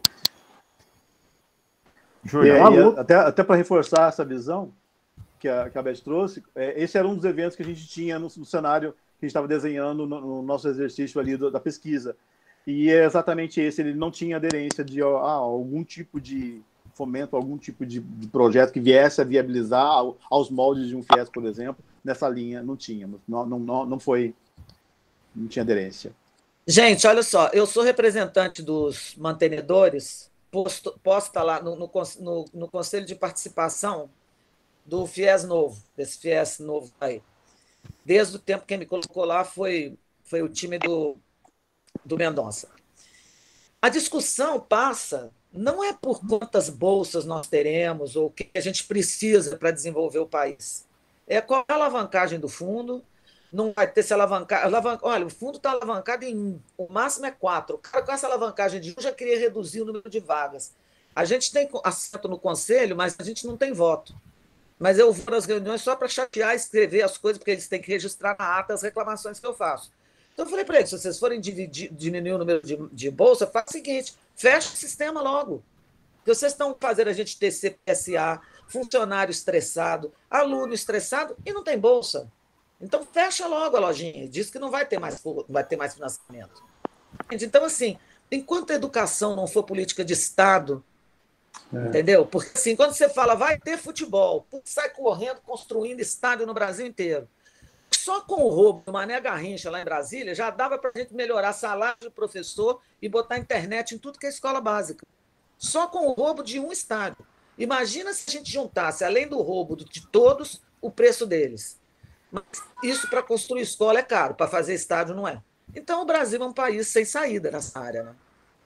Júlio, aí, até, até para reforçar essa visão que a, que a Beth trouxe, é, esse era um dos eventos que a gente tinha no, no cenário que a gente estava desenhando no, no nosso exercício ali do, da pesquisa. E é exatamente esse, ele não tinha aderência de ah, algum tipo de fomento, algum tipo de, de projeto que viesse a viabilizar ao, aos moldes de um FIES, por exemplo, nessa linha, não tínhamos, não, não, não foi, não tinha aderência. Gente, olha só, eu sou representante dos mantenedores, posto, posta lá no, no, no, no Conselho de Participação do FIES novo, desse FIES novo aí. Desde o tempo que quem me colocou lá foi, foi o time do, do Mendonça. A discussão passa, não é por quantas bolsas nós teremos ou o que a gente precisa para desenvolver o país. É qual é a alavancagem do fundo. Não vai ter se alavancar. Alavan... Olha, o fundo está alavancado em um, o máximo é quatro. O cara com essa alavancagem de um já queria reduzir o número de vagas. A gente tem assento no conselho, mas a gente não tem voto. Mas eu vou nas reuniões só para chatear e escrever as coisas, porque eles têm que registrar na ata as reclamações que eu faço. Então eu falei para eles, se vocês forem dividir, diminuir o número de, de bolsa, faz o seguinte, fecha o sistema logo. Porque vocês estão fazendo a gente ter C P S A, funcionário estressado, aluno estressado e não tem bolsa. Então, fecha logo a lojinha. Diz que não vai ter mais, não vai ter mais financiamento. Então, assim, enquanto a educação não for política de Estado, É. Entendeu? Porque assim, quando você fala, vai ter futebol, sai correndo, construindo estádio no Brasil inteiro. Só com o roubo do Mané Garrincha lá em Brasília, já dava para a gente melhorar salário do professor e botar internet em tudo que é escola básica. Só com o roubo de um estádio. Imagina se a gente juntasse, além do roubo de todos, o preço deles. Mas isso para construir escola é caro, para fazer estádio não é. Então o Brasil é um país sem saída nessa área, né?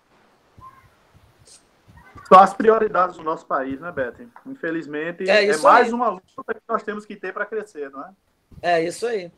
São as prioridades do nosso país, né, Beth? Infelizmente, é, é mais aí. Uma luta que nós temos que ter para crescer, não é? É isso aí.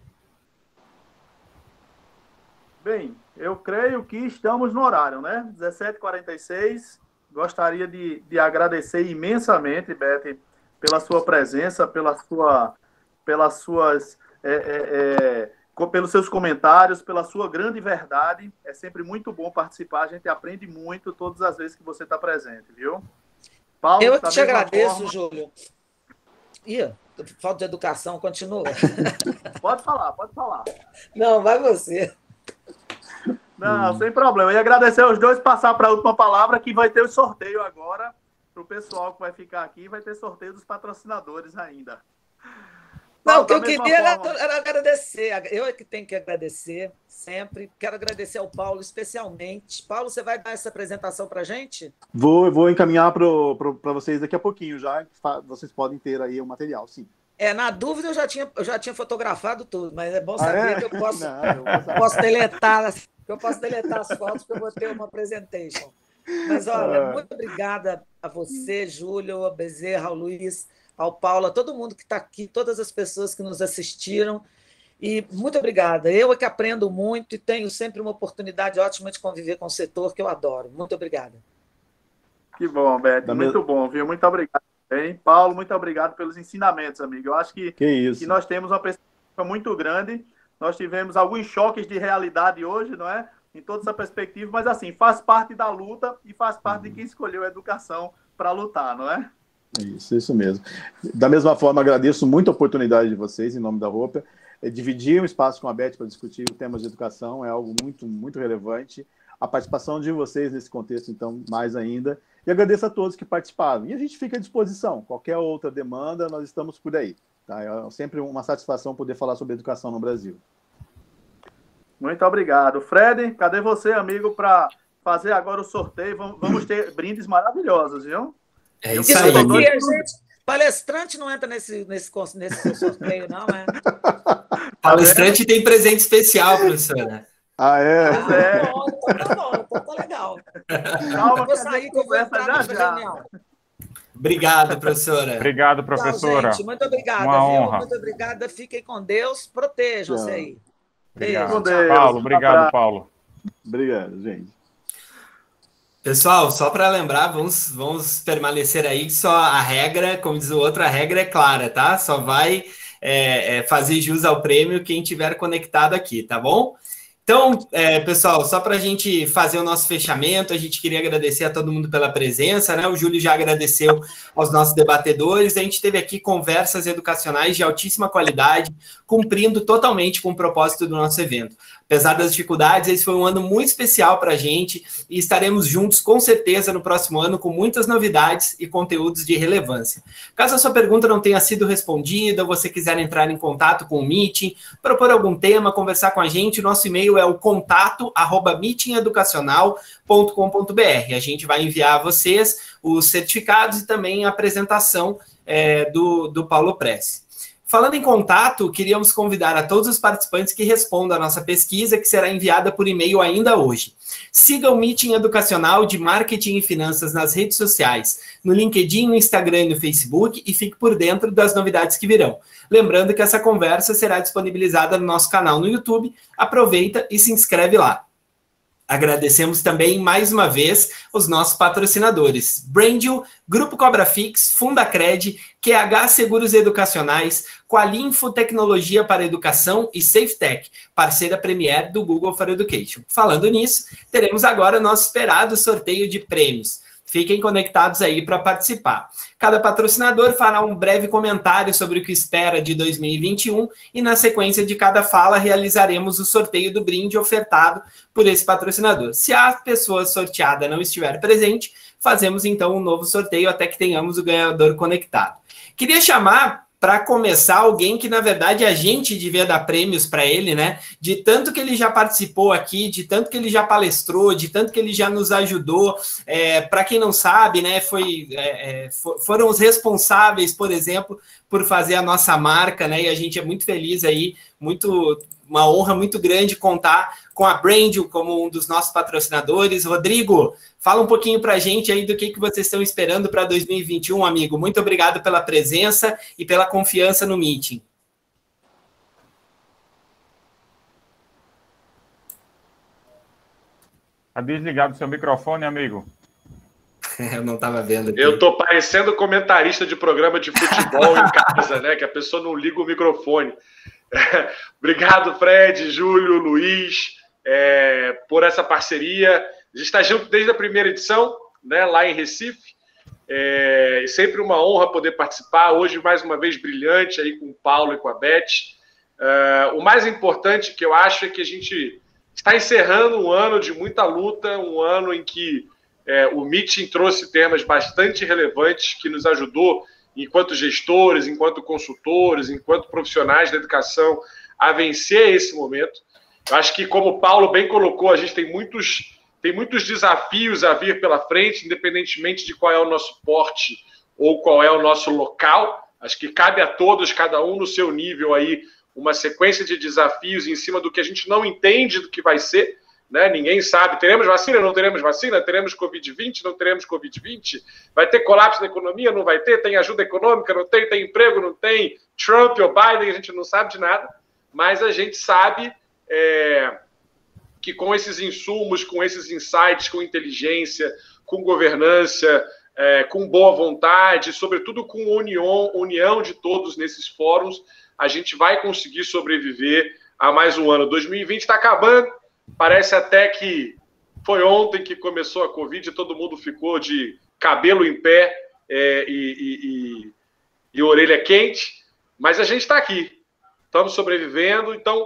Bem, eu creio que estamos no horário, né? dezessete e quarenta e seis. Gostaria de, de agradecer imensamente, Beth, pela sua presença, pela sua, pelas suas, é, é, é, pelos seus comentários, pela sua grande verdade. É sempre muito bom participar, a gente aprende muito todas as vezes que você está presente, viu? Paulo, eu te agradeço, forma... Júlio. Ih, falta de educação, continua. Pode falar, pode falar. Não, vai você. Não, hum. sem problema. E agradecer aos dois, passar para a última palavra, que vai ter o sorteio agora, para o pessoal que vai ficar aqui, vai ter sorteio dos patrocinadores ainda. Não, o que eu queria era, era agradecer. Eu é que tenho que agradecer sempre. Quero agradecer ao Paulo especialmente. Paulo, você vai dar essa apresentação para a gente? Vou, vou encaminhar para vocês daqui a pouquinho já. Vocês podem ter aí o material, sim. É, na dúvida eu já tinha, eu já tinha fotografado tudo, mas é bom saber ah, é? que eu posso, Não, eu posso deletar, eu posso deletar as fotos porque eu vou ter uma presentation. Mas olha, ah. muito obrigada a você, Júlio, a Bezerra, ao Luiz, ao Paulo, a todo mundo que está aqui, todas as pessoas que nos assistiram. E muito obrigada. Eu é que aprendo muito e tenho sempre uma oportunidade ótima de conviver com o setor que eu adoro. Muito obrigada. Que bom, Beth. Da muito mesmo... bom, viu? Muito obrigado. Bem, Paulo, muito obrigado pelos ensinamentos, amigo. Eu acho que, que, que nós temos uma perspectiva muito grande. Nós tivemos alguns choques de realidade hoje, não é? Em toda essa perspectiva, mas assim, faz parte da luta e faz parte de quem escolheu a educação para lutar, não é? Isso, isso mesmo. Da mesma forma, agradeço muito a oportunidade de vocês, em nome da Roper. Dividir um espaço com a Beth para discutir temas de educação é algo muito, muito relevante. A participação de vocês nesse contexto, então, mais ainda. E agradeço a todos que participaram. E a gente fica à disposição. Qualquer outra demanda, nós estamos por aí. Tá? É sempre uma satisfação poder falar sobre educação no Brasil. Muito obrigado. Fred, cadê você, amigo, para fazer agora o sorteio? Vamos ter brindes maravilhosos, viu? É isso aí. Aqui, a gente, palestrante não entra nesse, nesse, nesse sorteio, não, é? Palestrante tem presente especial, professora. Ah, é? Ah, é. Bom, então tá bom, então tá legal. Calma, eu vou sair que eu vou entrar já, já. reunião. Obrigado, professora. Obrigado, professora. Tchau, gente. Muito obrigada, Uma viu? honra. Muito obrigada. Fiquem com Deus. Protejam-se aí. Obrigado. Beijo, Paulo, obrigado, Paulo. Obrigado, gente. Pessoal, só para lembrar, vamos, vamos permanecer aí que só a regra, como diz o outro, a regra é clara, tá? Só vai é, é, fazer jus ao prêmio quem tiver conectado aqui, tá bom? Então, é, pessoal, só para a gente fazer o nosso fechamento, a gente queria agradecer a todo mundo pela presença, né? O Júlio já agradeceu aos nossos debatedores. A gente teve aqui conversas educacionais de altíssima qualidade, cumprindo totalmente com o propósito do nosso evento. Apesar das dificuldades, esse foi um ano muito especial para a gente e estaremos juntos, com certeza, no próximo ano com muitas novidades e conteúdos de relevância. Caso a sua pergunta não tenha sido respondida, ou você quiser entrar em contato com o Meeting, propor algum tema, conversar com a gente, nosso e-mail é o contato arroba meeting educacional ponto com ponto br. A gente vai enviar a vocês os certificados e também a apresentação é, do, do Paulo Press. Falando em contato, queríamos convidar a todos os participantes que respondam a nossa pesquisa, que será enviada por e-mail ainda hoje. Siga o Meeting Educacional de Marketing e Finanças nas redes sociais, no LinkedIn, no Instagram e no Facebook, e fique por dentro das novidades que virão. Lembrando que essa conversa será disponibilizada no nosso canal no YouTube. Aproveita e se inscreve lá. Agradecemos também, mais uma vez, os nossos patrocinadores. Brandil, Grupo Cobra Fix, Fundacred, Q H Seguros Educacionais, Qualinfo Tecnologia para Educação e SafeTech, parceira Premier do Google for Education. Falando nisso, teremos agora nosso esperado sorteio de prêmios. Fiquem conectados aí para participar. Cada patrocinador fará um breve comentário sobre o que espera de dois mil e vinte e um e, na sequência de cada fala, realizaremos o sorteio do brinde ofertado por esse patrocinador. Se a pessoa sorteada não estiver presente, fazemos então um novo sorteio até que tenhamos o ganhador conectado. Queria chamar, para começar, alguém que, na verdade, a gente devia dar prêmios para ele, né? De tanto que ele já participou aqui, de tanto que ele já palestrou, de tanto que ele já nos ajudou. É, para quem não sabe, né? Foi, é, foram os responsáveis, por exemplo, por fazer a nossa marca, né? E a gente é muito feliz aí, muito, uma honra muito grande contar com a Brandil como um dos nossos patrocinadores. Rodrigo, fala um pouquinho para a gente aí do que, que vocês estão esperando para dois mil e vinte e um, amigo. Muito obrigado pela presença e pela confiança no meeting. Está desligado o seu microfone, amigo? Eu não estava vendo aqui. Eu estou parecendo comentarista de programa de futebol em casa, né? Que a pessoa não liga o microfone. Obrigado, Fred, Júlio, Luiz, é, por essa parceria. A gente está junto desde a primeira edição, né, lá em Recife. É sempre uma honra poder participar. Hoje, mais uma vez, brilhante aí com o Paulo e com a Beth. É, o mais importante que eu acho é que a gente está encerrando um ano de muita luta, um ano em que é, o meeting trouxe temas bastante relevantes que nos ajudou, enquanto gestores, enquanto consultores, enquanto profissionais da educação, a vencer esse momento. Eu acho que, como o Paulo bem colocou, a gente tem muitos, tem muitos desafios a vir pela frente, independentemente de qual é o nosso porte ou qual é o nosso local. Acho que cabe a todos, cada um no seu nível aí, uma sequência de desafios em cima do que a gente não entende do que vai ser, né? Ninguém sabe, teremos vacina, não teremos vacina, teremos covid vinte, não teremos covid vinte, vai ter colapso da economia, não vai ter, tem ajuda econômica, não tem, tem emprego, não tem, Trump ou Biden, a gente não sabe de nada, mas a gente sabe é, que com esses insumos, com esses insights, com inteligência, com governança, é, com boa vontade, sobretudo com união, união de todos nesses fóruns, a gente vai conseguir sobreviver a mais um ano. dois mil e vinte está acabando, parece até que foi ontem que começou a Covid e todo mundo ficou de cabelo em pé é, e, e, e, e orelha quente, mas a gente está aqui, estamos sobrevivendo. Então,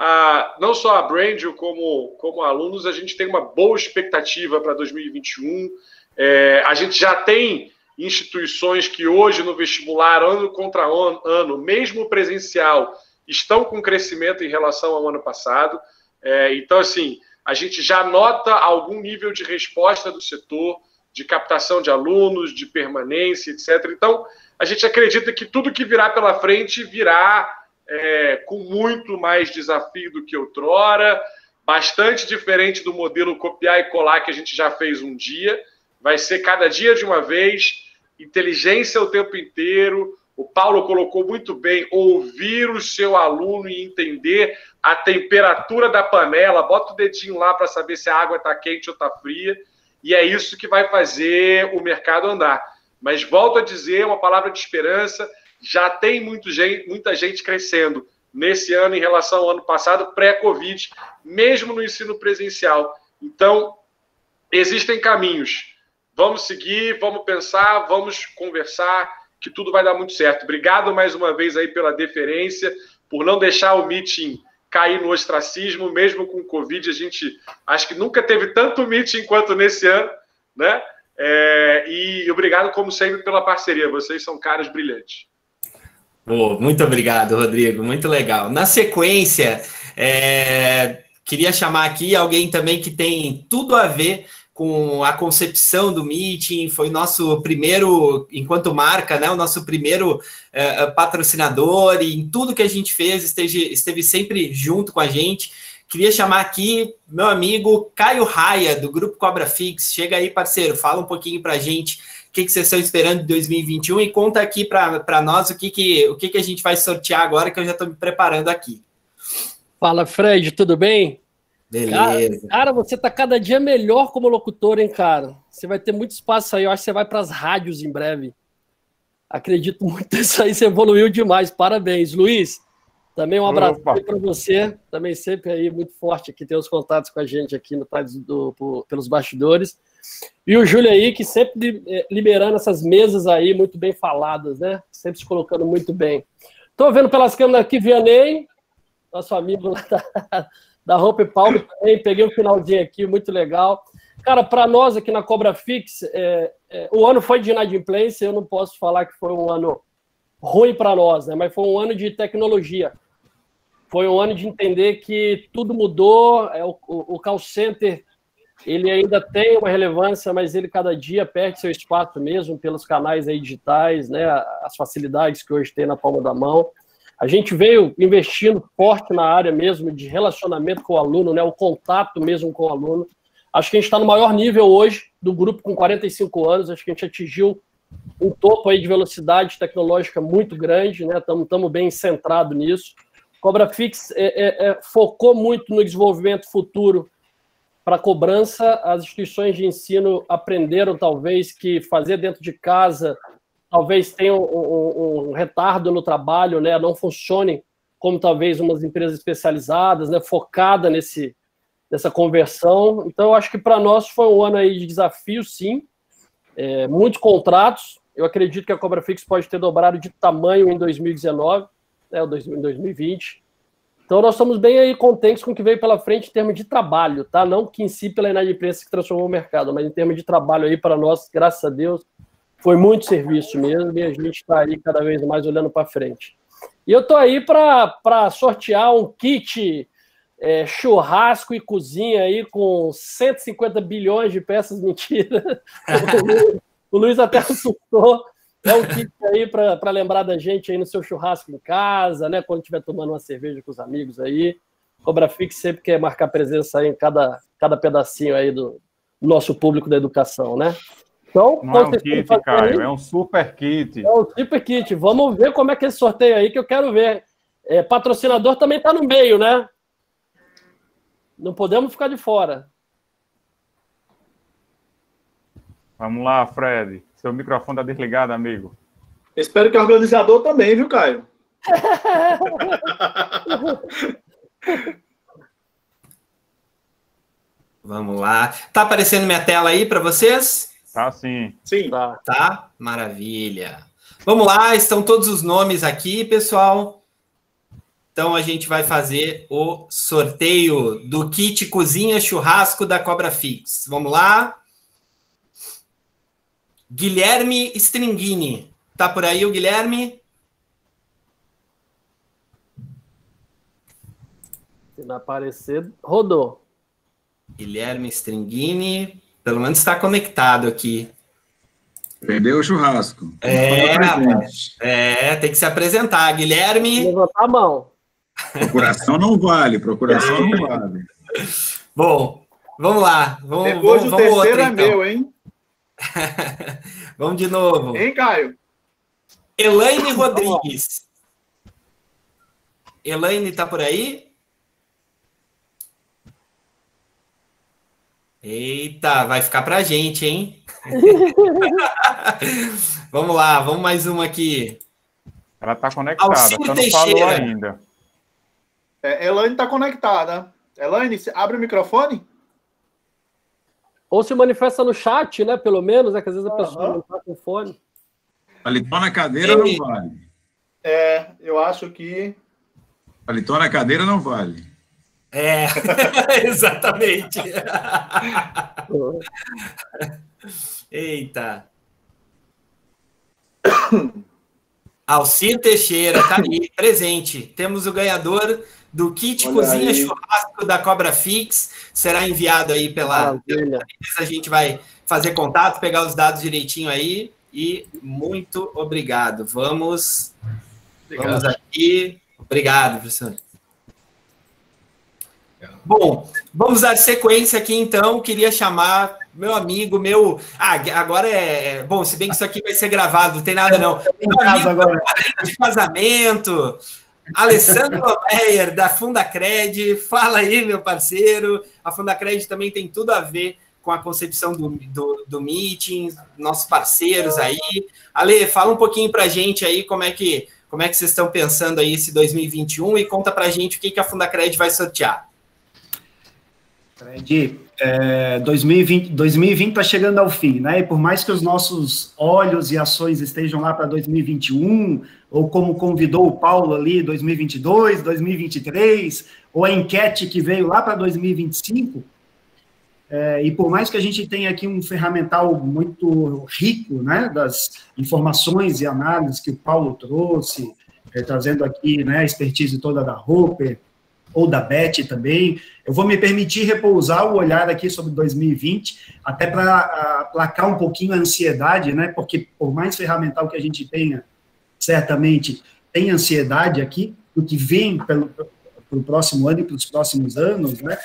a, não só a Brandil, como, como alunos, a gente tem uma boa expectativa para dois mil e vinte e um. É, a gente já tem instituições que hoje no vestibular, ano contra ano, mesmo presencial, estão com crescimento em relação ao ano passado. É, então, assim, a gente já nota algum nível de resposta do setor, de captação de alunos, de permanência, etcétera. Então, a gente acredita que tudo que virá pela frente virá é, com muito mais desafio do que outrora, bastante diferente do modelo copiar e colar que a gente já fez um dia. Vai ser cada dia de uma vez, inteligência o tempo inteiro. O Paulo colocou muito bem, ouvir o seu aluno e entender a temperatura da panela, bota o dedinho lá para saber se a água está quente ou está fria, e é isso que vai fazer o mercado andar. Mas volto a dizer, uma palavra de esperança, já tem muito gente, muita gente crescendo nesse ano em relação ao ano passado, pré-Covid, mesmo no ensino presencial. Então, existem caminhos. Vamos seguir, vamos pensar, vamos conversar, que tudo vai dar muito certo. Obrigado mais uma vez aí pela deferência, por não deixar o meeting cair no ostracismo, mesmo com o Covid. A gente acho que nunca teve tanto meeting quanto nesse ano, né? É, e obrigado, como sempre, pela parceria. Vocês são caras brilhantes. Oh, muito obrigado, Rodrigo. Muito legal. Na sequência, é, queria chamar aqui alguém também que tem tudo a ver com a concepção do meeting, foi nosso primeiro, enquanto marca, né, o nosso primeiro uh, patrocinador, e em tudo que a gente fez, esteve, esteve sempre junto com a gente. Queria chamar aqui meu amigo Caio Raia, do Grupo Cobra Fix. Chega aí, parceiro, fala um pouquinho para a gente o que, que vocês estão esperando de dois mil e vinte e um e conta aqui para nós o, que, que, o que, que a gente vai sortear agora, que eu já estou me preparando aqui. Fala, Fred, tudo bem? Beleza. Cara, cara, você tá cada dia melhor como locutor, hein, cara? Você vai ter muito espaço aí, eu acho que você vai para as rádios em breve. Acredito muito nisso aí, você evoluiu demais, parabéns. Luiz, também um abraço para você, também sempre aí muito forte aqui, tem os contatos com a gente aqui no do, do, pelos bastidores. E o Júlio aí, que sempre liberando essas mesas aí, muito bem faladas, né? Sempre se colocando muito bem. Tô vendo pelas câmeras aqui, Vianney, nosso amigo lá da... da Hope Palm também, peguei um finalzinho aqui, muito legal. Cara, para nós aqui na Cobrafix, é, é, o ano foi de inadimplência, eu não posso falar que foi um ano ruim para nós, né? Mas foi um ano de tecnologia. Foi um ano de entender que tudo mudou, é, o, o, o call center, ele ainda tem uma relevância, mas ele cada dia perde seu espaço mesmo pelos canais aí digitais, né? As facilidades que hoje tem na palma da mão. A gente veio investindo forte na área mesmo de relacionamento com o aluno, né? O contato mesmo com o aluno. Acho que a gente está no maior nível hoje do grupo com quarenta e cinco anos. Acho que a gente atingiu um topo aí de velocidade tecnológica muito grande, né? Estamos bem centrados nisso. Cobrafix é, é, é, focou muito no desenvolvimento futuro para cobrança. As instituições de ensino aprenderam, talvez, que fazer dentro de casa talvez tenha um, um, um retardo no trabalho, né? Não funcione como talvez umas empresas especializadas, né? Focada nesse dessa conversão. Então, eu acho que para nós foi um ano aí de desafio, sim. É, muitos contratos. Eu acredito que a Cobrafix pode ter dobrado de tamanho em dois mil e dezenove, né, ou em dois mil e vinte. Então, nós estamos bem aí contentes com o que veio pela frente em termos de trabalho, tá? Não que em si pela inadimplência que transformou o mercado, mas em termos de trabalho aí para nós, graças a Deus, foi muito serviço mesmo e a gente está aí cada vez mais olhando para frente. E eu estou aí para sortear um kit É, churrasco e cozinha aí com cento e cinquenta bilhões de peças, mentira. O Luiz até assustou. É um kit aí para lembrar da gente aí no seu churrasco em casa, né? Quando estiver tomando uma cerveja com os amigos aí. Cobrafix sempre quer marcar presença aí em cada, cada pedacinho aí do, do nosso público da educação, né? Então, não é um kit, Caio, é um super kit. É um super kit. Vamos ver como é que é esse sorteio aí que eu quero ver. É, patrocinador também está no meio, né? Não podemos ficar de fora. Vamos lá, Fred. Seu microfone está desligado, amigo. Espero que o organizador também, viu, Caio? Vamos lá. Tá aparecendo minha tela aí para vocês? Tá sim. Sim. Tá. Tá? Maravilha. Vamos lá, estão todos os nomes aqui, pessoal. Então, a gente vai fazer o sorteio do kit Cozinha Churrasco da Cobrafix. Vamos lá. Guilherme Stringini. Tá por aí o Guilherme? Se não aparecer, rodou. Guilherme Stringini. Pelo menos está conectado aqui. Perdeu o churrasco. É, é, tem que se apresentar. Guilherme. Levantar a mão. Procuração não vale, procuração não vale. Bom, vamos lá. Vamos, Depois vamos, o vamos terceiro outra, é então. meu, hein? Vamos de novo. Hein, Caio? Elaine Rodrigues. Elaine tá por aí? Eita, vai ficar pra gente, hein? Vamos lá, vamos mais uma aqui. Ela tá conectada, Alcino só não falou Teixeira. ainda. É, Elaine tá conectada. Elaine, você abre o microfone? Ou se manifesta no chat, né? Pelo menos, né? Que às vezes a pessoa Aham. não tá com fone. Paletó na cadeira Ei. não vale. É, eu acho que... Paletó na cadeira não vale. É, exatamente. Eita. Alcir Teixeira, tá aí, presente. Temos o ganhador do kit Olha Cozinha aí. Churrasco da Cobrafix. Será enviado aí pela... Maravilha. A gente vai fazer contato, pegar os dados direitinho aí. E muito obrigado. Vamos, vamos aqui. Obrigado, professor. Bom, vamos dar sequência aqui, então. Queria chamar meu amigo, meu... Ah, agora é... Bom, se bem que isso aqui vai ser gravado, não tem nada, não. Meu amigo agora. de casamento, Alessandro Meyer, da Fundacred. Fala aí, meu parceiro. A Fundacred também tem tudo a ver com a concepção do, do, do meeting, nossos parceiros aí. Ale, fala um pouquinho pra gente aí como é que, como é que vocês estão pensando aí esse dois mil e vinte e um e conta pra gente o que, que a Fundacred vai sortear. Fred, é, dois mil e vinte está chegando ao fim, né? E por mais que os nossos olhos e ações estejam lá para dois mil e vinte e um, ou como convidou o Paulo ali, dois mil e vinte e dois, dois mil e vinte e três, ou a enquete que veio lá para dois mil e vinte e cinco, é, e por mais que a gente tenha aqui um ferramental muito rico, né, das informações e análises que o Paulo trouxe, é, trazendo aqui, né, a expertise toda da Roper, ou da Beth também, eu vou me permitir repousar o olhar aqui sobre dois mil e vinte, até para aplacar um pouquinho a ansiedade, né, porque por mais ferramental que a gente tenha, certamente tem ansiedade aqui, do que vem pelo, pelo próximo ano e para os próximos anos, né,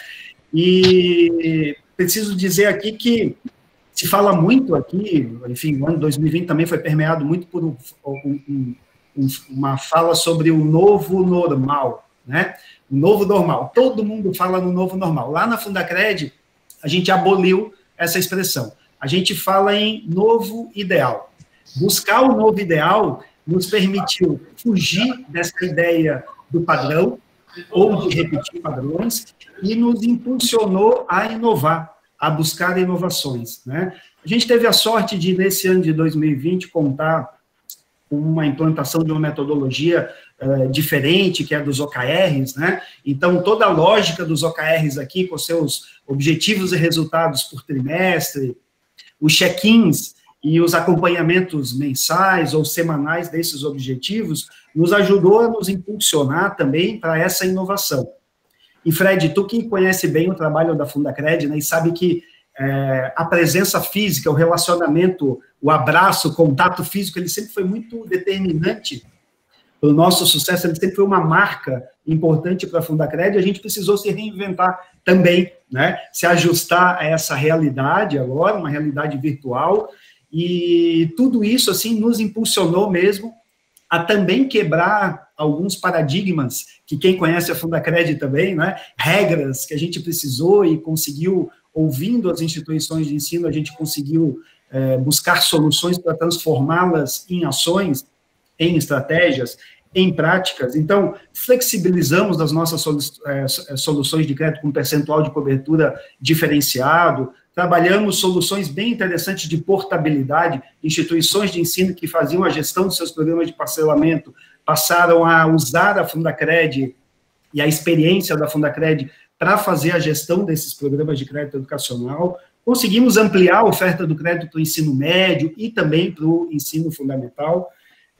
e preciso dizer aqui que se fala muito aqui, enfim, o ano dois mil e vinte também foi permeado muito por um, um, um, uma fala sobre o novo normal, né, o novo normal. Todo mundo fala no novo normal. Lá na Fundacred, a gente aboliu essa expressão. A gente fala em novo ideal. Buscar o novo ideal nos permitiu fugir dessa ideia do padrão, ou de repetir padrões, e nos impulsionou a inovar, a buscar inovações, né? A gente teve a sorte de, nesse ano de dois mil e vinte, contar com uma implantação de uma metodologia Uh, diferente, que é dos O K Rs, né? Então, toda a lógica dos O K Rs aqui, com seus objetivos e resultados por trimestre, os check-ins e os acompanhamentos mensais ou semanais desses objetivos, nos ajudou a nos impulsionar também para essa inovação. E, Fred, tu que conhece bem o trabalho da Fundacred, né, e sabe que é, a presença física, o relacionamento, o abraço, o contato físico, ele sempre foi muito determinante. O nosso sucesso, ele sempre foi uma marca importante para a Fundacred, a gente precisou se reinventar também, né? Se ajustar a essa realidade agora, uma realidade virtual, e tudo isso, assim, nos impulsionou mesmo a também quebrar alguns paradigmas, que quem conhece a Fundacred também, né? Regras que a gente precisou e conseguiu, ouvindo as instituições de ensino, a gente conseguiu é, buscar soluções para transformá-las em ações, em estratégias, em práticas. Então, flexibilizamos as nossas soluções de crédito com percentual de cobertura diferenciado, trabalhamos soluções bem interessantes de portabilidade, instituições de ensino que faziam a gestão dos seus programas de parcelamento, passaram a usar a Fundacred e a experiência da Fundacred para fazer a gestão desses programas de crédito educacional. Conseguimos ampliar a oferta do crédito para o ensino médio e também para o ensino fundamental.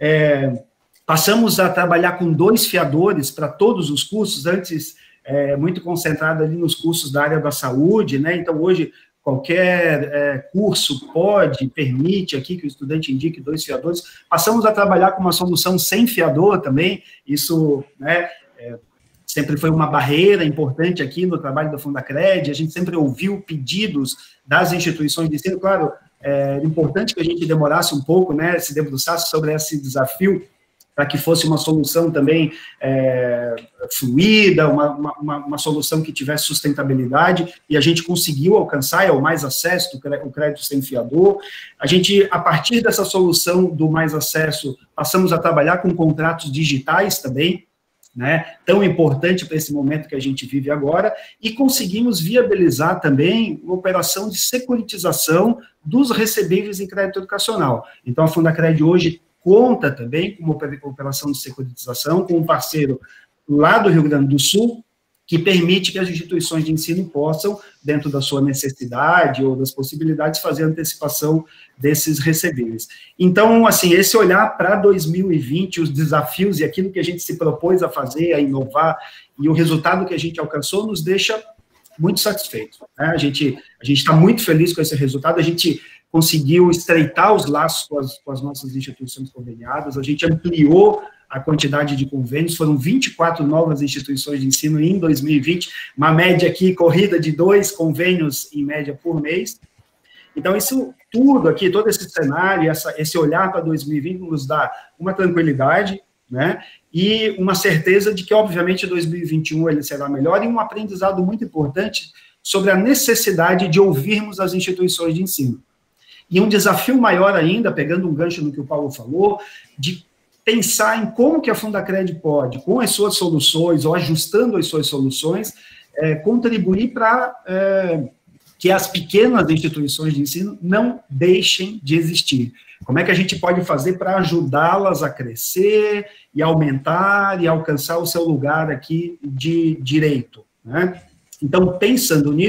É, passamos a trabalhar com dois fiadores para todos os cursos, antes é, muito concentrado ali nos cursos da área da saúde, né? Então, hoje, qualquer é, curso pode, permite aqui que o estudante indique dois fiadores. Passamos a trabalhar com uma solução sem fiador também, isso, né, é, sempre foi uma barreira importante aqui no trabalho da Fundacred, a gente sempre ouviu pedidos das instituições de ensino, claro. É importante que a gente demorasse um pouco, né, se debruçasse sobre esse desafio, para que fosse uma solução também é, fluida, uma, uma, uma solução que tivesse sustentabilidade, e a gente conseguiu alcançar, é o Mais Acesso, o crédito sem fiador. A gente, a partir dessa solução do Mais Acesso, passamos a trabalhar com contratos digitais também, né, tão importante para esse momento que a gente vive agora, e conseguimos viabilizar também uma operação de securitização dos recebíveis em crédito educacional. Então, a Fundacred hoje conta também com uma operação de securitização, com um parceiro lá do Rio Grande do Sul, que permite que as instituições de ensino possam, dentro da sua necessidade ou das possibilidades, fazer a antecipação desses recebíveis. Então, assim, esse olhar para dois mil e vinte, os desafios e aquilo que a gente se propôs a fazer, a inovar, e o resultado que a gente alcançou, nos deixa muito satisfeitos, né? A gente a gente está muito feliz com esse resultado, a gente conseguiu estreitar os laços com as, com as nossas instituições conveniadas, a gente ampliou a quantidade de convênios, foram vinte e quatro novas instituições de ensino em dois mil e vinte, uma média aqui, corrida de dois convênios em média por mês. Então, isso tudo aqui, todo esse cenário, essa, esse olhar para dois mil e vinte nos dá uma tranquilidade, né, e uma certeza de que, obviamente, dois mil e vinte e um ele será melhor, e um aprendizado muito importante sobre a necessidade de ouvirmos as instituições de ensino. E um desafio maior ainda, pegando um gancho no que o Paulo falou, de pensar em como que a Fundacred pode, com as suas soluções, ou ajustando as suas soluções, é, contribuir para é, que as pequenas instituições de ensino não deixem de existir. Como é que a gente pode fazer para ajudá-las a crescer e aumentar e alcançar o seu lugar aqui de direito, né? Então, pensando nisso,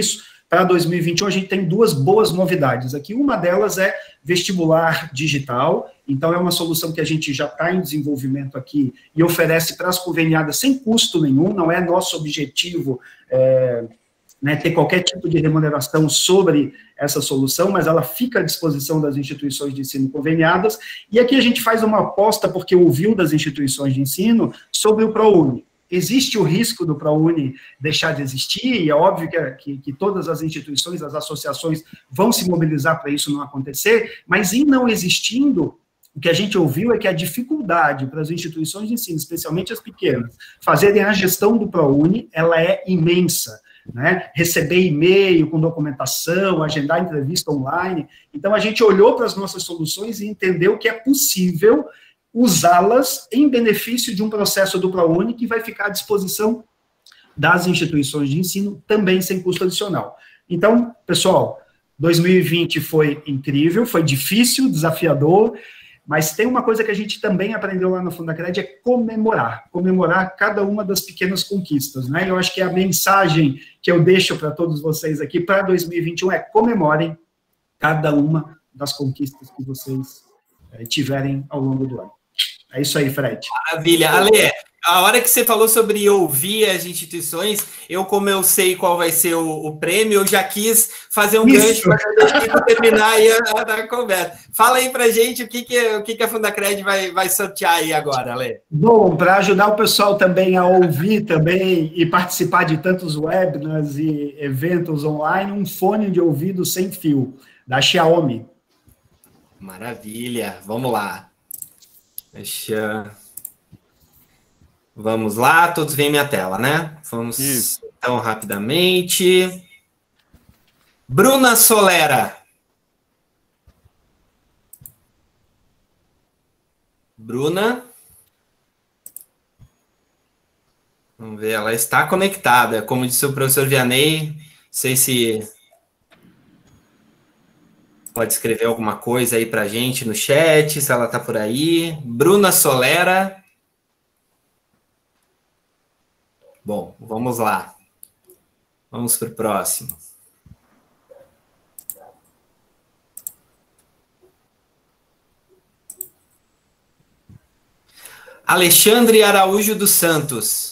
para dois mil e vinte e um, a gente tem duas boas novidades aqui. Uma delas é vestibular digital. Então, é uma solução que a gente já está em desenvolvimento aqui e oferece para as conveniadas sem custo nenhum. Não é nosso objetivo é, né, ter qualquer tipo de remuneração sobre essa solução, mas ela fica à disposição das instituições de ensino conveniadas. E aqui a gente faz uma aposta, porque ouviu das instituições de ensino, sobre o ProUni. Existe o risco do ProUni deixar de existir, e é óbvio que, que, que todas as instituições, as associações vão se mobilizar para isso não acontecer, mas em não existindo, o que a gente ouviu é que a dificuldade para as instituições de ensino, especialmente as pequenas, fazerem a gestão do ProUni, ela é imensa, né? Receber e-mail com documentação, agendar entrevista online. Então, a gente olhou para as nossas soluções e entendeu que é possível usá-las em benefício de um processo do ProUni que vai ficar à disposição das instituições de ensino, também sem custo adicional. Então, pessoal, dois mil e vinte foi incrível, foi difícil, desafiador, mas tem uma coisa que a gente também aprendeu lá no Fundacred, é comemorar, comemorar cada uma das pequenas conquistas, né? Eu acho que a mensagem que eu deixo para todos vocês aqui para dois mil e vinte e um é comemorem cada uma das conquistas que vocês é, tiverem ao longo do ano. É isso aí, Fred. Maravilha. Ale, a hora que você falou sobre ouvir as instituições, eu, como eu sei qual vai ser o, o prêmio, eu já quis fazer um isso. gancho para terminar aí a, a, a conversa. Fala aí para gente o que, que, o que, que a Fundacred vai, vai sortear aí agora, Ale. Bom, para ajudar o pessoal também a ouvir também e participar de tantos webinars e eventos online, um fone de ouvido sem fio, da Xiaomi. Maravilha. Vamos lá. Deixa... Vamos lá, todos veem minha tela, né? Vamos, Isso. então, rapidamente. Bruna Solera. Bruna. Vamos ver, ela está conectada. Como disse o professor Vianney, não sei se... Pode escrever alguma coisa aí para a gente no chat, se ela está por aí. Bruna Solera. Bom, vamos lá. Vamos para o próximo. Alexandre Araújo dos Santos.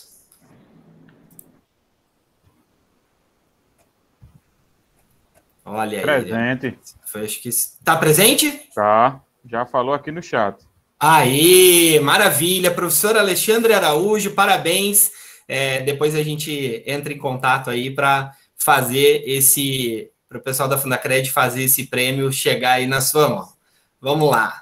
Olha aí. Presente. Foi, acho que... Tá presente? Tá, já falou aqui no chat. Aí, maravilha. Professor Alexandre Araújo, parabéns. É, depois a gente entra em contato aí para fazer esse... Para o pessoal da Fundacred fazer esse prêmio chegar aí na sua mão. Vamos lá.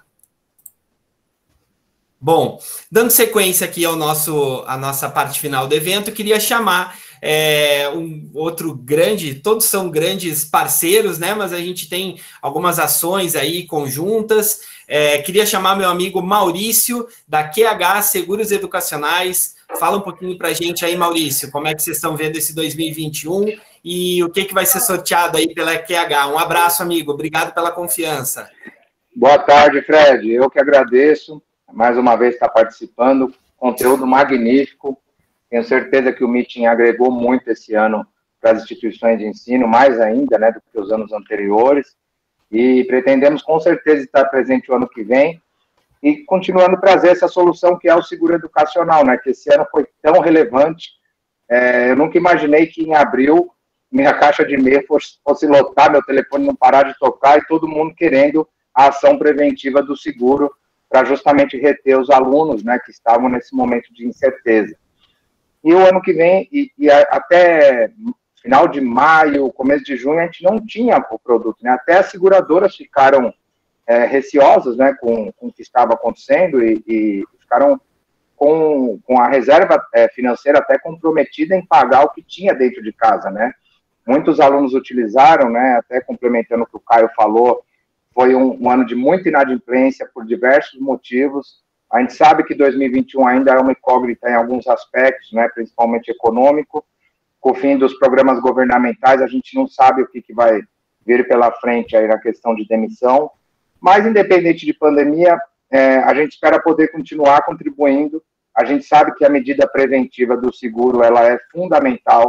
Bom, dando sequência aqui ao nosso, à nossa parte final do evento, queria chamar é, um outro grande, todos são grandes parceiros, né? Mas a gente tem algumas ações aí conjuntas. É, queria chamar meu amigo Maurício, da Q H Seguros Educacionais. Fala um pouquinho para a gente aí, Maurício, como é que vocês estão vendo esse dois mil e vinte e um e o que, que vai ser sorteado aí pela Q H. Um abraço, amigo. Obrigado pela confiança. Boa tarde, Fred. Eu que agradeço. Mais uma vez estar participando. Conteúdo magnífico. Tenho certeza que o Meeting agregou muito esse ano para as instituições de ensino, mais ainda, né, do que os anos anteriores. E pretendemos, com certeza, estar presente o ano que vem e continuando a trazer essa solução que é o seguro educacional, né, que esse ano foi tão relevante. É, eu nunca imaginei que em abril minha caixa de e-mail fosse, fosse lotar, meu telefone não parar de tocar e todo mundo querendo a ação preventiva do seguro para justamente reter os alunos, né, que estavam nesse momento de incerteza. E o ano que vem, e, e até final de maio, começo de junho, a gente não tinha o produto, né? Até as seguradoras ficaram é, receosas, né, com, com o que estava acontecendo e, e ficaram com, com a reserva é, financeira até comprometida em pagar o que tinha dentro de casa, né? Muitos alunos utilizaram, né, até complementando o que o Caio falou, foi um, um ano de muita inadimplência por diversos motivos. A gente sabe que dois mil e vinte e um ainda é uma incógnita em alguns aspectos, né, principalmente econômico. Com o fim dos programas governamentais, a gente não sabe o que, que vai vir pela frente aí na questão de demissão. Mas, independente de pandemia, é, a gente espera poder continuar contribuindo. A gente sabe que a medida preventiva do seguro ela é fundamental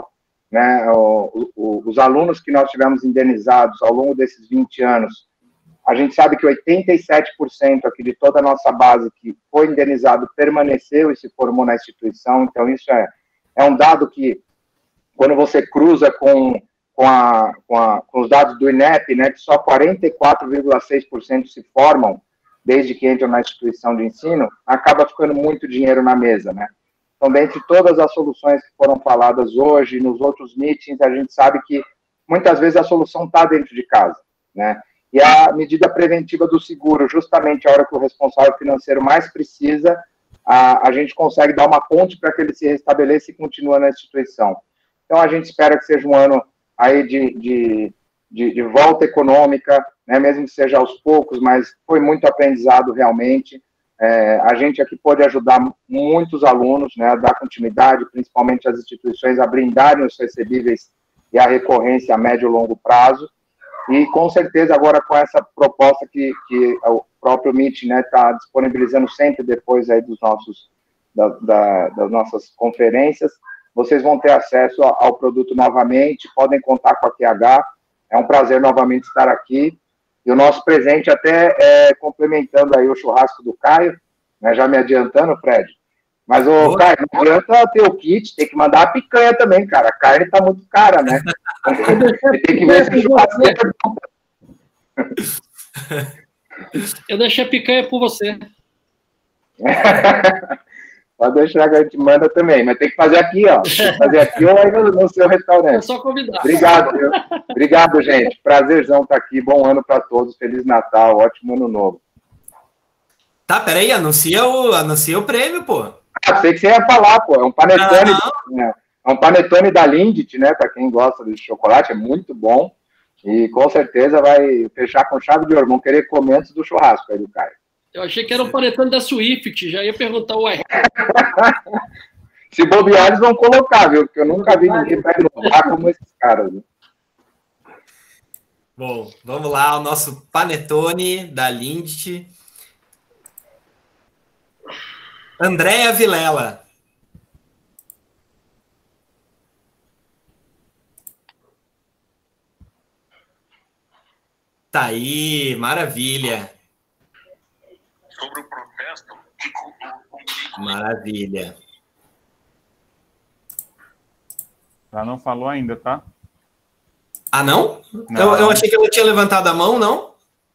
né, o, o, os alunos que nós tivemos indenizados ao longo desses vinte anos, a gente sabe que oitenta e sete por cento aqui de toda a nossa base que foi indenizado permaneceu e se formou na instituição, então isso é, é um dado que, quando você cruza com, com, a, com, a, com os dados do INEP, né, que só quarenta e quatro vírgula seis por cento se formam desde que entram na instituição de ensino, acaba ficando muito dinheiro na mesa, né? Então, dentre todas as soluções que foram faladas hoje, nos outros meetings, a gente sabe que muitas vezes a solução está dentro de casa, né? E a medida preventiva do seguro, justamente a hora que o responsável financeiro mais precisa, a, a gente consegue dar uma ponte para que ele se restabeleça e continue na instituição. Então, a gente espera que seja um ano aí de, de, de, de volta econômica, né, mesmo que seja aos poucos, mas foi muito aprendizado realmente. É, a gente aqui pode ajudar muitos alunos, né, a dar continuidade, principalmente as instituições, a blindarem os recebíveis e a recorrência a médio e longo prazo. E, com certeza, agora com essa proposta que, que o próprio M I T está, né, disponibilizando sempre depois aí dos nossos, da, da, das nossas conferências, vocês vão ter acesso ao, ao produto novamente, podem contar com a Q H. É um prazer novamente estar aqui. E o nosso presente, até é, complementando aí o churrasco do Caio, né, já me adiantando, Fred, mas, ô, Caio, não adianta ter o kit, tem que mandar a picanha também, cara. A carne tá muito cara, né? Tem que ver se o churrasco é... Eu deixei a picanha por você. Pode deixar que a gente manda também, mas tem que fazer aqui, ó. Tem que fazer aqui ou aí no, no seu restaurante. É só convidar. Obrigado, viu? Obrigado, gente. Prazerzão estar aqui. Bom ano para todos. Feliz Natal. Ótimo ano novo. Tá, peraí. Anuncia o, anuncia o prêmio, pô. Ah, sei que você ia falar, pô. É um panetone, né? É um panetone da Lindt, né? Para quem gosta de chocolate, é muito bom. E com certeza vai fechar com chave de ouro. Vão querer comer antes do churrasco aí do Caio. Eu achei que era um panetone da Swift, já ia perguntar o ué. Se bobear, eles vão colocar, viu? Porque eu nunca vi ninguém para inovar como esses caras. Viu? Bom, vamos lá, o nosso panetone da Lindt. Andréa Vilela. Tá aí, maravilha. Sobre o protesto. Maravilha. Ela não falou ainda, tá? Ah, não? Não. Eu, eu achei que ela tinha levantado a mão, não?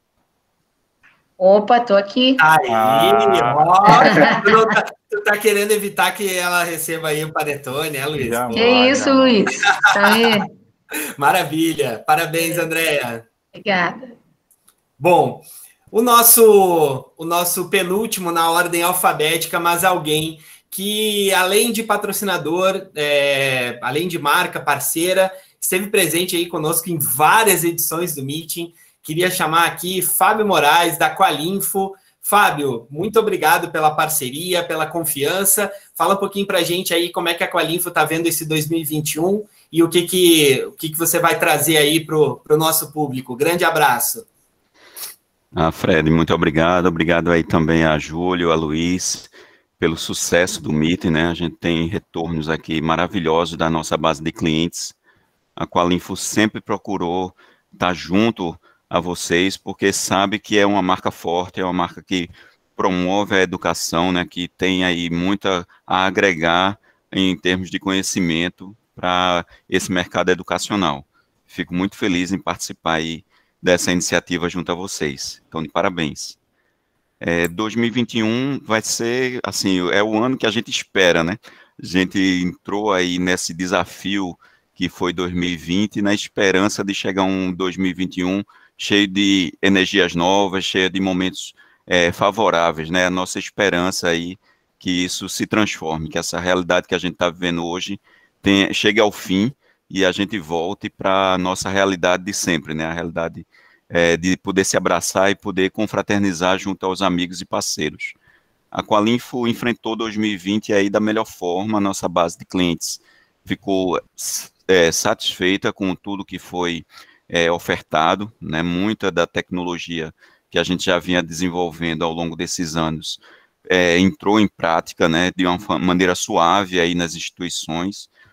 Opa, tô aqui. Aí, Ah. ó, tu, não tá, tu tá querendo evitar que ela receba aí o panetone, né, Luiz? Já Que vai, isso, já. Luiz? Tá aí. Maravilha. Parabéns, Andréa. Obrigada. Bom, o nosso, o nosso penúltimo na ordem alfabética, mas alguém que, além de patrocinador, é, além de marca, parceira, esteve presente aí conosco em várias edições do Meeting. Queria chamar aqui Fábio Moraes, da Qualinfo. Fábio, muito obrigado pela parceria, pela confiança. Fala um pouquinho para a gente aí como é que a Qualinfo está vendo esse dois mil e vinte e um e o que, que, o que, que você vai trazer aí para o nosso público. Grande abraço. Ah, Fred, muito obrigado. Obrigado aí também a Júlio, a Luiz, pelo sucesso do Meeting, né? A gente tem retornos aqui maravilhosos da nossa base de clientes. A Qualinfo sempre procurou estar junto a vocês, porque sabe que é uma marca forte, é uma marca que promove a educação, né? Que tem aí muita a agregar em termos de conhecimento para esse mercado educacional. Fico muito feliz em participar aí dessa iniciativa junto a vocês. Então, de parabéns. É, dois mil e vinte e um vai ser, assim, é o ano que a gente espera, né? A gente entrou aí nesse desafio que foi dois mil e vinte, na esperança de chegar um dois mil e vinte e um cheio de energias novas, cheio de momentos é, favoráveis, né? A nossa esperança aí que isso se transforme, que essa realidade que a gente está vivendo hoje tenha, chegue ao fim e a gente volte para a nossa realidade de sempre, né? A realidade é, de poder se abraçar e poder confraternizar junto aos amigos e parceiros. A Qualinfo enfrentou dois mil e vinte aí da melhor forma, a nossa base de clientes ficou é, satisfeita com tudo que foi é, ofertado, né? Muita da tecnologia que a gente já vinha desenvolvendo ao longo desses anos é, entrou em prática, né? De uma maneira suave aí nas instituições.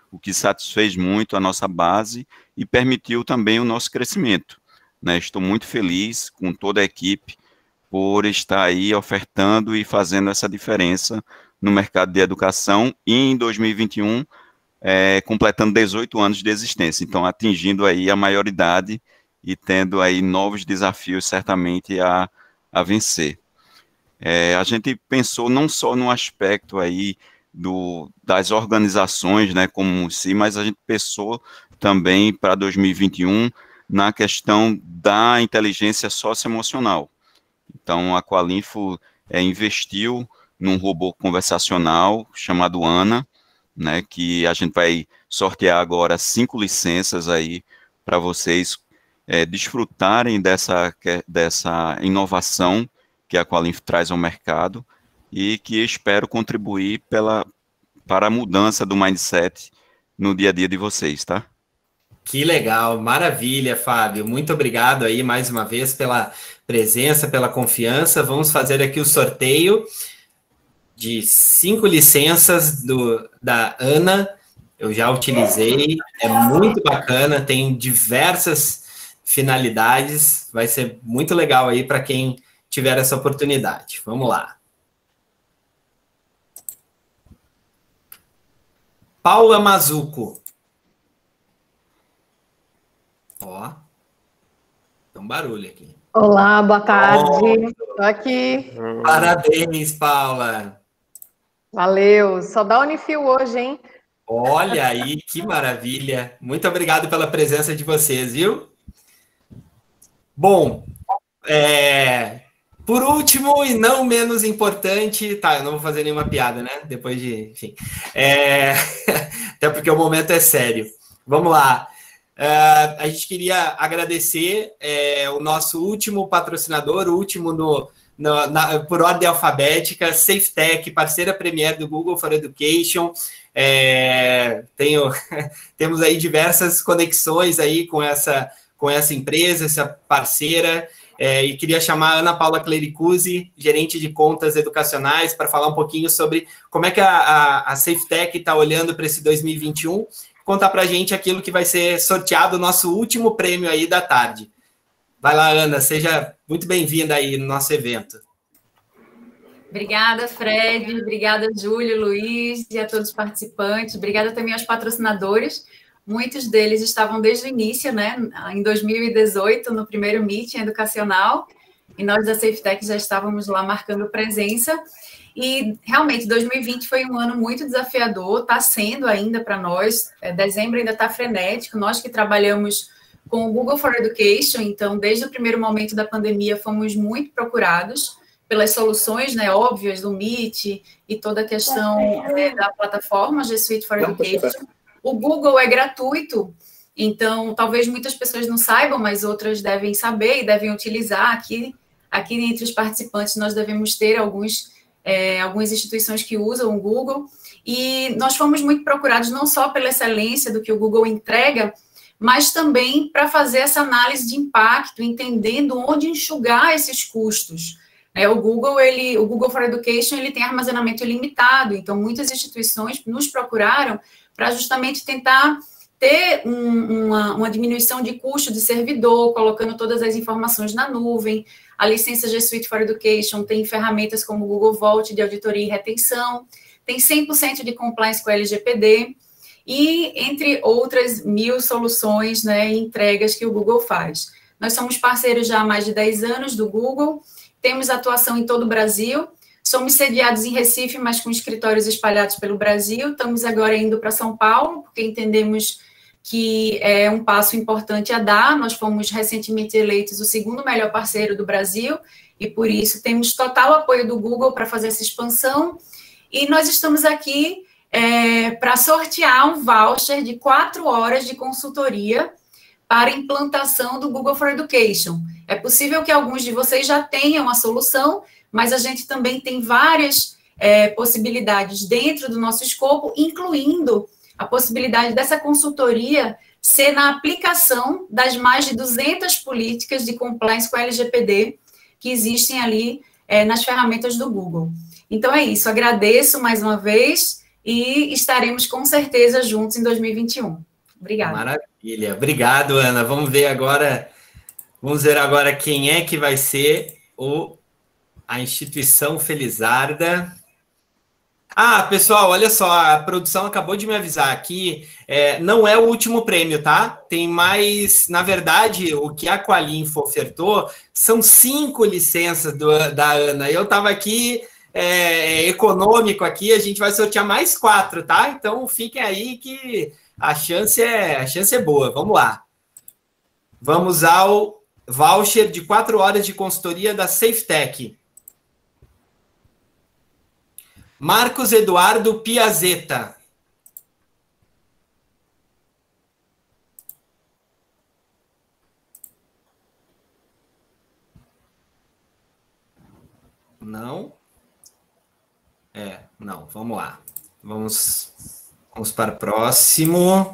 o que satisfez muito a nossa base e permitiu também o nosso crescimento, né? Estou muito feliz com toda a equipe por estar aí ofertando e fazendo essa diferença no mercado de educação e em dois mil e vinte e um, é, completando dezoito anos de existência, então atingindo aí a maioridade e tendo aí novos desafios certamente a, a vencer. É, a gente pensou não só no aspecto aí do, das organizações, né, como si, mas a gente pensou também para dois mil e vinte e um na questão da inteligência socioemocional. Então, a Qualinfo é, investiu num robô conversacional chamado Ana, né, que a gente vai sortear agora cinco licenças aí para vocês é, desfrutarem dessa, dessa inovação que a Qualinfo traz ao mercado e que espero contribuir pela, para a mudança do mindset no dia a dia de vocês, tá? Que legal, maravilha, Fábio. Muito obrigado aí mais uma vez pela presença, pela confiança. Vamos fazer aqui o sorteio de cinco licenças do, da Ana. Eu já utilizei, é muito bacana, tem diversas finalidades. Vai ser muito legal aí para quem tiver essa oportunidade. Vamos lá. Paula Mazuco. Ó, tem um barulho aqui. Olá, boa tarde. Estou aqui. Parabéns, Paula. Valeu. Só dá Unifil hoje, hein? Olha aí, que maravilha. Muito obrigado pela presença de vocês, viu? Bom, é... por último e não menos importante... Tá, eu não vou fazer nenhuma piada, né? Depois de... Enfim. É... Até porque o momento é sério. Vamos lá. Uh, a gente queria agradecer é, o nosso último patrocinador, o último no, no, na, por ordem alfabética, SafeTech, parceira premier do Google for Education. É, tenho, temos aí diversas conexões aí com essa, com essa empresa, essa parceira, é, e queria chamar a Ana Paula Clericuzzi, gerente de contas educacionais, para falar um pouquinho sobre como é que a, a, a SafeTech está olhando para esse dois mil e vinte e um, contar para a gente aquilo que vai ser sorteado, o nosso último prêmio aí da tarde. Vai lá, Ana, seja muito bem-vinda aí no nosso evento. Obrigada, Fred, obrigada, Júlio, Luiz e a todos os participantes, obrigada também aos patrocinadores, muitos deles estavam desde o início, né, em dois mil e dezoito, no primeiro meeting educacional, e nós da SafeTech já estávamos lá marcando presença. E, realmente, dois mil e vinte foi um ano muito desafiador, está sendo ainda para nós, é, dezembro ainda está frenético, nós que trabalhamos com o Google for Education, então, desde o primeiro momento da pandemia, fomos muito procurados pelas soluções, né, óbvias do Meet e toda a questão né, da plataforma G Suite for Education. O Google é gratuito, então, talvez muitas pessoas não saibam, mas outras devem saber e devem utilizar. Aqui, aqui entre os participantes, nós devemos ter alguns... É, algumas instituições que usam o Google, e nós fomos muito procurados não só pela excelência do que o Google entrega, mas também para fazer essa análise de impacto, entendendo onde enxugar esses custos. É, o Google, ele, o Google for Education, ele tem armazenamento ilimitado, então muitas instituições nos procuraram para justamente tentar ter um, uma, uma diminuição de custo de servidor, colocando todas as informações na nuvem. A licença G Suite for Education tem ferramentas como o Google Vault de auditoria e retenção, tem cem por cento de compliance com a L G P D, e entre outras mil soluções né, e entregas que o Google faz. Nós somos parceiros já há mais de dez anos do Google, temos atuação em todo o Brasil, somos sediados em Recife, mas com escritórios espalhados pelo Brasil, estamos agora indo para São Paulo, porque entendemos que é um passo importante a dar. Nós fomos recentemente eleitos o segundo melhor parceiro do Brasil, e por isso temos total apoio do Google para fazer essa expansão, e nós estamos aqui é, para sortear um voucher de quatro horas de consultoria para implantação do Google for Education. É possível que alguns de vocês já tenham a solução, mas a gente também tem várias é, possibilidades dentro do nosso escopo, incluindo a possibilidade dessa consultoria ser na aplicação das mais de duzentas políticas de compliance com a L G P D que existem ali é, nas ferramentas do Google. Então é isso, agradeço mais uma vez e estaremos com certeza juntos em dois mil e vinte e um. Obrigada. Maravilha. Obrigado, Ana. Vamos ver agora, vamos ver agora quem é que vai ser o, a instituição Felizarda. Ah, pessoal, olha só, a produção acabou de me avisar aqui, é, não é o último prêmio, tá? Tem mais, na verdade, o que a Qualinfo ofertou são cinco licenças do, da Ana. Eu estava aqui, é, econômico aqui, a gente vai sortear mais quatro, tá? Então, fiquem aí que a chance é, a chance é boa. Vamos lá. Vamos ao voucher de quatro horas de consultoria da SafeTech. Marcos Eduardo Piazeta. Não. É, não. Vamos lá. Vamos, vamos para o próximo.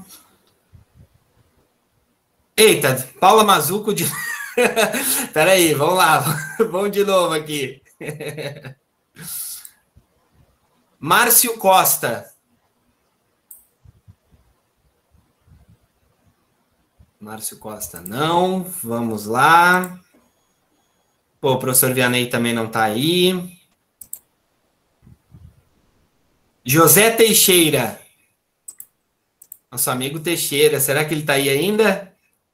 Eita, Paula Mazuco de... Espera aí, vamos lá. Vamos de novo aqui. Márcio Costa. Márcio Costa, não. Vamos lá. Pô, o professor Vianney também não está aí. José Teixeira. Nosso amigo Teixeira. Será que ele está aí ainda?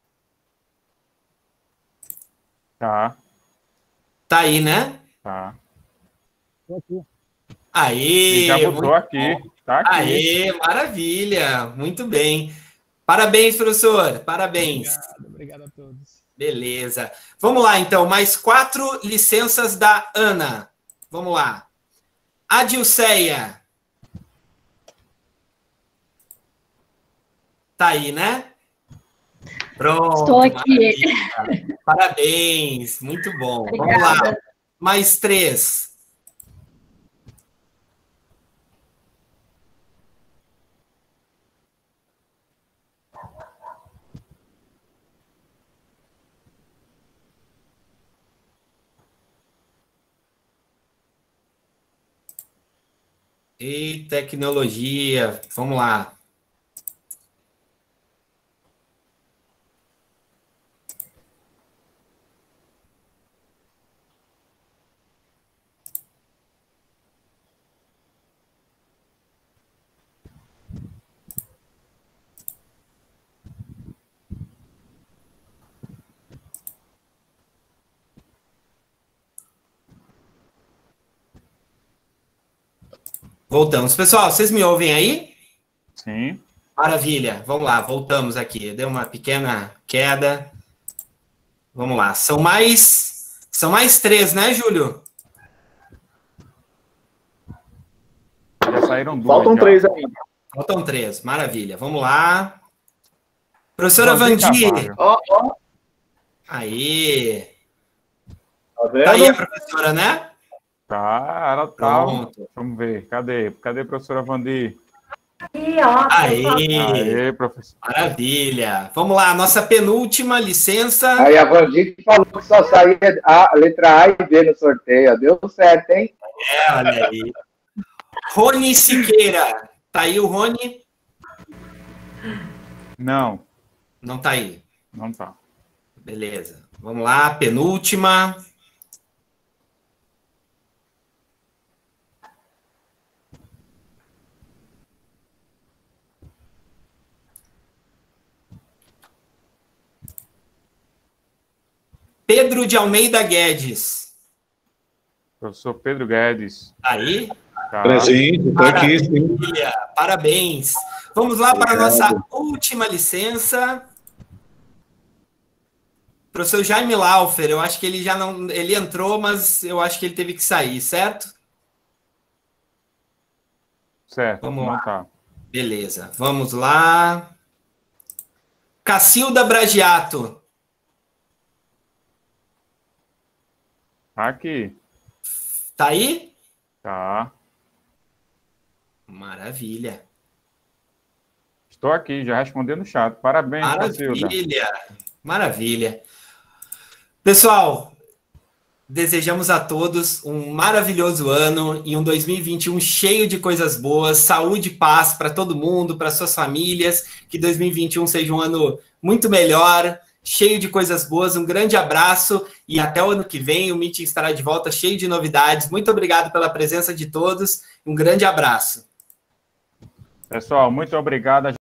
Tá. Tá aí, né? Tá. Tô aqui. Aê! Ele já botou aqui. Bom. Tá aqui. Aê, maravilha. Muito bem. Parabéns, professor. Parabéns. Obrigado, obrigado a todos. Beleza. Vamos lá, então. Mais quatro licenças da Ana. Vamos lá. Adilceia. Tá aí, né? Pronto. Estou aqui. Maravilha. Parabéns. Muito bom. Obrigada. Vamos lá. Mais três. E tecnologia, vamos lá. Voltamos. Pessoal, vocês me ouvem aí? Sim. Maravilha. Vamos lá, voltamos aqui. Deu uma pequena queda. Vamos lá. São mais, são mais três, né, Júlio? Já saíram duas. Faltam já. três ainda. Faltam três. Maravilha. Vamos lá. Professora Vandi Vandi. Carvalho. Ó, ó. Aí. Tá vendo? Tá aí a professora, né? Tá, ela tá. Pronto. Vamos ver. Cadê? Cadê a professora Vandi? Aí. Aê, professor. Maravilha. Vamos lá, nossa penúltima licença. Aí a Vandi falou que só saía a letra A e B no sorteio. Deu certo, hein? É, olha aí. Rony Siqueira. Tá aí o Rony? Não. Não tá aí. Não tá. Beleza. Vamos lá, penúltima. Pedro de Almeida Guedes. Professor Pedro Guedes. Aí? Tá. Presente, estou aqui, sim. Parabéns. Vamos lá para a nossa última licença. Professor Jaime Laufer, eu acho que ele já não... Ele entrou, mas eu acho que ele teve que sair, certo? Certo. Vamos não lá. Tá. Beleza. Vamos lá. Cacilda Bragiato. Aqui. Tá aí? Tá. Maravilha. Estou aqui, já respondi no chat. Parabéns, Cacilda. Maravilha. Maravilha. Pessoal, desejamos a todos um maravilhoso ano e um dois mil e vinte e um cheio de coisas boas, saúde e paz para todo mundo, para suas famílias, que dois mil e vinte e um seja um ano muito melhor, cheio de coisas boas. Um grande abraço e até o ano que vem o Meeting estará de volta cheio de novidades. Muito obrigado pela presença de todos, um grande abraço. Pessoal, muito obrigado.